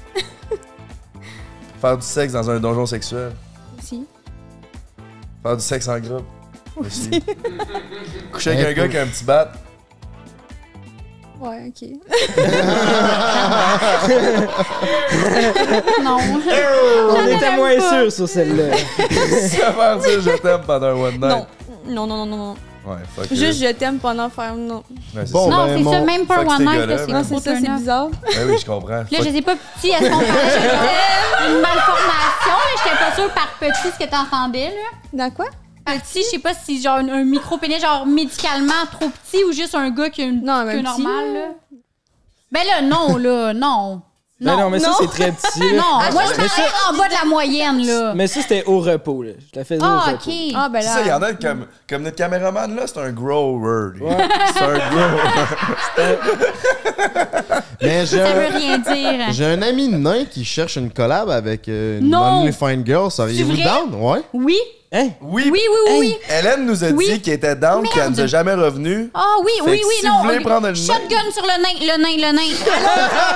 [SPEAKER 2] Faire du sexe dans un donjon sexuel?
[SPEAKER 4] Aussi.
[SPEAKER 2] Faire du sexe en groupe? Aussi. Coucher avec un gars qui a un petit bat?
[SPEAKER 4] Ouais, ok.
[SPEAKER 1] Non.
[SPEAKER 3] On était moins
[SPEAKER 1] pas.
[SPEAKER 3] sûrs sur celle-là.
[SPEAKER 2] Se faire dire je t'aime pendant un one night?
[SPEAKER 4] Non. Non, non, non, non, non.
[SPEAKER 2] Ouais, fuck it.
[SPEAKER 4] Juste je t'aime pendant faire. Non.
[SPEAKER 2] Ouais, c'est
[SPEAKER 5] Bon,
[SPEAKER 2] ça.
[SPEAKER 1] Non,
[SPEAKER 5] ben,
[SPEAKER 1] c'est ça,
[SPEAKER 5] mon-
[SPEAKER 1] même pas
[SPEAKER 2] fuck
[SPEAKER 1] un
[SPEAKER 2] ces
[SPEAKER 1] one night,
[SPEAKER 2] gars-là,
[SPEAKER 1] là, c'est
[SPEAKER 2] man.
[SPEAKER 4] Non, c'est ça, c'est bizarre.
[SPEAKER 2] Ben oui, je comprends.
[SPEAKER 1] Puis là, je sais pas petit, est-ce qu'on parlait de une malformation? Là, j'étais pas sûre par petit ce que t'entendais, là.
[SPEAKER 4] Dans quoi?
[SPEAKER 1] Petit, je sais pas si genre un, un micro-pénis, genre médicalement trop petit ou juste un gars qui a une
[SPEAKER 4] Non,
[SPEAKER 1] queue
[SPEAKER 4] même petit,
[SPEAKER 1] normale,
[SPEAKER 4] là.
[SPEAKER 1] là. Ben là, non, là, non.
[SPEAKER 3] Ben non, mais ça,
[SPEAKER 4] non.
[SPEAKER 3] c'est très petit. là.
[SPEAKER 1] Non, moi, je
[SPEAKER 3] mais
[SPEAKER 1] parlais en bas de la moyenne, là.
[SPEAKER 3] Mais ça, c'était au repos, là. Je la faisais au
[SPEAKER 1] Ah,
[SPEAKER 3] repos.
[SPEAKER 1] OK.
[SPEAKER 4] Ah, ben
[SPEAKER 2] C'est ça, il y
[SPEAKER 4] là.
[SPEAKER 2] en a comme, comme notre caméraman là, c'est un grower. lui. C'est un grower.
[SPEAKER 5] Mais j'ai
[SPEAKER 1] Ça veut
[SPEAKER 5] un...
[SPEAKER 1] rien dire.
[SPEAKER 5] J'ai un ami nain qui cherche une collab avec euh, une
[SPEAKER 1] Non.
[SPEAKER 5] Only Fine Girl. Seriez-vous
[SPEAKER 1] C'est vrai?
[SPEAKER 5] down? Ouais.
[SPEAKER 1] Oui,
[SPEAKER 3] Hein?
[SPEAKER 2] Oui,
[SPEAKER 1] oui, oui, oui, oui.
[SPEAKER 2] Hélène nous a
[SPEAKER 1] Oui.
[SPEAKER 2] dit qu'elle était down,
[SPEAKER 1] Merde.
[SPEAKER 2] qu'elle nous a jamais revenu.
[SPEAKER 1] Ah oui,
[SPEAKER 2] Fait
[SPEAKER 1] oui,
[SPEAKER 2] que
[SPEAKER 1] oui,
[SPEAKER 2] si
[SPEAKER 1] non.
[SPEAKER 2] vous voulez
[SPEAKER 1] ok.
[SPEAKER 2] prendre le nain-
[SPEAKER 1] Shotgun sur le nain, le nain, le nain.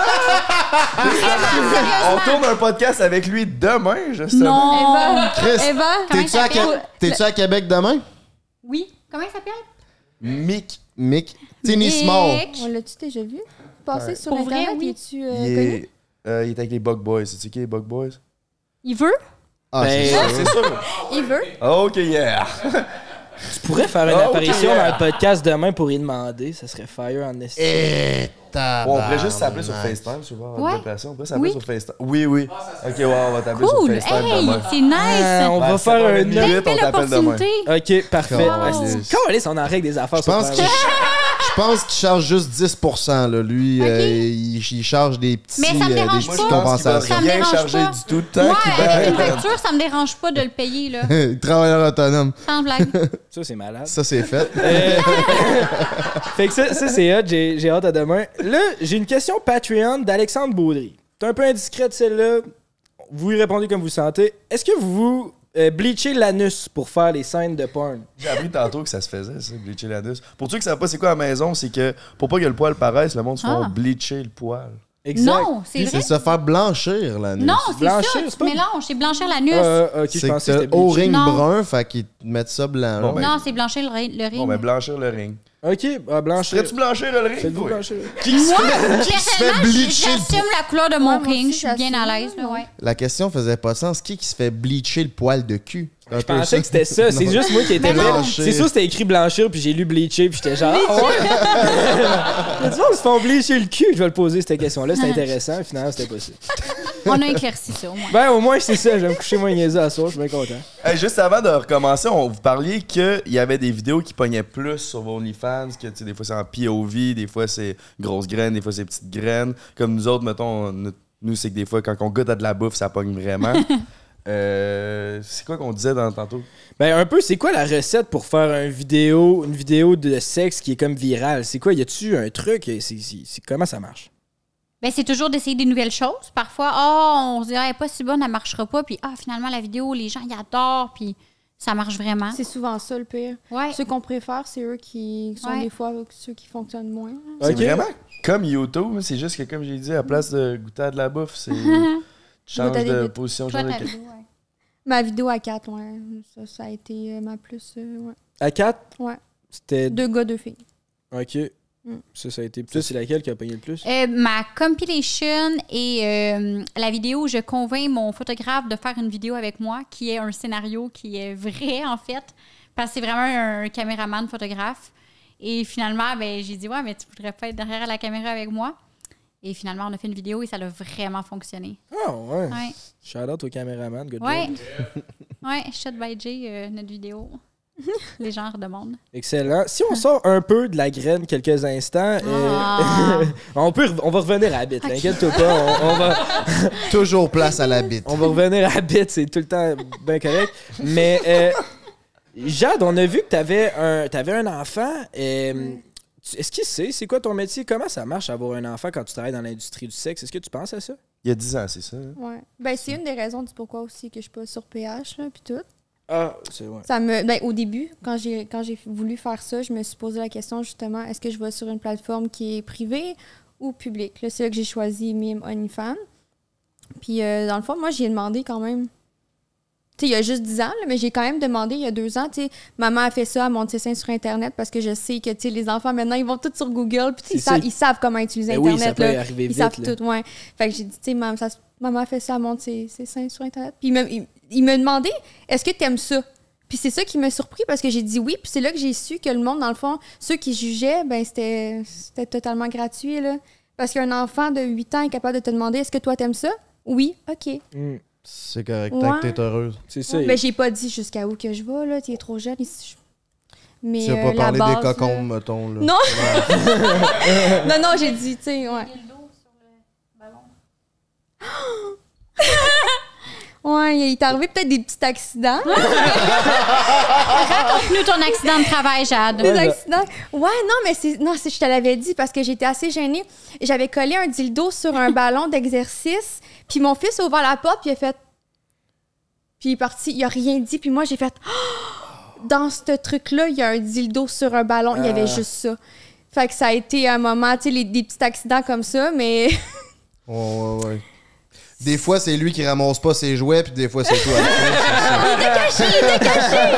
[SPEAKER 1] Vraiment,
[SPEAKER 2] On
[SPEAKER 1] sérieusement.
[SPEAKER 2] tourne un podcast avec lui demain, justement.
[SPEAKER 1] Non.
[SPEAKER 4] Eva.
[SPEAKER 5] Chris,
[SPEAKER 4] Eva.
[SPEAKER 1] Comment
[SPEAKER 5] t'es-tu
[SPEAKER 1] il
[SPEAKER 5] à,
[SPEAKER 1] s'appelle?
[SPEAKER 5] Qué- t'es-tu à Québec demain?
[SPEAKER 1] Oui. Comment il s'appelle?
[SPEAKER 2] Mick,
[SPEAKER 5] Mick. Tinny Small.
[SPEAKER 1] Nick.
[SPEAKER 4] On l'a-tu déjà vu? Passer sur
[SPEAKER 1] Pour vrai,
[SPEAKER 4] Internet,
[SPEAKER 1] oui.
[SPEAKER 4] es-tu euh,
[SPEAKER 2] il,
[SPEAKER 4] connu?
[SPEAKER 2] est, euh, il est avec les Bug Boys. C'est-tu qui les Bug Boys?
[SPEAKER 1] Il veut?
[SPEAKER 5] Ah,
[SPEAKER 3] Ben,
[SPEAKER 5] c'est ça.
[SPEAKER 2] C'est sûr.
[SPEAKER 4] Il veut?
[SPEAKER 2] Ok, yeah.
[SPEAKER 3] Tu pourrais faire une
[SPEAKER 2] Oh,
[SPEAKER 3] apparition
[SPEAKER 2] ok.
[SPEAKER 3] dans le podcast demain pour y demander. Ça serait fire en estime.
[SPEAKER 5] Et
[SPEAKER 2] Bon, on pourrait juste s'appeler sur FaceTime, souvent.
[SPEAKER 1] Ouais.
[SPEAKER 2] On pourrait s'appeler
[SPEAKER 1] Oui.
[SPEAKER 2] sur FaceTime. Oui, oui. Ok, ouais, on va t'appeler
[SPEAKER 1] Cool.
[SPEAKER 2] sur FaceTime
[SPEAKER 1] Hey,
[SPEAKER 2] demain.
[SPEAKER 1] c'est nice.
[SPEAKER 3] Ah, on
[SPEAKER 2] Ben,
[SPEAKER 3] va
[SPEAKER 2] ça
[SPEAKER 3] faire
[SPEAKER 2] va
[SPEAKER 3] un
[SPEAKER 2] être
[SPEAKER 3] minute.
[SPEAKER 2] minute, on
[SPEAKER 1] Belle
[SPEAKER 2] t'appelle demain.
[SPEAKER 1] opportunité.
[SPEAKER 3] Ok, parfait.
[SPEAKER 5] Wow.
[SPEAKER 3] Calisse, on en règle des affaires.
[SPEAKER 5] Je pense
[SPEAKER 3] sur
[SPEAKER 5] qu'il
[SPEAKER 3] Prime.
[SPEAKER 5] je pense qu'il charge juste dix pour cent. Là. Lui,
[SPEAKER 1] Ok.
[SPEAKER 5] euh, il, il charge des petits,
[SPEAKER 1] Mais ça me
[SPEAKER 5] euh, des
[SPEAKER 1] dérange
[SPEAKER 5] petites
[SPEAKER 1] pas.
[SPEAKER 2] Moi, je pense qu'il va
[SPEAKER 5] compensations.
[SPEAKER 1] Ça me
[SPEAKER 2] rien
[SPEAKER 1] dérange
[SPEAKER 2] charger
[SPEAKER 1] pas.
[SPEAKER 2] du tout. Tant
[SPEAKER 1] Moi,
[SPEAKER 2] qu'il
[SPEAKER 1] avec une
[SPEAKER 2] va...
[SPEAKER 1] facture, ça me dérange pas de le payer, là.
[SPEAKER 5] Travailleur autonome.
[SPEAKER 1] Sans blague.
[SPEAKER 3] Ça, c'est malade.
[SPEAKER 5] Ça, c'est fait.
[SPEAKER 3] Euh, fait que ça, ça c'est hot. J'ai j'ai hâte à demain. Là, j'ai une question Patreon d'Alexandre Baudry. C'est un peu indiscrète, celle-là. Vous y répondez comme vous sentez. Est-ce que vous euh, bleachez l'anus pour faire les scènes de porn?
[SPEAKER 2] J'ai appris tantôt que ça se faisait, ça, bleacher l'anus. Pour ceux qui savent pas c'est quoi à la maison, c'est que pour pas que le poil paraisse, le monde se font
[SPEAKER 1] Ah.
[SPEAKER 2] bleacher le poil.
[SPEAKER 3] Exact.
[SPEAKER 1] Non, c'est
[SPEAKER 5] Puis
[SPEAKER 1] vrai.
[SPEAKER 5] c'est se faire blanchir, l'anus.
[SPEAKER 1] Non, c'est ça.
[SPEAKER 3] Blanchir,
[SPEAKER 1] Tu
[SPEAKER 3] c'est pas-
[SPEAKER 1] mélanges. C'est blanchir l'anus.
[SPEAKER 3] Euh, ok, je
[SPEAKER 5] C'est que
[SPEAKER 3] pensais
[SPEAKER 5] t'as
[SPEAKER 3] que c'était
[SPEAKER 5] le haut
[SPEAKER 3] bleaché.
[SPEAKER 5] ring
[SPEAKER 1] Non.
[SPEAKER 5] brun, fait qu'ils te mettent ça blanc.
[SPEAKER 2] Bon,
[SPEAKER 5] là.
[SPEAKER 2] ben,
[SPEAKER 1] Non, c'est blanchir le, ri- le ring.
[SPEAKER 2] Bon, ben blanchir le ring.
[SPEAKER 3] Ok, ah, blanchir.
[SPEAKER 2] Serais-tu blanchir le ring?
[SPEAKER 3] Faites-vous
[SPEAKER 2] Oui.
[SPEAKER 3] blanchir.
[SPEAKER 5] Qui se
[SPEAKER 1] Moi,
[SPEAKER 5] fait, qui se fait
[SPEAKER 1] personnellement,
[SPEAKER 5] bleacher le
[SPEAKER 1] j'assume la couleur de mon
[SPEAKER 4] Ouais, moi
[SPEAKER 1] ring.
[SPEAKER 4] aussi,
[SPEAKER 1] Je suis bien à
[SPEAKER 4] j'assume,
[SPEAKER 1] l'aise, là, ouais.
[SPEAKER 5] La question faisait pas de sens. Qui qui se fait bleacher le poil de cul? C'est un
[SPEAKER 3] Je
[SPEAKER 5] peu
[SPEAKER 3] pensais que c'était ça. C'est
[SPEAKER 5] Non.
[SPEAKER 3] juste moi qui étais
[SPEAKER 1] Mais non.
[SPEAKER 3] là.
[SPEAKER 5] Blanchir.
[SPEAKER 3] C'est sûr c'était écrit blanchir, puis j'ai lu bleacher, puis j'étais genre. Ah ouais. Il y a du monde qui se font bleacher le cul. Je vais le poser cette question-là. C'est intéressant. Finalement, c'était pas ça.
[SPEAKER 1] On a éclairci ça, au moins.
[SPEAKER 3] Ben, au moins, c'est ça. Je vais me coucher moins niaiseux à soir. Je suis bien content.
[SPEAKER 2] Hey, juste avant de recommencer, on vous parliez qu'il y avait des vidéos qui pognaient plus sur vos OnlyFans, que tu sais, des fois c'est en P O V, des fois c'est grosses graines, des fois c'est petites graines. Comme nous autres, mettons, on- nous, c'est que des fois, quand on goûte à de la bouffe, ça pogne vraiment. euh, c'est quoi qu'on disait dans, tantôt?
[SPEAKER 3] Ben, un peu, c'est quoi la recette pour faire une vidéo, une vidéo de sexe qui est comme virale? C'est quoi? Y a-tu un truc? C'est, c'est- c'est- comment ça marche?
[SPEAKER 1] Ben, c'est toujours d'essayer des nouvelles choses. Parfois, ah, on se dit, ah, elle est pas si bonne, elle marchera pas. Puis, ah, finalement, la vidéo, les gens, ils adorent. Puis, ça marche vraiment.
[SPEAKER 4] C'est souvent ça le pire.
[SPEAKER 1] Ouais.
[SPEAKER 4] Ceux qu'on préfère, c'est eux qui sont
[SPEAKER 1] Ouais.
[SPEAKER 4] des fois ceux qui fonctionnent moins.
[SPEAKER 2] C'est
[SPEAKER 3] Ok.
[SPEAKER 2] vraiment comme YouTube, c'est juste que, comme j'ai dit, à place de goûter à de la bouffe, c'est. Tu changes
[SPEAKER 4] Goûter à des
[SPEAKER 2] de
[SPEAKER 4] vites.
[SPEAKER 2] position.
[SPEAKER 1] Toi,
[SPEAKER 2] changes
[SPEAKER 1] ta
[SPEAKER 2] de-
[SPEAKER 1] vidéo, ouais.
[SPEAKER 4] Ma vidéo à quatre, ouais. Ça, ça a été euh, ma plus. euh, ouais.
[SPEAKER 3] À quatre?
[SPEAKER 4] Ouais.
[SPEAKER 3] C'était.
[SPEAKER 4] Deux gars, deux filles.
[SPEAKER 3] Ok.
[SPEAKER 4] Mm.
[SPEAKER 3] Ça, ça a été. Plus, c'est laquelle qui a pogné le plus?
[SPEAKER 1] Euh, ma compilation et euh, la vidéo où je convainc mon photographe de faire une vidéo avec moi, qui est un scénario qui est vrai, en fait, parce que c'est vraiment un caméraman photographe. Et finalement, ben, j'ai dit, ouais, mais tu voudrais pas être derrière la caméra avec moi? Et finalement, on a fait une vidéo et ça a vraiment fonctionné.
[SPEAKER 3] Ah, ouais.
[SPEAKER 1] Ouais.
[SPEAKER 3] Shout out au caméraman, good
[SPEAKER 1] Ouais.
[SPEAKER 3] job.
[SPEAKER 1] Ouais, Shot by Jay, euh, notre vidéo. Les gens redemandent.
[SPEAKER 3] Excellent. Si on sort un peu de la graine quelques instants, euh,
[SPEAKER 1] Ah.
[SPEAKER 3] on, peut, re- on va revenir à la bite. Inquiète-toi pas. On, on va,
[SPEAKER 5] Toujours place à la bite.
[SPEAKER 3] on va revenir à la bite. C'est tout le temps bien correct. Mais, euh, Jade, on a vu que tu avais un, t'avais un enfant. euh, tu- Est-ce qu'il sait c'est quoi ton métier? Comment ça marche avoir un enfant quand tu travailles dans l'industrie du sexe? Est-ce que tu penses à ça?
[SPEAKER 2] Il y a dix ans, c'est ça? hein?
[SPEAKER 4] Ouais. Ben, c'est une des raisons du pourquoi aussi que je suis pas sur P H, là, puis tout.
[SPEAKER 3] Ah, c'est vrai.
[SPEAKER 4] Ça me, ben, au début, quand j'ai quand j'ai voulu faire ça, je me suis posé la question justement, est-ce que je vais sur une plateforme qui est privée ou publique? Là, c'est là que j'ai choisi Mime OnlyFans. Puis euh, dans le fond, moi, j'ai demandé quand même. Tu sais, il y a juste dix ans, là, mais j'ai quand même demandé il y a deux ans, tu sais, maman a fait ça, elle monte ses seins sur Internet parce que je sais que, tu sais, les enfants, maintenant, ils vont tous sur Google, puis tu sais, ils,
[SPEAKER 3] C'est
[SPEAKER 4] savent-
[SPEAKER 3] ça.
[SPEAKER 4] ils savent comment utiliser
[SPEAKER 3] Ben oui,
[SPEAKER 4] Internet.
[SPEAKER 3] ça peut
[SPEAKER 4] là.
[SPEAKER 3] arriver
[SPEAKER 4] Ils
[SPEAKER 3] vite,
[SPEAKER 4] savent
[SPEAKER 3] là.
[SPEAKER 4] tout, ouais. Fait que j'ai dit, tu sais, maman, ça se- maman a fait ça, elle monte ses, ses seins sur Internet. Puis il me, il, il me demandait, est-ce que tu aimes ça? Puis c'est ça qui m'a surpris parce que j'ai dit oui, puis c'est là que j'ai su que le monde, dans le fond, ceux qui jugeaient, ben c'était c'était totalement gratuit, là. Parce qu'un enfant de huit ans est capable de te demander, est-ce que toi t'aimes ça? Oui, OK.
[SPEAKER 3] Hmm,
[SPEAKER 5] C'est correct,
[SPEAKER 4] Ouais.
[SPEAKER 5] tant que t'es heureuse.
[SPEAKER 3] c'est ça.
[SPEAKER 4] Ben, j'ai pas dit jusqu'à où que je vais, là. Tu es trop jeune. ici. Mais
[SPEAKER 5] Tu as
[SPEAKER 4] euh,
[SPEAKER 5] pas
[SPEAKER 4] la
[SPEAKER 5] parlé
[SPEAKER 4] base,
[SPEAKER 5] des
[SPEAKER 4] là-
[SPEAKER 5] cocombes, mettons. Là.
[SPEAKER 4] Non.
[SPEAKER 5] Ouais.
[SPEAKER 4] non, non, j'ai dit, tu sais, ouais. Ouais, il t'est arrivé peut-être des petits accidents.
[SPEAKER 1] Raconte-nous ton accident de travail, Jade.
[SPEAKER 4] Des accidents. Ouais, non, mais c'est, non, c'est, je te l'avais dit parce que j'étais assez gênée. J'avais collé un dildo sur un ballon d'exercice, puis mon fils a ouvert la porte, puis il a fait. Puis il est parti, il a rien dit, puis moi j'ai fait. Oh! Dans ce truc-là, il y a un dildo sur un ballon, il y avait
[SPEAKER 3] Ah.
[SPEAKER 4] juste ça. Fait que ça a été un moment, tu sais, les- des petits accidents comme ça, mais.
[SPEAKER 5] Ouais, ouais, ouais. Des fois, c'est lui qui ramasse pas ses jouets, puis des fois, c'est toi.
[SPEAKER 4] caché, il était caché!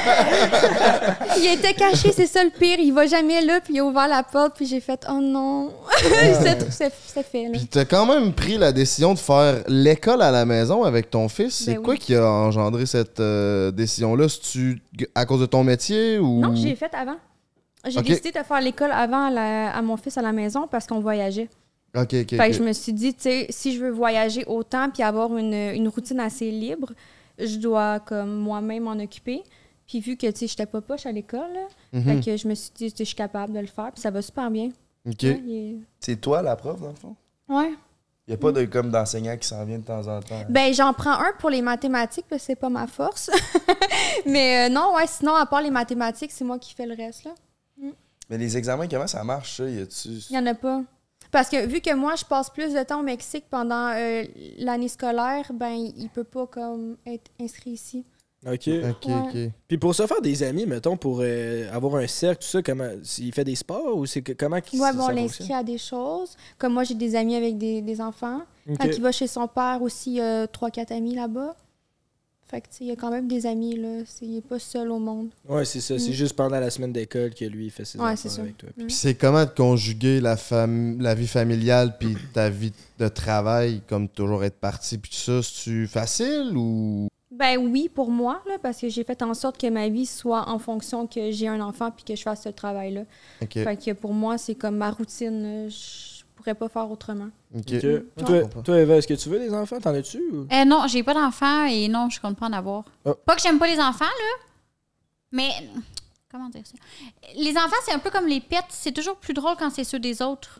[SPEAKER 4] Il était caché, c'est ça le pire. Il va jamais là, puis il a ouvert la porte, puis j'ai fait « Oh non! » C'est c'est- c'est fait, là.
[SPEAKER 5] Puis t'as quand même pris la décision de faire l'école à la maison avec ton fils. C'est
[SPEAKER 4] Ben
[SPEAKER 5] quoi
[SPEAKER 4] oui.
[SPEAKER 5] qui a engendré cette euh, décision-là? C'est-tu à cause de ton métier ou...
[SPEAKER 4] Non, j'ai fait avant. J'ai
[SPEAKER 5] Ok.
[SPEAKER 4] décidé de faire l'école avant à, la- à mon fils à la maison parce qu'on voyageait.
[SPEAKER 5] Ok, ok.
[SPEAKER 4] Fait
[SPEAKER 5] ok.
[SPEAKER 4] que je me suis dit, tu sais, si je veux voyager autant puis avoir une, une routine assez libre, je dois comme moi-même m'en occuper. Puis vu que, tu sais, j'étais pas poche à l'école, là,
[SPEAKER 5] Mhm.
[SPEAKER 4] fait que je me suis dit, tu sais, je suis capable de le faire, puis ça va super bien.
[SPEAKER 5] Ok.
[SPEAKER 4] Ouais, il
[SPEAKER 2] C'est toi la prof, dans le fond?
[SPEAKER 4] est- ouais.
[SPEAKER 2] Il n'y a pas de comme d'enseignant qui s'en vient de temps en temps.
[SPEAKER 4] Ben, j'en prends un pour les mathématiques, parce que c'est pas ma force. Mais euh, non, ouais, sinon, à part les mathématiques, c'est moi qui fais le reste, là.
[SPEAKER 2] Mais les examens, comment ça marche, ça? Y a-tu...
[SPEAKER 4] Il y en a pas. Parce que vu que moi, je passe plus de temps au Mexique pendant euh, l'année scolaire, ben, il peut pas comme être inscrit ici.
[SPEAKER 3] OK.
[SPEAKER 5] Ok,
[SPEAKER 4] Ouais.
[SPEAKER 5] ok.
[SPEAKER 3] Puis pour se faire des amis, mettons, pour euh, avoir un cercle, tout ça, comment il fait des sports ou c'est que, comment qu'il
[SPEAKER 4] Ouais,
[SPEAKER 3] ça
[SPEAKER 4] bon, on
[SPEAKER 3] fonctionne?
[SPEAKER 4] l'inscrit à des choses. Comme moi, j'ai des amis avec des, des enfants.
[SPEAKER 3] Ok.
[SPEAKER 4] Quand il va chez son père aussi, il y a trois quatre amis là-bas. Fait que, tu sais, il y a quand même des amis, là. C'est- Il est pas seul au monde.
[SPEAKER 3] Ouais, c'est ça. C'est
[SPEAKER 4] Mm.
[SPEAKER 3] juste pendant la semaine d'école que lui, il fait ses
[SPEAKER 4] Ouais,
[SPEAKER 3] affaires
[SPEAKER 4] c'est ça.
[SPEAKER 3] avec toi.
[SPEAKER 4] Mm.
[SPEAKER 5] Puis c'est comment de conjuguer la, fam... la vie familiale puis ta vie de travail, comme toujours être parti, puis tout ça, c'est-tu facile ou...
[SPEAKER 4] Ben oui, pour moi, là, parce que j'ai fait en sorte que ma vie soit en fonction que j'ai un enfant puis que je fasse ce travail-là.
[SPEAKER 5] Ok.
[SPEAKER 4] Fait que pour moi, c'est comme ma routine. là. Je pourrais pas faire autrement.
[SPEAKER 5] Ok.
[SPEAKER 3] Ok.
[SPEAKER 5] Je
[SPEAKER 3] Toi,
[SPEAKER 5] comprends.
[SPEAKER 3] toi, Eva, est-ce que tu veux des enfants? T'en as-tu? Ou...
[SPEAKER 1] Euh, non, j'ai pas d'enfants et non, je compte pas en avoir.
[SPEAKER 3] Oh.
[SPEAKER 1] Pas que j'aime pas les enfants, là, mais comment dire ça? Les enfants, c'est un peu comme les pets. C'est toujours plus drôle quand c'est ceux des autres.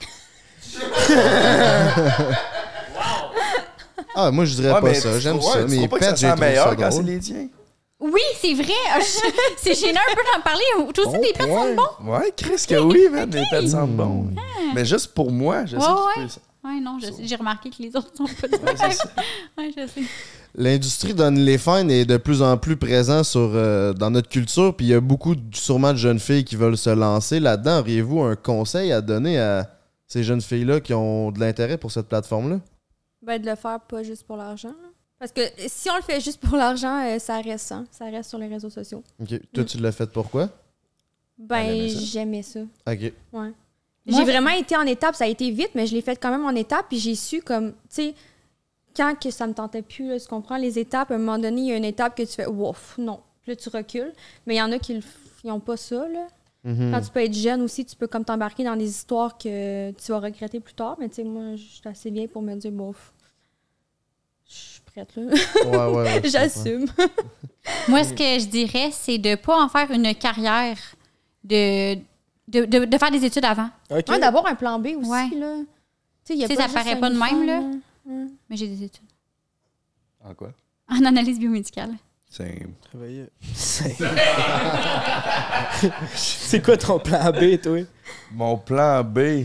[SPEAKER 5] Ah, moi, je dirais
[SPEAKER 2] Ouais,
[SPEAKER 5] pas
[SPEAKER 2] mais
[SPEAKER 5] ça.
[SPEAKER 2] tu
[SPEAKER 5] J'aime
[SPEAKER 2] trouves-
[SPEAKER 5] ça.
[SPEAKER 2] ouais, tu
[SPEAKER 5] Mes
[SPEAKER 2] trouves pas que
[SPEAKER 5] pets,
[SPEAKER 2] ça
[SPEAKER 5] j'ai
[SPEAKER 2] sent
[SPEAKER 5] trouvé
[SPEAKER 2] meilleur
[SPEAKER 5] ça
[SPEAKER 2] quand c'est
[SPEAKER 5] drôle.
[SPEAKER 2] les tiens?
[SPEAKER 1] Oui, c'est vrai. C'est gênant un peu d'en parler. Toi aussi,
[SPEAKER 3] Bon
[SPEAKER 1] tes pets
[SPEAKER 3] point.
[SPEAKER 1] sentent bon?
[SPEAKER 2] Ouais, Chris, que oui, man. Les pets sentent bon.
[SPEAKER 5] Hmm.
[SPEAKER 2] Mais juste pour moi, je sais
[SPEAKER 1] Ouais,
[SPEAKER 2] qu'il
[SPEAKER 1] ouais.
[SPEAKER 2] peut ça.
[SPEAKER 1] Ouais, non, je sais. J'ai remarqué que les autres sont pas de
[SPEAKER 2] Ouais, c'est ça.
[SPEAKER 1] Ouais, je sais.
[SPEAKER 5] L'industrie d'OnlyFans est de plus en plus présente sur, euh, dans notre culture, puis il y a beaucoup, de- sûrement, de jeunes filles qui veulent se lancer là-dedans. Auriez-vous un conseil à donner à ces jeunes filles-là qui ont de l'intérêt pour cette plateforme-là?
[SPEAKER 4] Ben, de le faire pas juste pour l'argent. là. Parce que si on le fait juste pour l'argent, euh, ça reste, hein. Ça reste sur les réseaux sociaux.
[SPEAKER 5] Ok. Toi, tu l'as fait pourquoi?
[SPEAKER 4] Ben,
[SPEAKER 2] Elle aimait ça.
[SPEAKER 4] j'aimais ça.
[SPEAKER 5] Ok.
[SPEAKER 4] Ouais.
[SPEAKER 1] Moi,
[SPEAKER 4] J'ai
[SPEAKER 1] je-
[SPEAKER 4] vraiment été en étape, ça a été vite, mais je l'ai fait quand même en étapes, puis j'ai su comme, tu sais, quand que ça me tentait plus, là, tu comprends, les étapes, à un moment donné, il y a une étape que tu fais, ouf, non. Puis là, tu recules. Mais il y en a qui n'ont pas ça, là.
[SPEAKER 5] Mhm.
[SPEAKER 4] Quand tu peux être jeune aussi, tu peux comme t'embarquer dans des histoires que tu vas regretter plus tard, mais tu sais, moi, je suis assez vieille pour me dire, bof, je suis prête, là.
[SPEAKER 5] Ouais, ouais, ouais. je
[SPEAKER 4] J'assume.
[SPEAKER 1] Moi, ce que je dirais, c'est de pas en faire une carrière, de, de, de, de faire des études avant.
[SPEAKER 3] Ok.
[SPEAKER 4] Ouais, d'avoir un plan B aussi,
[SPEAKER 1] Ouais.
[SPEAKER 4] là. Tu sais, il y a
[SPEAKER 1] Tu sais,
[SPEAKER 4] pas
[SPEAKER 1] ça
[SPEAKER 4] juste
[SPEAKER 1] paraît
[SPEAKER 4] un
[SPEAKER 1] pas de même, là.
[SPEAKER 4] uniforme, Ouais.
[SPEAKER 1] Mais j'ai des études.
[SPEAKER 2] En quoi?
[SPEAKER 1] En analyse biomédicale.
[SPEAKER 2] C'est...
[SPEAKER 3] Travailler. C'est C'est quoi ton plan B, toi?
[SPEAKER 2] Mon plan B.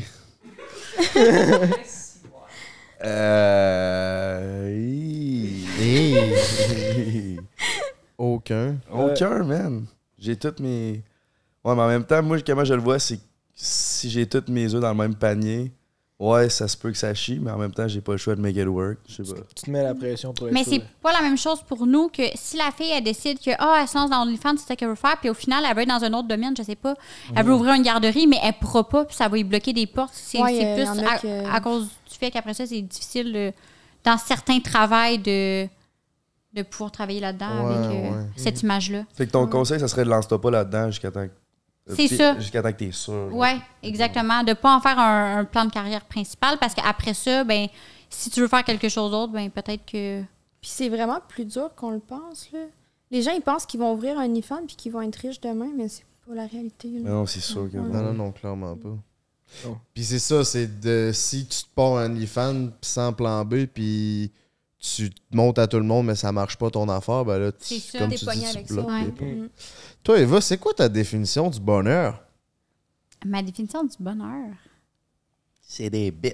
[SPEAKER 2] euh... hi.
[SPEAKER 5] Hey. Aucun.
[SPEAKER 2] Aucun, man. J'ai toutes mes... Ouais, mais en même temps, moi, comment je le vois, c'est que si j'ai toutes mes œufs dans le même panier, ouais, ça se peut que ça chie, mais en même temps, j'ai pas le choix de make it work. Je sais pas.
[SPEAKER 3] Tu te mets la pression pour être
[SPEAKER 1] Mais
[SPEAKER 3] sûr.
[SPEAKER 1] c'est pas la même chose pour nous que si la fille, elle décide que, ah, elle se lance dans OnlyFans, c'est ça qu'elle veut faire, puis au final, elle veut être dans un autre domaine, je sais pas. Elle veut ouvrir une garderie, mais elle pourra pas, puis ça va lui bloquer des portes. C'est
[SPEAKER 4] Ouais,
[SPEAKER 1] c'est
[SPEAKER 4] euh,
[SPEAKER 1] plus
[SPEAKER 4] y en a
[SPEAKER 1] à,
[SPEAKER 4] que-
[SPEAKER 1] à cause du fait qu'après ça, c'est difficile de- dans certains travails de, de pouvoir travailler là-dedans
[SPEAKER 5] Ouais,
[SPEAKER 1] avec euh,
[SPEAKER 5] ouais.
[SPEAKER 1] cette image-là.
[SPEAKER 2] Fait que ton conseil, ça serait de lance-toi pas là-dedans jusqu'à temps que...
[SPEAKER 1] C'est
[SPEAKER 2] Puis,
[SPEAKER 1] ça.
[SPEAKER 2] Jusqu'à temps que t'es sûr. là.
[SPEAKER 1] Ouais, exactement. De pas en faire un, un plan de carrière principal, parce qu'après ça, ben, si tu veux faire quelque chose d'autre, ben, peut-être que.
[SPEAKER 4] Puis c'est vraiment plus dur qu'on le pense, là. Les gens, ils pensent qu'ils vont ouvrir un OnlyFans puis qu'ils vont être riches demain, mais c'est pas la réalité, là.
[SPEAKER 2] Mais non, c'est sûr que...
[SPEAKER 5] Non, non, non, clairement pas.
[SPEAKER 3] Non.
[SPEAKER 5] Puis c'est ça, c'est de si tu te pars un OnlyFans sans plan B, puis tu te montes à tout le monde, mais ça marche pas ton affaire, ben là, tu,
[SPEAKER 1] C'est ça,
[SPEAKER 5] comme
[SPEAKER 4] t'es
[SPEAKER 5] tu
[SPEAKER 4] pogné
[SPEAKER 5] dis, tu
[SPEAKER 4] avec ça.
[SPEAKER 5] bloques
[SPEAKER 1] Ouais.
[SPEAKER 5] les portes.
[SPEAKER 4] Mhm.
[SPEAKER 5] Toi, Eva, c'est quoi ta définition du bonheur?
[SPEAKER 1] Ma définition du bonheur.
[SPEAKER 2] C'est des bits.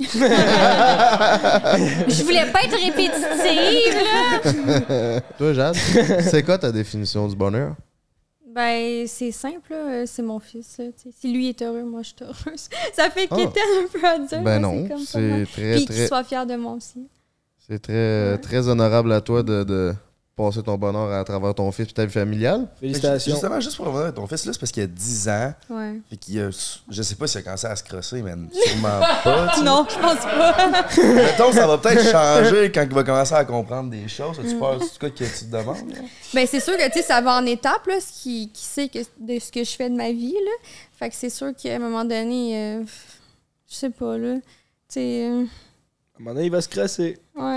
[SPEAKER 1] Je voulais pas être répétitive, là.
[SPEAKER 5] Toi, Jade, c'est quoi ta définition du bonheur?
[SPEAKER 4] Ben, c'est simple, là. Euh, c'est mon fils, là. Tu sais, si lui est heureux, moi, je suis heureuse. Ça fait
[SPEAKER 5] Ah.
[SPEAKER 4] qu'éterne un peu à dire.
[SPEAKER 5] Ben
[SPEAKER 4] là,
[SPEAKER 5] non,
[SPEAKER 4] c'est comme ça, moi.
[SPEAKER 5] c'est très,
[SPEAKER 4] Puis qu'il
[SPEAKER 5] très,
[SPEAKER 4] soit fier de moi aussi.
[SPEAKER 5] c'est très, très honorable à toi de, de passer ton bonheur à travers ton fils et ta vie familiale.
[SPEAKER 3] Félicitations.
[SPEAKER 2] Justement, juste pour revenir à ton fils, là, c'est parce qu'il a dix ans.
[SPEAKER 4] Ouais.
[SPEAKER 2] Fait qu'il a, je sais pas s'il a commencé à se crosser, mais sûrement pas. tu sais.
[SPEAKER 4] Non, je pense pas.
[SPEAKER 2] Mettons, ça va peut-être changer quand il va commencer à comprendre des choses. Tu peur, c'est quoi que tu te demandes? Là?
[SPEAKER 4] Ben, c'est sûr que, tu sais, ça va en étapes, là, ce qui, qui sait que, de ce que je fais de ma vie, là. Fait que c'est sûr qu'à un moment donné, euh, je sais pas, là. Tu sais, euh,
[SPEAKER 3] À un moment donné, il va se crosser.
[SPEAKER 4] ouais.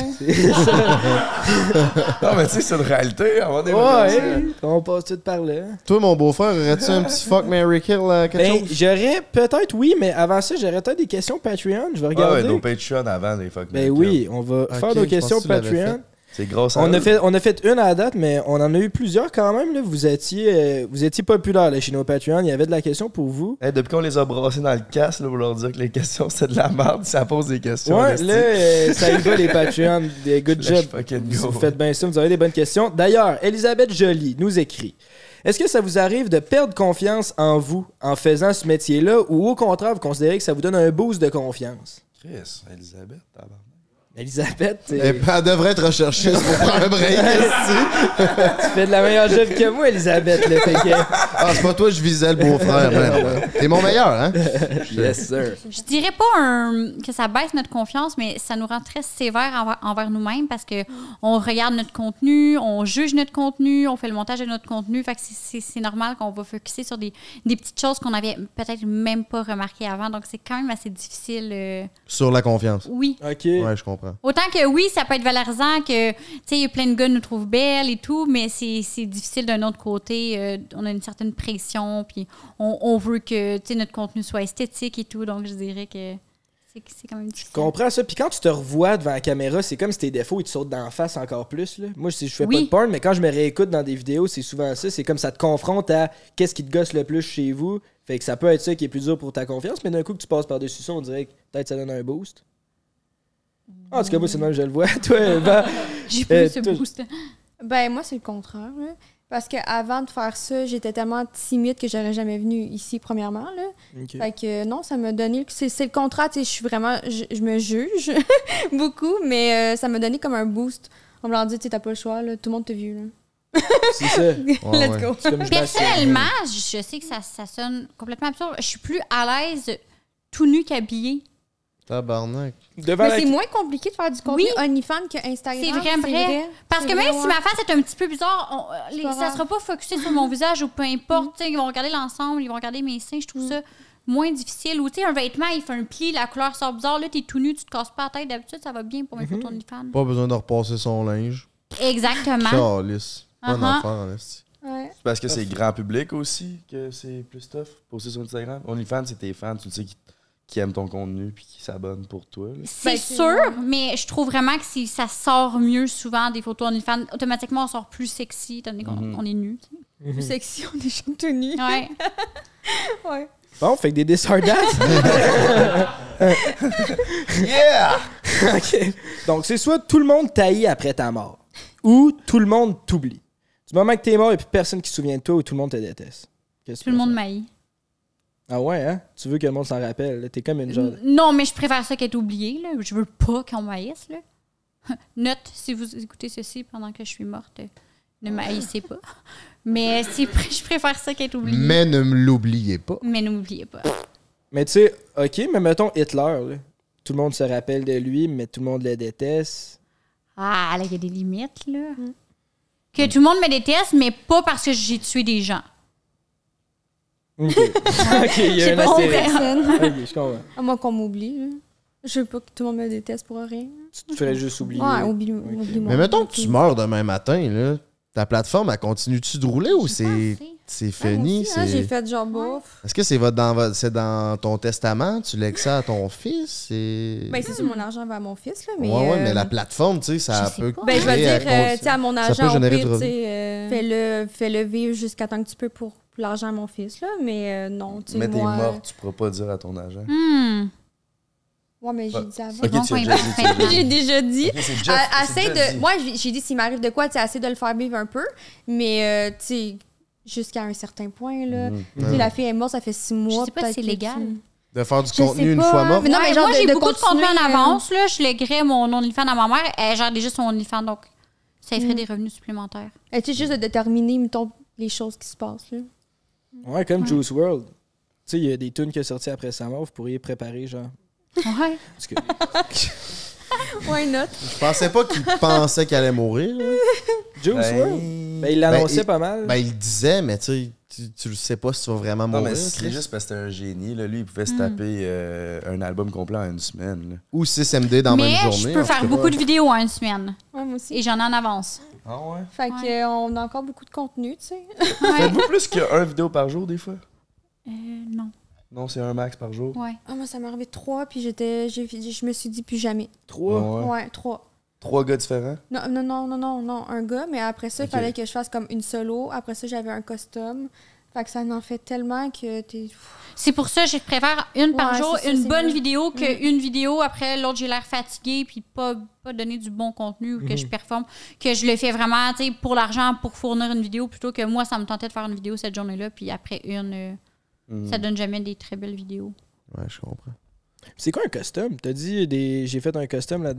[SPEAKER 2] Non, mais tu sais, c'est une réalité. À un moment donné,
[SPEAKER 3] Ouais, on passe tout par là.
[SPEAKER 5] Toi, mon beau-frère, aurais-tu un petit fuck, Mary Kill, euh, quelque
[SPEAKER 3] Ben,
[SPEAKER 5] chose?
[SPEAKER 3] j'aurais peut-être, oui, mais avant ça, j'aurais peut-être des questions Patreon. Je vais
[SPEAKER 2] Ouais,
[SPEAKER 3] regarder.
[SPEAKER 2] ouais, nos Patreon avant les fuck.
[SPEAKER 3] Ben oui, on va
[SPEAKER 5] Ok,
[SPEAKER 3] faire nos
[SPEAKER 5] je
[SPEAKER 3] questions
[SPEAKER 5] pense que tu l'avais
[SPEAKER 3] Patreon.
[SPEAKER 2] C'est gros.
[SPEAKER 3] On a, fait, on a fait une à la date, mais on en a eu plusieurs quand même. Là. Vous étiez, euh, vous étiez populaire là, chez nos Patreons. Il y avait de la question pour vous.
[SPEAKER 2] Hey, depuis qu'on les a brassés dans le casse, là, pour leur dire que les questions, c'est de la merde, ça pose des questions.
[SPEAKER 3] Ouais,
[SPEAKER 2] esti.
[SPEAKER 3] là, euh, ça y va les Patreons. Des good
[SPEAKER 2] Là, je
[SPEAKER 3] job.
[SPEAKER 2] fucking
[SPEAKER 3] Vous
[SPEAKER 2] go.
[SPEAKER 3] faites bien ça, vous avez des bonnes questions. D'ailleurs, Elisabeth Joly nous écrit. Est-ce que ça vous arrive de perdre confiance en vous en faisant ce métier-là ou au contraire, vous considérez que ça vous donne un boost de confiance?
[SPEAKER 2] Chris, Elisabeth, tabarnak.
[SPEAKER 3] Elisabeth, t'es-
[SPEAKER 5] Elle, elle devrait être recherchiste pour prendre un break. esti.
[SPEAKER 3] tu fais de la meilleure job que moi, Elisabeth. Là, fait que...
[SPEAKER 5] Ah, c'est pas toi que je visais le beau-frère, man. T'es mon meilleur, hein?
[SPEAKER 3] Yes, sir.
[SPEAKER 1] Je dirais pas un- que ça baisse notre confiance, mais ça nous rend très sévères envers, envers nous-mêmes parce que on regarde notre contenu, on juge notre contenu, on fait le montage de notre contenu. Fait que c'est- c'est c'est normal qu'on va focuser sur des, des petites choses qu'on avait peut-être même pas remarquées avant. Donc, c'est quand même assez difficile. euh,
[SPEAKER 5] Sur la confiance.
[SPEAKER 1] Oui.
[SPEAKER 3] OK.
[SPEAKER 5] Ouais, je comprends.
[SPEAKER 1] Autant que oui, ça peut être valorisant que, tu sais, plein de gars nous trouvent belles et tout, mais c'est c'est difficile d'un autre côté. Euh, on a une certaine pression, puis on, on veut que, tu sais, notre contenu soit esthétique et tout. Donc, je dirais que c'est c'est quand même difficile.
[SPEAKER 3] Je comprends ça. Puis quand tu te revois devant la caméra, c'est comme si tes défauts, ils te sautent d'en face encore plus. Là. Moi, je, je fais pas
[SPEAKER 1] Oui.
[SPEAKER 3] de porn, mais quand je me réécoute dans des vidéos, c'est souvent ça. C'est comme ça te confronte à qu'est-ce qui te gosse le plus chez vous. Fait que ça peut être ça qui est plus dur pour ta confiance, mais d'un coup que tu passes par-dessus ça, on dirait que peut-être ça donne un boost. Ah, en tout cas, moi, c'est le même que je le vois. Toi, Eva,
[SPEAKER 1] J'ai
[SPEAKER 3] euh,
[SPEAKER 1] plus ce
[SPEAKER 3] toi-
[SPEAKER 1] boost.
[SPEAKER 4] Ben, moi, c'est le contraire. Là. Parce qu'avant de faire ça, j'étais tellement timide que j'aurais jamais venu ici, premièrement. Là.
[SPEAKER 3] Ok.
[SPEAKER 4] Fait que non, ça m'a donné. C'est c'est le contraire, tu sais, je suis vraiment. Je, je me juge beaucoup, mais euh, ça m'a donné comme un boost. On me l'a dit, tu sais, t'as pas le choix, là, tout le monde t'a vu. Là.
[SPEAKER 3] c'est ça.
[SPEAKER 4] Let's
[SPEAKER 5] ouais.
[SPEAKER 4] go.
[SPEAKER 3] C'est comme je baisse-
[SPEAKER 1] Personnellement, je sais que ça, ça sonne complètement absurde. Je suis plus à l'aise tout nu qu'habillé.
[SPEAKER 5] Tabarnak.
[SPEAKER 3] Devant
[SPEAKER 4] Mais
[SPEAKER 3] la-
[SPEAKER 4] c'est moins compliqué de faire du contenu
[SPEAKER 1] Oui.
[SPEAKER 4] OnlyFans que Instagram.
[SPEAKER 1] C'est vrai, vrai. Parce que
[SPEAKER 4] C'est
[SPEAKER 1] même
[SPEAKER 4] vrai,
[SPEAKER 1] si
[SPEAKER 4] ouais.
[SPEAKER 1] ma face est un petit peu bizarre, on- euh, les-
[SPEAKER 4] pas
[SPEAKER 1] ça
[SPEAKER 4] grave.
[SPEAKER 1] sera pas focusé sur mon visage ou peu importe. tu sais, Ils vont regarder l'ensemble, ils vont regarder mes seins. Je trouve ça moins difficile. Ou tu sais, un vêtement, il fait un pli, la couleur sort bizarre. Là, t'es tout nu, tu te casses pas la tête. D'habitude, ça va bien pour mes photos OnlyFans.
[SPEAKER 5] Pas besoin de repasser son linge.
[SPEAKER 1] Exactement.
[SPEAKER 5] Calice. Pas
[SPEAKER 1] Uh-huh.
[SPEAKER 5] d'enfer, en esti.
[SPEAKER 4] Ouais.
[SPEAKER 2] C'est parce que c'est grand public aussi que c'est plus tough. Poster sur Instagram. OnlyFans, c'est tes fans, tu le sais, qui, qui aiment ton contenu puis qui s'abonnent pour toi. là.
[SPEAKER 1] C'est
[SPEAKER 4] Ben, c'est
[SPEAKER 1] sûr,
[SPEAKER 4] vrai.
[SPEAKER 1] mais je trouve vraiment que si ça sort mieux souvent des photos OnlyFans. Automatiquement, on sort plus sexy, étant donné qu'on
[SPEAKER 2] Mhm.
[SPEAKER 1] on est nu.
[SPEAKER 4] Plus sexy, on est déjà tout nus.
[SPEAKER 1] Ouais.
[SPEAKER 4] Ouais.
[SPEAKER 3] Bon, fait que des dishardates.
[SPEAKER 2] Yeah!
[SPEAKER 3] OK. Donc, c'est soit tout le monde taillit après ta mort, ou tout le monde t'oublie. Du moment que t'es mort, il n'y a plus personne qui se souvient de toi ou tout le monde te déteste. Qu'est-ce que
[SPEAKER 1] Tout le
[SPEAKER 3] tu
[SPEAKER 1] monde
[SPEAKER 3] préfères?
[SPEAKER 1] m'haït.
[SPEAKER 3] Ah ouais, hein? Tu veux que le monde s'en rappelle. là. T'es comme une genre...
[SPEAKER 1] Non, mais je préfère ça qu'être oublié. Là. Je veux pas qu'on m'haïsse. Là. Note, si vous écoutez ceci pendant que je suis morte, ne m'haïssez pas. Mais c'est pr- je préfère ça qu'être oublié.
[SPEAKER 5] Mais ne me l'oubliez pas.
[SPEAKER 1] Mais n'oubliez pas.
[SPEAKER 3] Mais tu sais, OK, mais mettons Hitler, là. Tout le monde se rappelle de lui, mais tout le monde le déteste.
[SPEAKER 1] Ah, là, il y a des limites, là. Que tout le monde me déteste, mais pas parce que j'ai tué des gens.
[SPEAKER 3] OK. OK, il y a
[SPEAKER 1] J'ai
[SPEAKER 3] un
[SPEAKER 1] pas
[SPEAKER 3] astérisque.
[SPEAKER 4] Personne.
[SPEAKER 3] OK, je comprends.
[SPEAKER 4] À moins qu'on m'oublie. là. Je veux pas que tout le monde me déteste pour rien.
[SPEAKER 3] Tu te ferais juste oublier.
[SPEAKER 4] Ouais, oublie, oublie-moi.
[SPEAKER 5] Mais mettons que tu meurs demain matin, là. Ta plateforme, elle continue-tu de rouler ou c'est
[SPEAKER 1] pensé.
[SPEAKER 5] c'est fini?
[SPEAKER 4] Ah, j'ai
[SPEAKER 5] c'est-
[SPEAKER 4] fait genre bof.
[SPEAKER 5] Est-ce que c'est votre- dans, votre- c'est dans ton testament? Tu lègues ça à ton fils? C'est...
[SPEAKER 4] Ben, c'est sûr, mon argent va à mon fils, là. Mais,
[SPEAKER 5] ouais, ouais,
[SPEAKER 4] euh,
[SPEAKER 5] mais la plateforme, tu sais, ça
[SPEAKER 1] je sais
[SPEAKER 5] peut.
[SPEAKER 1] pas.
[SPEAKER 4] Ben, je vais
[SPEAKER 5] créer à
[SPEAKER 4] dire, euh,
[SPEAKER 5] cause-
[SPEAKER 4] tu sais, à mon
[SPEAKER 5] peut
[SPEAKER 4] argent, au
[SPEAKER 5] générer
[SPEAKER 4] pire,
[SPEAKER 5] du
[SPEAKER 4] tu
[SPEAKER 5] revenu.
[SPEAKER 4] sais, euh, fais-le, fais-le vivre jusqu'à temps que tu peux pour l'argent à mon fils, là. Mais euh, non, tu sais,
[SPEAKER 2] Mais t'es
[SPEAKER 4] moi...
[SPEAKER 2] mort, tu pourras pas dire à ton agent.
[SPEAKER 1] Hmm.
[SPEAKER 4] Ouais, mais j'ai
[SPEAKER 2] Ouais.
[SPEAKER 4] dit avant.
[SPEAKER 2] Ok,
[SPEAKER 1] bon
[SPEAKER 2] tu as
[SPEAKER 1] point,
[SPEAKER 2] déjà
[SPEAKER 1] bon
[SPEAKER 2] dit. tu
[SPEAKER 1] point.
[SPEAKER 2] as déjà dit.
[SPEAKER 4] J'ai déjà dit.
[SPEAKER 2] Ok, c'est déjà-
[SPEAKER 4] À-
[SPEAKER 2] c'est
[SPEAKER 4] Essaye
[SPEAKER 2] déjà
[SPEAKER 4] de...
[SPEAKER 2] dit.
[SPEAKER 4] Moi, j'ai j'ai dit, s'il m'arrive de quoi, tu sais, essaie de le faire vivre un peu. Mais, euh, tu sais, jusqu'à un certain point, là.
[SPEAKER 2] Mhm.
[SPEAKER 4] Tu sais, la fille est morte, ça fait six mois.
[SPEAKER 1] sais pas si
[SPEAKER 4] peut-être
[SPEAKER 1] c'est
[SPEAKER 4] que
[SPEAKER 1] légal.
[SPEAKER 4] tu-
[SPEAKER 5] De faire du
[SPEAKER 4] Je
[SPEAKER 5] contenu
[SPEAKER 4] sais
[SPEAKER 5] une
[SPEAKER 4] pas,
[SPEAKER 5] fois mort.
[SPEAKER 4] mais non, mais genre
[SPEAKER 1] moi,
[SPEAKER 4] de-
[SPEAKER 1] j'ai
[SPEAKER 4] de
[SPEAKER 1] beaucoup de contenu
[SPEAKER 4] continuer,
[SPEAKER 1] en
[SPEAKER 4] euh,
[SPEAKER 1] avance. Là. Je lèguerais mon OnlyFans à ma mère. Elle gère déjà son OnlyFans, donc ça lui ferait
[SPEAKER 4] Mm.
[SPEAKER 1] des revenus supplémentaires.
[SPEAKER 4] Euh, Tu sais, juste de déterminer, mettons, les choses qui se passent, là.
[SPEAKER 3] Ouais, comme Juice world. Tu sais, il y a des tunes qui sont sorties après sa mort, vous pourriez préparer, genre.
[SPEAKER 1] Ouais.
[SPEAKER 3] Parce que...
[SPEAKER 4] Why not?
[SPEAKER 5] Je pensais pas qu'il pensait qu'elle allait mourir. là.
[SPEAKER 3] Juice
[SPEAKER 2] Ben,
[SPEAKER 3] world? Ben, il l'annonçait
[SPEAKER 5] Ben, il-
[SPEAKER 3] pas mal.
[SPEAKER 5] Ben, il le disait, mais tu sais, tu, tu le sais pas si tu vas vraiment
[SPEAKER 2] Non,
[SPEAKER 5] mourir.
[SPEAKER 2] mais c'est
[SPEAKER 5] Chris.
[SPEAKER 2] juste parce que c'était un génie. Là. Lui, il pouvait se
[SPEAKER 1] Hmm.
[SPEAKER 2] taper euh, un album complet en une semaine. là.
[SPEAKER 5] Ou six M D dans la
[SPEAKER 1] Mais
[SPEAKER 5] même journée.
[SPEAKER 1] je peux
[SPEAKER 5] en tout
[SPEAKER 1] faire
[SPEAKER 5] cas.
[SPEAKER 1] beaucoup de vidéos en une semaine.
[SPEAKER 4] Ouais, moi aussi.
[SPEAKER 1] Et j'en ai en avance.
[SPEAKER 2] Ah ouais?
[SPEAKER 4] Fait
[SPEAKER 1] Ouais.
[SPEAKER 4] qu'on a encore beaucoup de contenu, tu sais.
[SPEAKER 2] Faites-vous plus qu'un vidéo par jour, des fois?
[SPEAKER 1] Euh, non.
[SPEAKER 2] Non, c'est un max par jour.
[SPEAKER 1] Ouais.
[SPEAKER 4] Ah, moi, ça m'est arrivé trois, puis j'étais, j'ai, je me suis dit plus jamais.
[SPEAKER 3] Trois.
[SPEAKER 2] Ouais.
[SPEAKER 4] Ouais, trois.
[SPEAKER 2] Trois gars différents?
[SPEAKER 4] Non, non, non, non, non, non, un gars, mais après ça, il
[SPEAKER 2] Ok.
[SPEAKER 4] fallait que je fasse comme une solo. Après ça, j'avais un custom. Fait que ça en fait tellement que t'es...
[SPEAKER 1] C'est pour ça que je préfère une par
[SPEAKER 4] Ouais,
[SPEAKER 1] jour,
[SPEAKER 4] c'est ça,
[SPEAKER 1] une
[SPEAKER 4] c'est
[SPEAKER 1] bonne
[SPEAKER 4] mieux.
[SPEAKER 1] vidéo, que
[SPEAKER 4] Mm.
[SPEAKER 1] une vidéo, après l'autre j'ai l'air fatiguée, puis pas, pas donner du bon contenu ou que je performe. Que je le fais vraiment, tu sais, pour l'argent, pour fournir une vidéo, plutôt que moi, ça me tentait de faire une vidéo cette journée-là, puis après une, euh,
[SPEAKER 2] Mhm.
[SPEAKER 1] ça donne jamais des très belles vidéos.
[SPEAKER 5] Ouais, je comprends.
[SPEAKER 3] C'est quoi un custom? T'as dit, des... j'ai fait un custom là-dedans?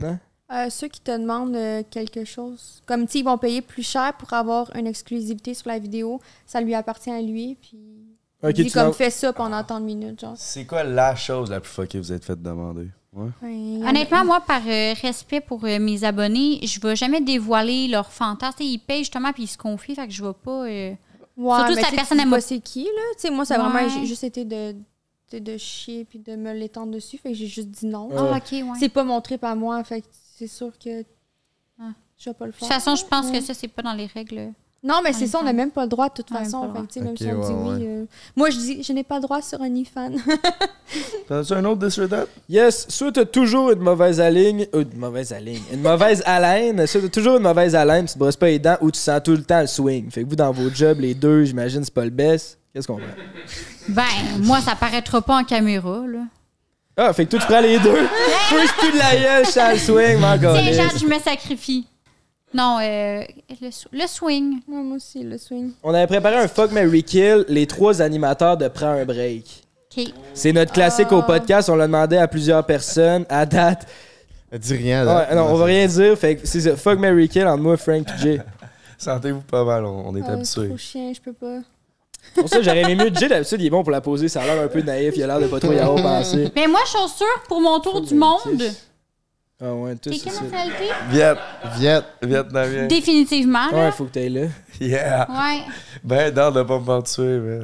[SPEAKER 4] Euh, ceux qui te demandent euh, quelque chose. Comme, tu sais, ils vont payer plus cher pour avoir une exclusivité sur la vidéo. Ça lui appartient à lui, puis
[SPEAKER 3] Ok,
[SPEAKER 4] il dit
[SPEAKER 3] tu
[SPEAKER 4] comme,
[SPEAKER 3] l'as-
[SPEAKER 4] fais ça pendant tant de minutes, genre.
[SPEAKER 2] C'est quoi la chose la plus fuckée que vous êtes fait demander? Ouais.
[SPEAKER 4] Ouais,
[SPEAKER 1] Honnêtement, moi, par euh, respect pour euh, mes abonnés, je vais jamais dévoiler leurs fantasmes. T'sais, ils payent justement puis ils se confient, fait que je vais pas... euh,
[SPEAKER 4] Ouais,
[SPEAKER 1] Surtout
[SPEAKER 4] mais
[SPEAKER 1] si la
[SPEAKER 4] tu sais,
[SPEAKER 1] personne
[SPEAKER 4] tu dis
[SPEAKER 1] aime-
[SPEAKER 4] pas c'est qui, là. Tu sais, moi, ça a vraiment
[SPEAKER 1] Ouais.
[SPEAKER 4] ju- juste été de, de, de chier puis de me l'étendre dessus. Fait que j'ai juste dit non.
[SPEAKER 1] Ah, ok, ouais.
[SPEAKER 4] C'est pas mon trip à moi, fait que c'est sûr que
[SPEAKER 1] Ah.
[SPEAKER 4] je vais pas le
[SPEAKER 1] De
[SPEAKER 4] faire.
[SPEAKER 1] toute façon, je pense
[SPEAKER 4] Ouais.
[SPEAKER 1] que ça, c'est pas dans les règles.
[SPEAKER 4] Non, mais c'est ça, on n'a
[SPEAKER 1] OnlyFans.
[SPEAKER 4] même pas le droit de toute
[SPEAKER 1] On a même
[SPEAKER 4] façon.
[SPEAKER 1] pas le
[SPEAKER 4] Fait que, tu sais, même
[SPEAKER 5] Ok,
[SPEAKER 4] si on
[SPEAKER 5] ouais,
[SPEAKER 4] dit oui.
[SPEAKER 5] ouais.
[SPEAKER 4] euh, Moi, je dis, je n'ai pas le droit sur OnlyFans.
[SPEAKER 2] T'en as-tu un autre this or that?
[SPEAKER 3] Yes, soit t'as toujours une mauvaise haleine, euh, une mauvaise haleine, une mauvaise haleine, soit t'as toujours une mauvaise haleine, tu te brosses pas les dents ou tu sens tout le temps le swing. Fait que vous, dans vos jobs, les deux, j'imagine, c'est pas le best. Qu'est-ce qu'on fait?
[SPEAKER 1] Ben, moi, ça paraîtra pas en caméra, là.
[SPEAKER 3] Ah, fait que toi, tu prends les deux. Moi, je pue de la gueule, je sens le swing, mon gars.
[SPEAKER 1] Tiens, Jade, je me sacrifie. Non, euh, le, sw- le swing.
[SPEAKER 4] Ouais, moi aussi, le swing.
[SPEAKER 3] On avait préparé un Fuck, Marry, Kill, les trois animateurs de Prends un break.
[SPEAKER 1] OK.
[SPEAKER 3] C'est notre classique au podcast, on l'a demandé à plusieurs personnes. À date,
[SPEAKER 5] Dis rien, là.
[SPEAKER 3] ouais, non, on va rien dire. Fait que c'est ça, Fuck, Marry, Kill entre moi, Frank et Jay.
[SPEAKER 2] Sentez-vous pas mal, on, on est
[SPEAKER 4] Ah,
[SPEAKER 2] habitués.
[SPEAKER 4] trop chien, je peux pas.
[SPEAKER 3] Pour ça, j'aurais aimé mieux Jay. D'habitude, il est bon pour la poser. Ça a l'air un peu naïf. Il a l'air de pas trop y avoir pensé.
[SPEAKER 1] Mais moi, je suis sûre pour mon tour du monde.
[SPEAKER 3] Ah ouais, tout
[SPEAKER 1] T'es
[SPEAKER 3] c'est
[SPEAKER 1] quelle
[SPEAKER 3] ça.
[SPEAKER 1] nationalité?
[SPEAKER 2] Viet,
[SPEAKER 5] Viet.
[SPEAKER 2] Vietnamien.
[SPEAKER 1] Définitivement, là.
[SPEAKER 3] Ouais, faut que t'ailles là.
[SPEAKER 2] Yeah.
[SPEAKER 1] Ouais.
[SPEAKER 2] Ben, d'or de pas me faire tuer, man.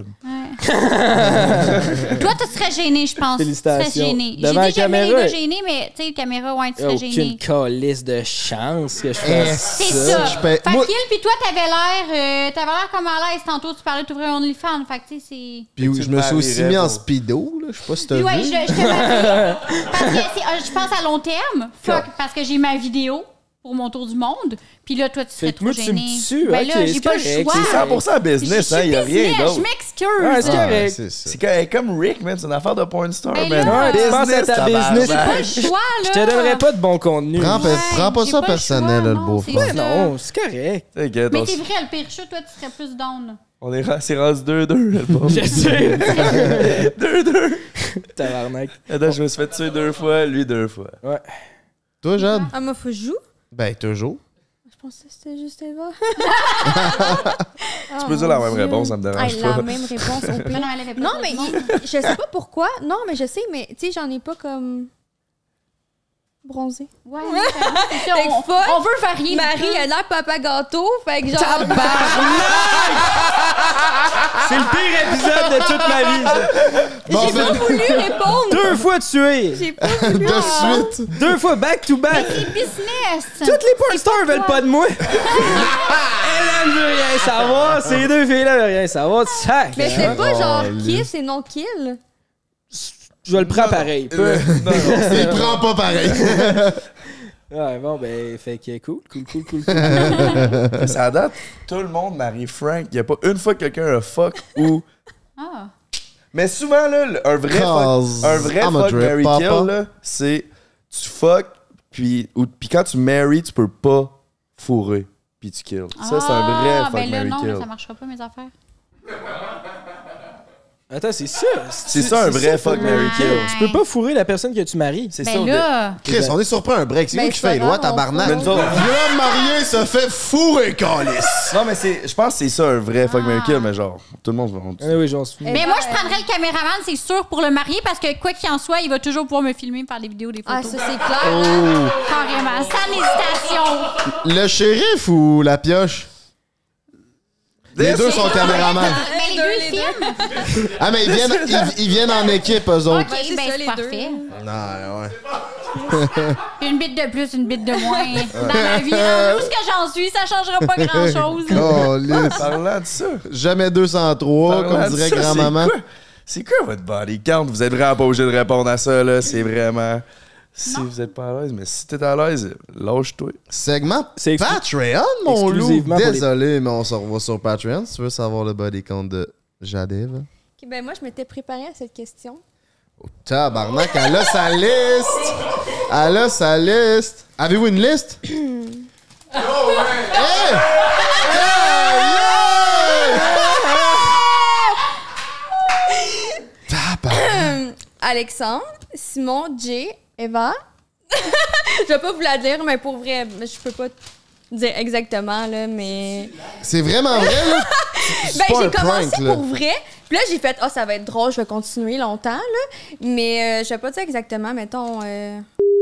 [SPEAKER 1] Toi, tu serais gêné, je pense.
[SPEAKER 3] Félicitations.
[SPEAKER 1] Tu serais gêné. J'ai
[SPEAKER 3] Devant la
[SPEAKER 1] dit jamais les
[SPEAKER 3] caméra.
[SPEAKER 1] gars gênés, mais tu sais, caméra, ouais, tu
[SPEAKER 3] Il y a
[SPEAKER 1] serais gêné.
[SPEAKER 3] aucune calice de chance que je
[SPEAKER 5] Eh,
[SPEAKER 3] fasse
[SPEAKER 1] C'est
[SPEAKER 3] ça.
[SPEAKER 1] ça.
[SPEAKER 5] je paie-
[SPEAKER 1] Fait
[SPEAKER 5] moi-
[SPEAKER 1] qu'il, puis toi, t'avais l'air, euh, t'avais l'air comme à l'aise. Tantôt, tu parlais d'ouvrir un OnlyFans. Fait que, tu sais, c'est...
[SPEAKER 5] Puis
[SPEAKER 2] Tu
[SPEAKER 5] je me suis aussi
[SPEAKER 2] marierais
[SPEAKER 5] mis en
[SPEAKER 2] pour-
[SPEAKER 5] speedo, là. Je sais pas si t'as
[SPEAKER 1] Puis ouais,
[SPEAKER 5] vu.
[SPEAKER 1] je, je te marie. Parce que c'est- euh, je pense à long terme. Fuck, parce que j'ai ma vidéo pour mon tour du monde. Puis là, toi, tu serais
[SPEAKER 3] Fait que
[SPEAKER 1] trop
[SPEAKER 3] moi, tu
[SPEAKER 1] gêné.
[SPEAKER 3] me tues.
[SPEAKER 1] Ben
[SPEAKER 3] ok,
[SPEAKER 1] là, j'ai
[SPEAKER 3] c'est
[SPEAKER 1] pas le
[SPEAKER 3] correct,
[SPEAKER 1] choix.
[SPEAKER 3] c'est
[SPEAKER 2] C'est
[SPEAKER 3] ça.
[SPEAKER 2] cent pour cent business, hein,
[SPEAKER 1] Je
[SPEAKER 2] y a
[SPEAKER 1] suis
[SPEAKER 2] rien
[SPEAKER 1] business,
[SPEAKER 2] d'autre.
[SPEAKER 1] je m'excuse.
[SPEAKER 3] Ouais, c'est
[SPEAKER 5] Ah,
[SPEAKER 3] correct.
[SPEAKER 5] c'est ça.
[SPEAKER 2] C'est comme, comme Rick, man, c'est une affaire de porn star,
[SPEAKER 1] Ben
[SPEAKER 2] man.
[SPEAKER 1] là,
[SPEAKER 3] Ouais, tu penses à ta
[SPEAKER 2] tabarnak.
[SPEAKER 3] business.
[SPEAKER 1] Pas le choix, là.
[SPEAKER 3] Je te donnerais pas de bon contenu.
[SPEAKER 5] Prends,
[SPEAKER 1] Ouais,
[SPEAKER 5] prends pas
[SPEAKER 1] j'ai
[SPEAKER 5] ça
[SPEAKER 1] pas le
[SPEAKER 5] personnel,
[SPEAKER 1] choix,
[SPEAKER 5] là, le
[SPEAKER 1] non,
[SPEAKER 5] beau-frère.
[SPEAKER 1] c'est
[SPEAKER 3] Ben non, c'est correct.
[SPEAKER 2] T'inquiète,
[SPEAKER 1] Mais
[SPEAKER 2] on,
[SPEAKER 1] c'est
[SPEAKER 2] s-
[SPEAKER 1] vrai, le pire chat, toi, tu serais plus down.
[SPEAKER 2] on est ra- c'est rendu deux deux, le pauvre.
[SPEAKER 3] Je sais.
[SPEAKER 2] deux deux.
[SPEAKER 3] Tabarnak.
[SPEAKER 2] Attends, je me suis fait tuer deux fois, lui deux fois.
[SPEAKER 3] Ouais.
[SPEAKER 5] Toi, Jade?
[SPEAKER 4] Ah, moi, faut que je joue?
[SPEAKER 5] Ben, toujours.
[SPEAKER 4] Je pensais que c'était juste Eva.
[SPEAKER 2] Tu peux dire la même réponse, ça me dérange
[SPEAKER 4] Hey,
[SPEAKER 2] pas.
[SPEAKER 4] La même réponse au
[SPEAKER 1] Mais
[SPEAKER 4] pire.
[SPEAKER 1] non, elle avait pas
[SPEAKER 4] Non,
[SPEAKER 1] de
[SPEAKER 4] mais
[SPEAKER 1] nom.
[SPEAKER 4] il- je sais pas pourquoi. Non, mais je sais, mais tu sais, j'en ai pas comme bronzé.
[SPEAKER 1] Ouais, ouais, c'est ça,
[SPEAKER 4] Fait que
[SPEAKER 1] on,
[SPEAKER 4] fuck,
[SPEAKER 1] on veut varier.
[SPEAKER 4] Marie,
[SPEAKER 1] maintenant.
[SPEAKER 4] elle a l'air papa gâteau, fait que genre...
[SPEAKER 3] C'est le pire épisode de toute ma vie, ça.
[SPEAKER 5] Bon,
[SPEAKER 4] J'ai pas
[SPEAKER 5] ben,
[SPEAKER 4] voulu répondre.
[SPEAKER 3] Deux fois tué.
[SPEAKER 4] J'ai pas voulu.
[SPEAKER 5] de suite.
[SPEAKER 3] Deux fois back to back.
[SPEAKER 1] C'est business.
[SPEAKER 3] Toutes les porn stars veulent pas de moi. Elle ne veut rien savoir. Ces deux filles-là veulent rien savoir. Sac.
[SPEAKER 4] Mais c'est pas genre
[SPEAKER 5] Oh,
[SPEAKER 4] kill, c'est non kill.
[SPEAKER 3] Je le prends pareil. Peu.
[SPEAKER 2] Non, non.
[SPEAKER 5] Il prend pas pareil.
[SPEAKER 3] Ouais, bon, ben, fait que cool, cool, cool, cool. cool.
[SPEAKER 2] Ça date, tout le monde marie Frank. Il n'y a pas une fois que quelqu'un a fuck ou.
[SPEAKER 1] Ah.
[SPEAKER 2] Mais souvent, là, le- un vrai
[SPEAKER 5] Cause
[SPEAKER 2] fuck, un vrai
[SPEAKER 5] I'm a
[SPEAKER 2] fuck
[SPEAKER 5] drip
[SPEAKER 2] marry
[SPEAKER 5] papa.
[SPEAKER 2] kill, là, c'est tu fuck, puis, ou, puis quand tu marry, tu peux pas fourrer, puis tu kill. Ça, c'est un vrai
[SPEAKER 1] Ah,
[SPEAKER 2] fuck
[SPEAKER 1] ben là,
[SPEAKER 2] marry
[SPEAKER 1] non,
[SPEAKER 2] kill.
[SPEAKER 1] mais ça marchera pas, mes affaires.
[SPEAKER 3] Attends, c'est ça.
[SPEAKER 2] C'est ça, un vrai fuck marry kill.
[SPEAKER 1] Ouais.
[SPEAKER 3] Tu peux pas fourrer la personne que tu maries.
[SPEAKER 2] C'est ça.
[SPEAKER 1] Ben
[SPEAKER 2] au
[SPEAKER 1] là,
[SPEAKER 5] Chris, on est surpris un break. C'est
[SPEAKER 4] Ben,
[SPEAKER 5] vous qui
[SPEAKER 4] c'est
[SPEAKER 5] fait
[SPEAKER 4] pas
[SPEAKER 5] loi,
[SPEAKER 4] grave, on
[SPEAKER 5] tabarnak.
[SPEAKER 2] fait. Mais nous autres-
[SPEAKER 5] L'homme marié se fait fourrer, calice.
[SPEAKER 2] Non, mais c'est, je pense que c'est ça, un vrai fuck marry kill, mais genre, tout le monde va.
[SPEAKER 3] Ah oui, j'en suis.
[SPEAKER 4] Eh
[SPEAKER 1] mais
[SPEAKER 4] ben,
[SPEAKER 1] moi, je prendrais le caméraman, c'est sûr, pour le marier, parce que quoi qu'il en soit, il va toujours pouvoir me filmer, faire des vidéos, des
[SPEAKER 4] Ah,
[SPEAKER 1] photos.
[SPEAKER 4] ça, c'est clair.
[SPEAKER 5] Oh.
[SPEAKER 1] Carrément, sans hésitation.
[SPEAKER 5] Le shérif ou la pioche? Les deux sont caméramans.
[SPEAKER 1] Mais les deux films.
[SPEAKER 5] Ah, mais ils viennent, ils, ils viennent en équipe, eux autres.
[SPEAKER 1] OK,
[SPEAKER 4] Ouais, c'est
[SPEAKER 1] ben
[SPEAKER 4] ça,
[SPEAKER 1] c'est
[SPEAKER 4] les
[SPEAKER 1] parfait.
[SPEAKER 5] Non, ouais.
[SPEAKER 1] Une bite de plus, une bite de moins. Dans la vie, où est-ce que j'en suis, ça changera pas grand-chose.
[SPEAKER 5] Calice.
[SPEAKER 2] Parlant de ça.
[SPEAKER 5] Jamais deux cent trois,
[SPEAKER 2] Parlant
[SPEAKER 5] comme
[SPEAKER 2] de
[SPEAKER 5] dirait
[SPEAKER 2] ça,
[SPEAKER 5] grand-maman.
[SPEAKER 2] C'est quoi, c'est quoi votre body count? Vous êtes vraiment pas obligé de répondre à ça, là. C'est vraiment. Si vous êtes pas à l'aise, mais si t'es à l'aise, lâche-toi.
[SPEAKER 5] Segment
[SPEAKER 3] C'est exclu-
[SPEAKER 5] Patreon, mon loup.
[SPEAKER 3] exclusivement pour les-
[SPEAKER 5] Désolé, mais on se revoit sur Patreon si tu veux savoir le body count de Jadev.
[SPEAKER 4] Ok, ben moi, je m'étais préparée à cette question.
[SPEAKER 5] Oh, tabarnak, elle a sa liste. Elle a sa liste. Avez-vous une liste? Hey! Hey, yeah! Tabarnak.
[SPEAKER 4] Alexandre, Simon, Jay, Eva. Je vais pas vous la dire, mais pour vrai, je peux pas dire exactement, là, mais...
[SPEAKER 5] C'est vraiment vrai, là? C'est
[SPEAKER 4] Ben,
[SPEAKER 5] pas
[SPEAKER 4] j'ai
[SPEAKER 5] un
[SPEAKER 4] commencé
[SPEAKER 5] prank, là.
[SPEAKER 4] pour vrai. Puis là, j'ai fait, oh, ça va être drôle, je vais continuer longtemps, là. Mais euh, je vais pas dire exactement, mettons... Euh...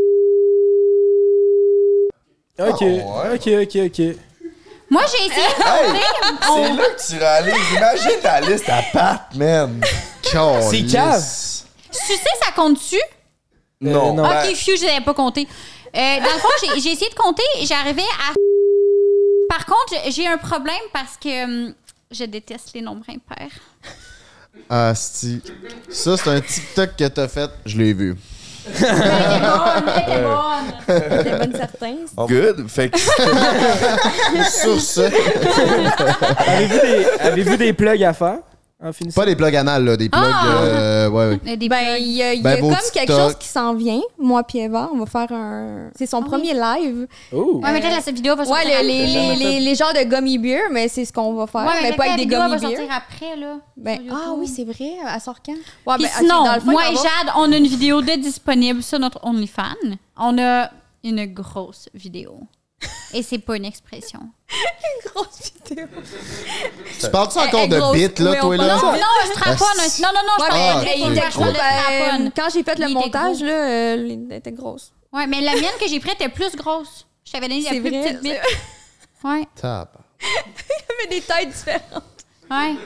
[SPEAKER 3] Ok,
[SPEAKER 2] Oh,
[SPEAKER 3] ok, ok, ok.
[SPEAKER 1] Moi, j'ai essayé de compter.
[SPEAKER 2] C'est là que tu réalises. Imagine ta liste à pattes, man.
[SPEAKER 3] C'est cave.
[SPEAKER 1] Sucer, ça compte-tu?
[SPEAKER 2] Non.
[SPEAKER 3] Euh, non.
[SPEAKER 2] Ben,
[SPEAKER 1] Ok, phew, je n'avais pas compté. Euh, dans le fond, j'ai, j'ai essayé de compter et j'arrivais à... Par contre, j'ai un problème parce que hum, je déteste les nombres impairs.
[SPEAKER 5] Ah, si. Ça, c'est un TikTok que t'as fait. Je l'ai vu.
[SPEAKER 1] Elle était bonne, elle était bonne.
[SPEAKER 4] T'es bonne certain.
[SPEAKER 2] Good. Fait que
[SPEAKER 5] Sur ça.
[SPEAKER 3] Avez-vous des, avez-vous des plugs à faire en finissant?
[SPEAKER 5] Pas des plugs anal, là. Des plugs.
[SPEAKER 1] Ah!
[SPEAKER 5] euh, ouais, ouais.
[SPEAKER 1] Euh, Des
[SPEAKER 4] Ben,
[SPEAKER 1] blagues.
[SPEAKER 4] il y a, il y
[SPEAKER 5] Ben,
[SPEAKER 4] a
[SPEAKER 5] vos
[SPEAKER 4] comme quelque
[SPEAKER 5] TikTok.
[SPEAKER 4] chose qui s'en vient. Moi puis Eva, on va faire un... C'est son
[SPEAKER 1] Ah
[SPEAKER 4] premier live.
[SPEAKER 3] Oh.
[SPEAKER 1] Ouais, mais peut-être cette vidéo va
[SPEAKER 4] Ouais,
[SPEAKER 1] sortir
[SPEAKER 4] le-
[SPEAKER 1] après.
[SPEAKER 4] les, les, les, les genres de gummy beer, mais c'est ce qu'on va faire.
[SPEAKER 1] Ouais,
[SPEAKER 4] mais
[SPEAKER 1] mais
[SPEAKER 4] pas
[SPEAKER 1] peut-être
[SPEAKER 4] avec des
[SPEAKER 1] la vidéo va
[SPEAKER 4] gummy beer.
[SPEAKER 1] sortir après, là.
[SPEAKER 4] Ben,
[SPEAKER 1] sur
[SPEAKER 4] ah
[SPEAKER 1] YouTube.
[SPEAKER 4] oui, c'est vrai. À sort quand? Ouais,
[SPEAKER 1] Puis
[SPEAKER 4] ben, ok,
[SPEAKER 1] sinon,
[SPEAKER 4] dans le fond,
[SPEAKER 1] moi
[SPEAKER 4] il
[SPEAKER 1] et
[SPEAKER 4] va y avoir-
[SPEAKER 1] Jade, on a une vidéo de disponible sur notre OnlyFans. On a une grosse vidéo. Et c'est pas une expression.
[SPEAKER 4] grosse vidéo.
[SPEAKER 5] Tu parles-tu encore
[SPEAKER 4] Elle est
[SPEAKER 5] de
[SPEAKER 4] grosse.
[SPEAKER 5] bit, là,
[SPEAKER 4] Oui,
[SPEAKER 5] toi,
[SPEAKER 4] on
[SPEAKER 5] là?
[SPEAKER 1] Non, non, je traponne.
[SPEAKER 5] Asti.
[SPEAKER 1] Non, non, non, je
[SPEAKER 4] Ouais,
[SPEAKER 1] parlais
[SPEAKER 5] Ah,
[SPEAKER 1] de
[SPEAKER 4] mais il
[SPEAKER 5] ok,
[SPEAKER 4] était
[SPEAKER 5] ok.
[SPEAKER 4] gros.
[SPEAKER 1] je traponne.
[SPEAKER 4] ben, quand j'ai fait le
[SPEAKER 1] Il était
[SPEAKER 4] montage,
[SPEAKER 1] gros.
[SPEAKER 4] là, euh, il était grosse.
[SPEAKER 1] Ouais, mais la mienne que j'ai prise était plus grosse. Je t'avais donné la
[SPEAKER 4] C'est
[SPEAKER 1] plus
[SPEAKER 4] vrai,
[SPEAKER 1] petite bite. Ouais,
[SPEAKER 5] Tape.
[SPEAKER 4] Il y avait des tailles différentes.
[SPEAKER 1] ouais.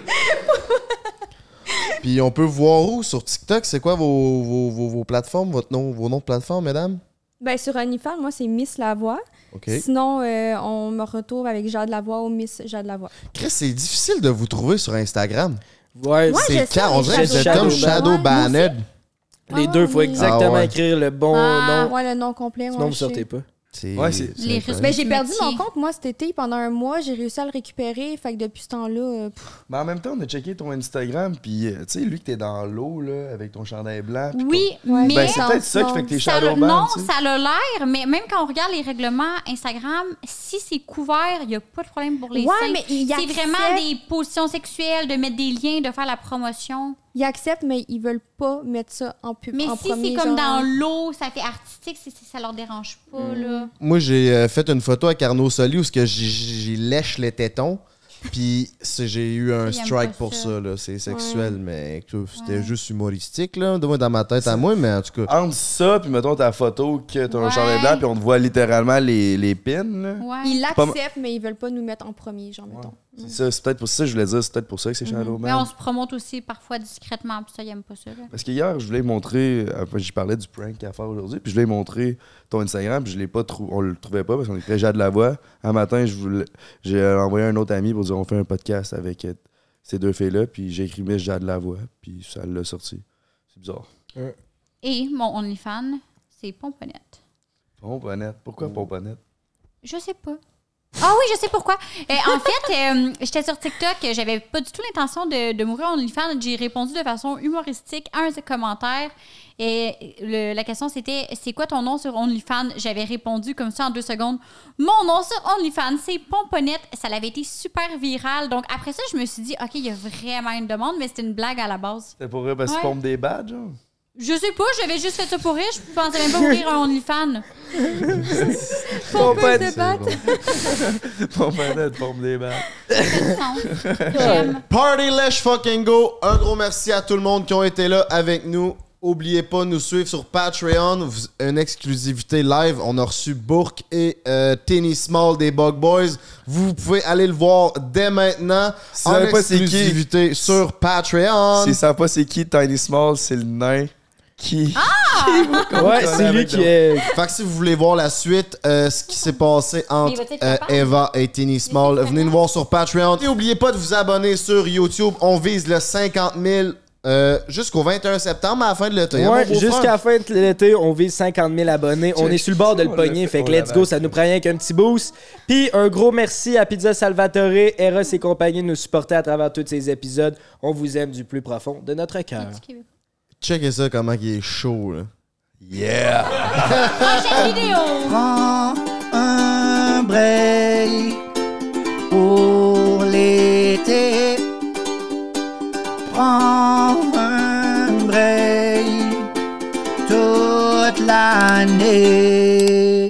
[SPEAKER 5] Puis on peut voir où sur TikTok? C'est quoi vos, vos, vos, vos plateformes, votre nom, vos noms de plateforme, mesdames?
[SPEAKER 4] Ben, sur OnlyFans, moi, c'est Miss Lavoie.
[SPEAKER 5] OK.
[SPEAKER 4] Sinon, euh, on me retrouve avec Jade Lavoie ou Miss Jade Lavoie.
[SPEAKER 5] Chris, c'est difficile de vous trouver sur Instagram.
[SPEAKER 3] Ouais,
[SPEAKER 4] Ouais,
[SPEAKER 3] c'est-
[SPEAKER 4] je
[SPEAKER 5] C'est
[SPEAKER 4] sais,
[SPEAKER 5] quand? On
[SPEAKER 4] mais
[SPEAKER 5] dirait que vous êtes
[SPEAKER 3] Shadow
[SPEAKER 5] comme
[SPEAKER 3] Ban.
[SPEAKER 5] Shadow
[SPEAKER 4] Ouais, moi
[SPEAKER 5] Banned.
[SPEAKER 3] les
[SPEAKER 4] Ah,
[SPEAKER 3] deux, il faut
[SPEAKER 4] oui.
[SPEAKER 3] exactement
[SPEAKER 5] Ah ouais.
[SPEAKER 3] écrire le bon
[SPEAKER 1] Ah.
[SPEAKER 3] nom.
[SPEAKER 4] Ouais, le nom complet.
[SPEAKER 3] Sinon,
[SPEAKER 4] ouais,
[SPEAKER 3] vous
[SPEAKER 4] je sais.
[SPEAKER 3] sortez pas.
[SPEAKER 5] C'est
[SPEAKER 2] Ouais, c'est-
[SPEAKER 1] Les
[SPEAKER 5] incroyable.
[SPEAKER 1] Russes.
[SPEAKER 4] Ben, j'ai perdu
[SPEAKER 1] Métier.
[SPEAKER 4] mon compte, moi, cet été. Pendant un mois, j'ai réussi à le récupérer. Fait que depuis ce temps-là... euh, pff,
[SPEAKER 2] Mais en même temps, on a checké ton Instagram, puis euh, tu sais, lui que t'es dans l'eau, là, avec ton chandail blanc. puis
[SPEAKER 1] Oui,
[SPEAKER 4] Ouais.
[SPEAKER 1] mais
[SPEAKER 2] Ben, c'est peut-être ça qui fait que t'es
[SPEAKER 1] ça a-
[SPEAKER 2] shadow
[SPEAKER 1] non,
[SPEAKER 2] ban, tu sais.
[SPEAKER 1] ça a l'air, mais même quand on regarde les règlements Instagram, si c'est couvert, il n'y a pas de problème pour les
[SPEAKER 4] Ouais,
[SPEAKER 1] seins.
[SPEAKER 4] mais il
[SPEAKER 1] C'est
[SPEAKER 4] accepte-
[SPEAKER 1] vraiment des positions sexuelles, de mettre des liens, de faire la promotion.
[SPEAKER 4] Ils acceptent, mais ils veulent pas mettre ça en pub.
[SPEAKER 1] Mais
[SPEAKER 4] en
[SPEAKER 1] si
[SPEAKER 4] premier,
[SPEAKER 1] c'est comme
[SPEAKER 4] genre.
[SPEAKER 1] dans l'eau, ça fait artistique, c'est, c'est- ça leur dérange pas, là.
[SPEAKER 5] Moi, j'ai euh, fait une photo avec Arnaud Soli où ce que j'ai- j'ai lèche les tétons. Puis c'est- j'ai eu un
[SPEAKER 1] Il aime
[SPEAKER 5] strike
[SPEAKER 1] pas
[SPEAKER 5] pour
[SPEAKER 1] ça.
[SPEAKER 5] ça. là. C'est sexuel, mais que c'était
[SPEAKER 1] Ouais.
[SPEAKER 5] juste humoristique, là, de moi, dans ma tête à moi, mais en tout cas.
[SPEAKER 2] Entre ça, puis mettons ta photo que t'as un
[SPEAKER 1] Ouais.
[SPEAKER 2] chandail blanc, puis on te voit littéralement les, les pins, là.
[SPEAKER 1] Ouais.
[SPEAKER 4] Ils
[SPEAKER 2] Pas
[SPEAKER 4] l'acceptent, mais ils veulent pas nous mettre en premier, genre, mettons.
[SPEAKER 2] C'est ça, c'est peut-être pour ça, je voulais dire, c'est peut-être pour ça que c'est Shadow
[SPEAKER 1] Mais
[SPEAKER 2] Ban.
[SPEAKER 1] on se promote aussi parfois discrètement, puis ça, ils aiment pas ça, là.
[SPEAKER 2] Parce que hier, je voulais montrer, après, j'y parlais du prank à faire aujourd'hui, puis je voulais montrer ton Instagram, puis je l'ai pas trouvé, on le trouvait pas parce qu'on était Jade Lavoie. Un matin, je voulais, j'ai envoyé un autre ami pour dire on fait un podcast avec euh, ces deux filles-là, puis j'ai écrit Miss Jade Lavoie, puis ça l'a sorti. C'est bizarre.
[SPEAKER 1] Et mon OnlyFans, c'est Pomponnette.
[SPEAKER 2] Pomponnette. Pourquoi Pomponnette?
[SPEAKER 1] Je sais pas. Ah oui, je sais pourquoi. Euh, en fait, euh, j'étais sur TikTok, j'avais pas du tout l'intention de, de mourir en OnlyFans. J'ai répondu de façon humoristique à un commentaire. Et le- la question, c'était « C'est quoi ton nom sur OnlyFans? » J'avais répondu comme ça en deux secondes. « Mon nom sur OnlyFans, c'est Pomponnette. » Ça avait été super viral. Donc après ça, je me suis dit « OK, il y a vraiment une demande, mais c'était une blague à la base.
[SPEAKER 2] C'était pour eux parce qu'ils
[SPEAKER 1] Ouais.
[SPEAKER 2] pompent des badges, genre? »
[SPEAKER 1] Je sais pas, j'avais juste fait ça pour rire. Je pensais même pas ouvrir un OnlyFans.
[SPEAKER 2] Pomponnette.
[SPEAKER 4] se battre.
[SPEAKER 2] Pomponnette pompe des badges.
[SPEAKER 1] J'aime.
[SPEAKER 5] Party Let's Fucking Go! Un gros merci à tout le monde qui ont été là avec nous. Oubliez pas de nous suivre sur Patreon. Vous- Une exclusivité live. On a reçu Bourque et euh, Tenny Small des Bug Boys. Vous pouvez aller le voir dès maintenant
[SPEAKER 2] Si vous
[SPEAKER 5] en
[SPEAKER 2] savez pas c'est qui.
[SPEAKER 5] exclusivité sur Patreon.
[SPEAKER 2] S'ils savent pas c'est qui Tiny Small, c'est le nain qui.
[SPEAKER 3] Ouais, c'est lui qui est.
[SPEAKER 5] Fait que si vous voulez voir la suite, euh, ce qui s'est passé
[SPEAKER 1] Mais
[SPEAKER 5] entre
[SPEAKER 1] il va-t-il être
[SPEAKER 5] euh,
[SPEAKER 1] capable?
[SPEAKER 5] Eva et Tenny Small,
[SPEAKER 1] c'est
[SPEAKER 5] venez nous voir sur Patreon. Et n'oubliez pas de vous abonner sur YouTube. On vise le cinquante mille euh, jusqu'au vingt et un septembre à la fin de l'été. hein,
[SPEAKER 3] Ouais,
[SPEAKER 5] mon beau
[SPEAKER 3] jusqu'à
[SPEAKER 5] frère?
[SPEAKER 3] la fin de l'été, on vise cinquante mille abonnés. On est sur le bord de le
[SPEAKER 2] On l'a
[SPEAKER 3] pogner,
[SPEAKER 2] fait,
[SPEAKER 3] fait que
[SPEAKER 2] on
[SPEAKER 3] let's
[SPEAKER 2] l'avait
[SPEAKER 3] go, ça nous prend rien qu'un petit boost. Puis un gros merci à Pizza Salvatore, Eros et compagnie de nous supporter à travers tous ces épisodes. On vous aime du plus profond de notre cœur.
[SPEAKER 5] Checkez ça, comment il est chaud, là.
[SPEAKER 2] Yeah!
[SPEAKER 1] Prochaine vidéo!
[SPEAKER 11] Prends un break pour l'été. Prends un break toute l'année.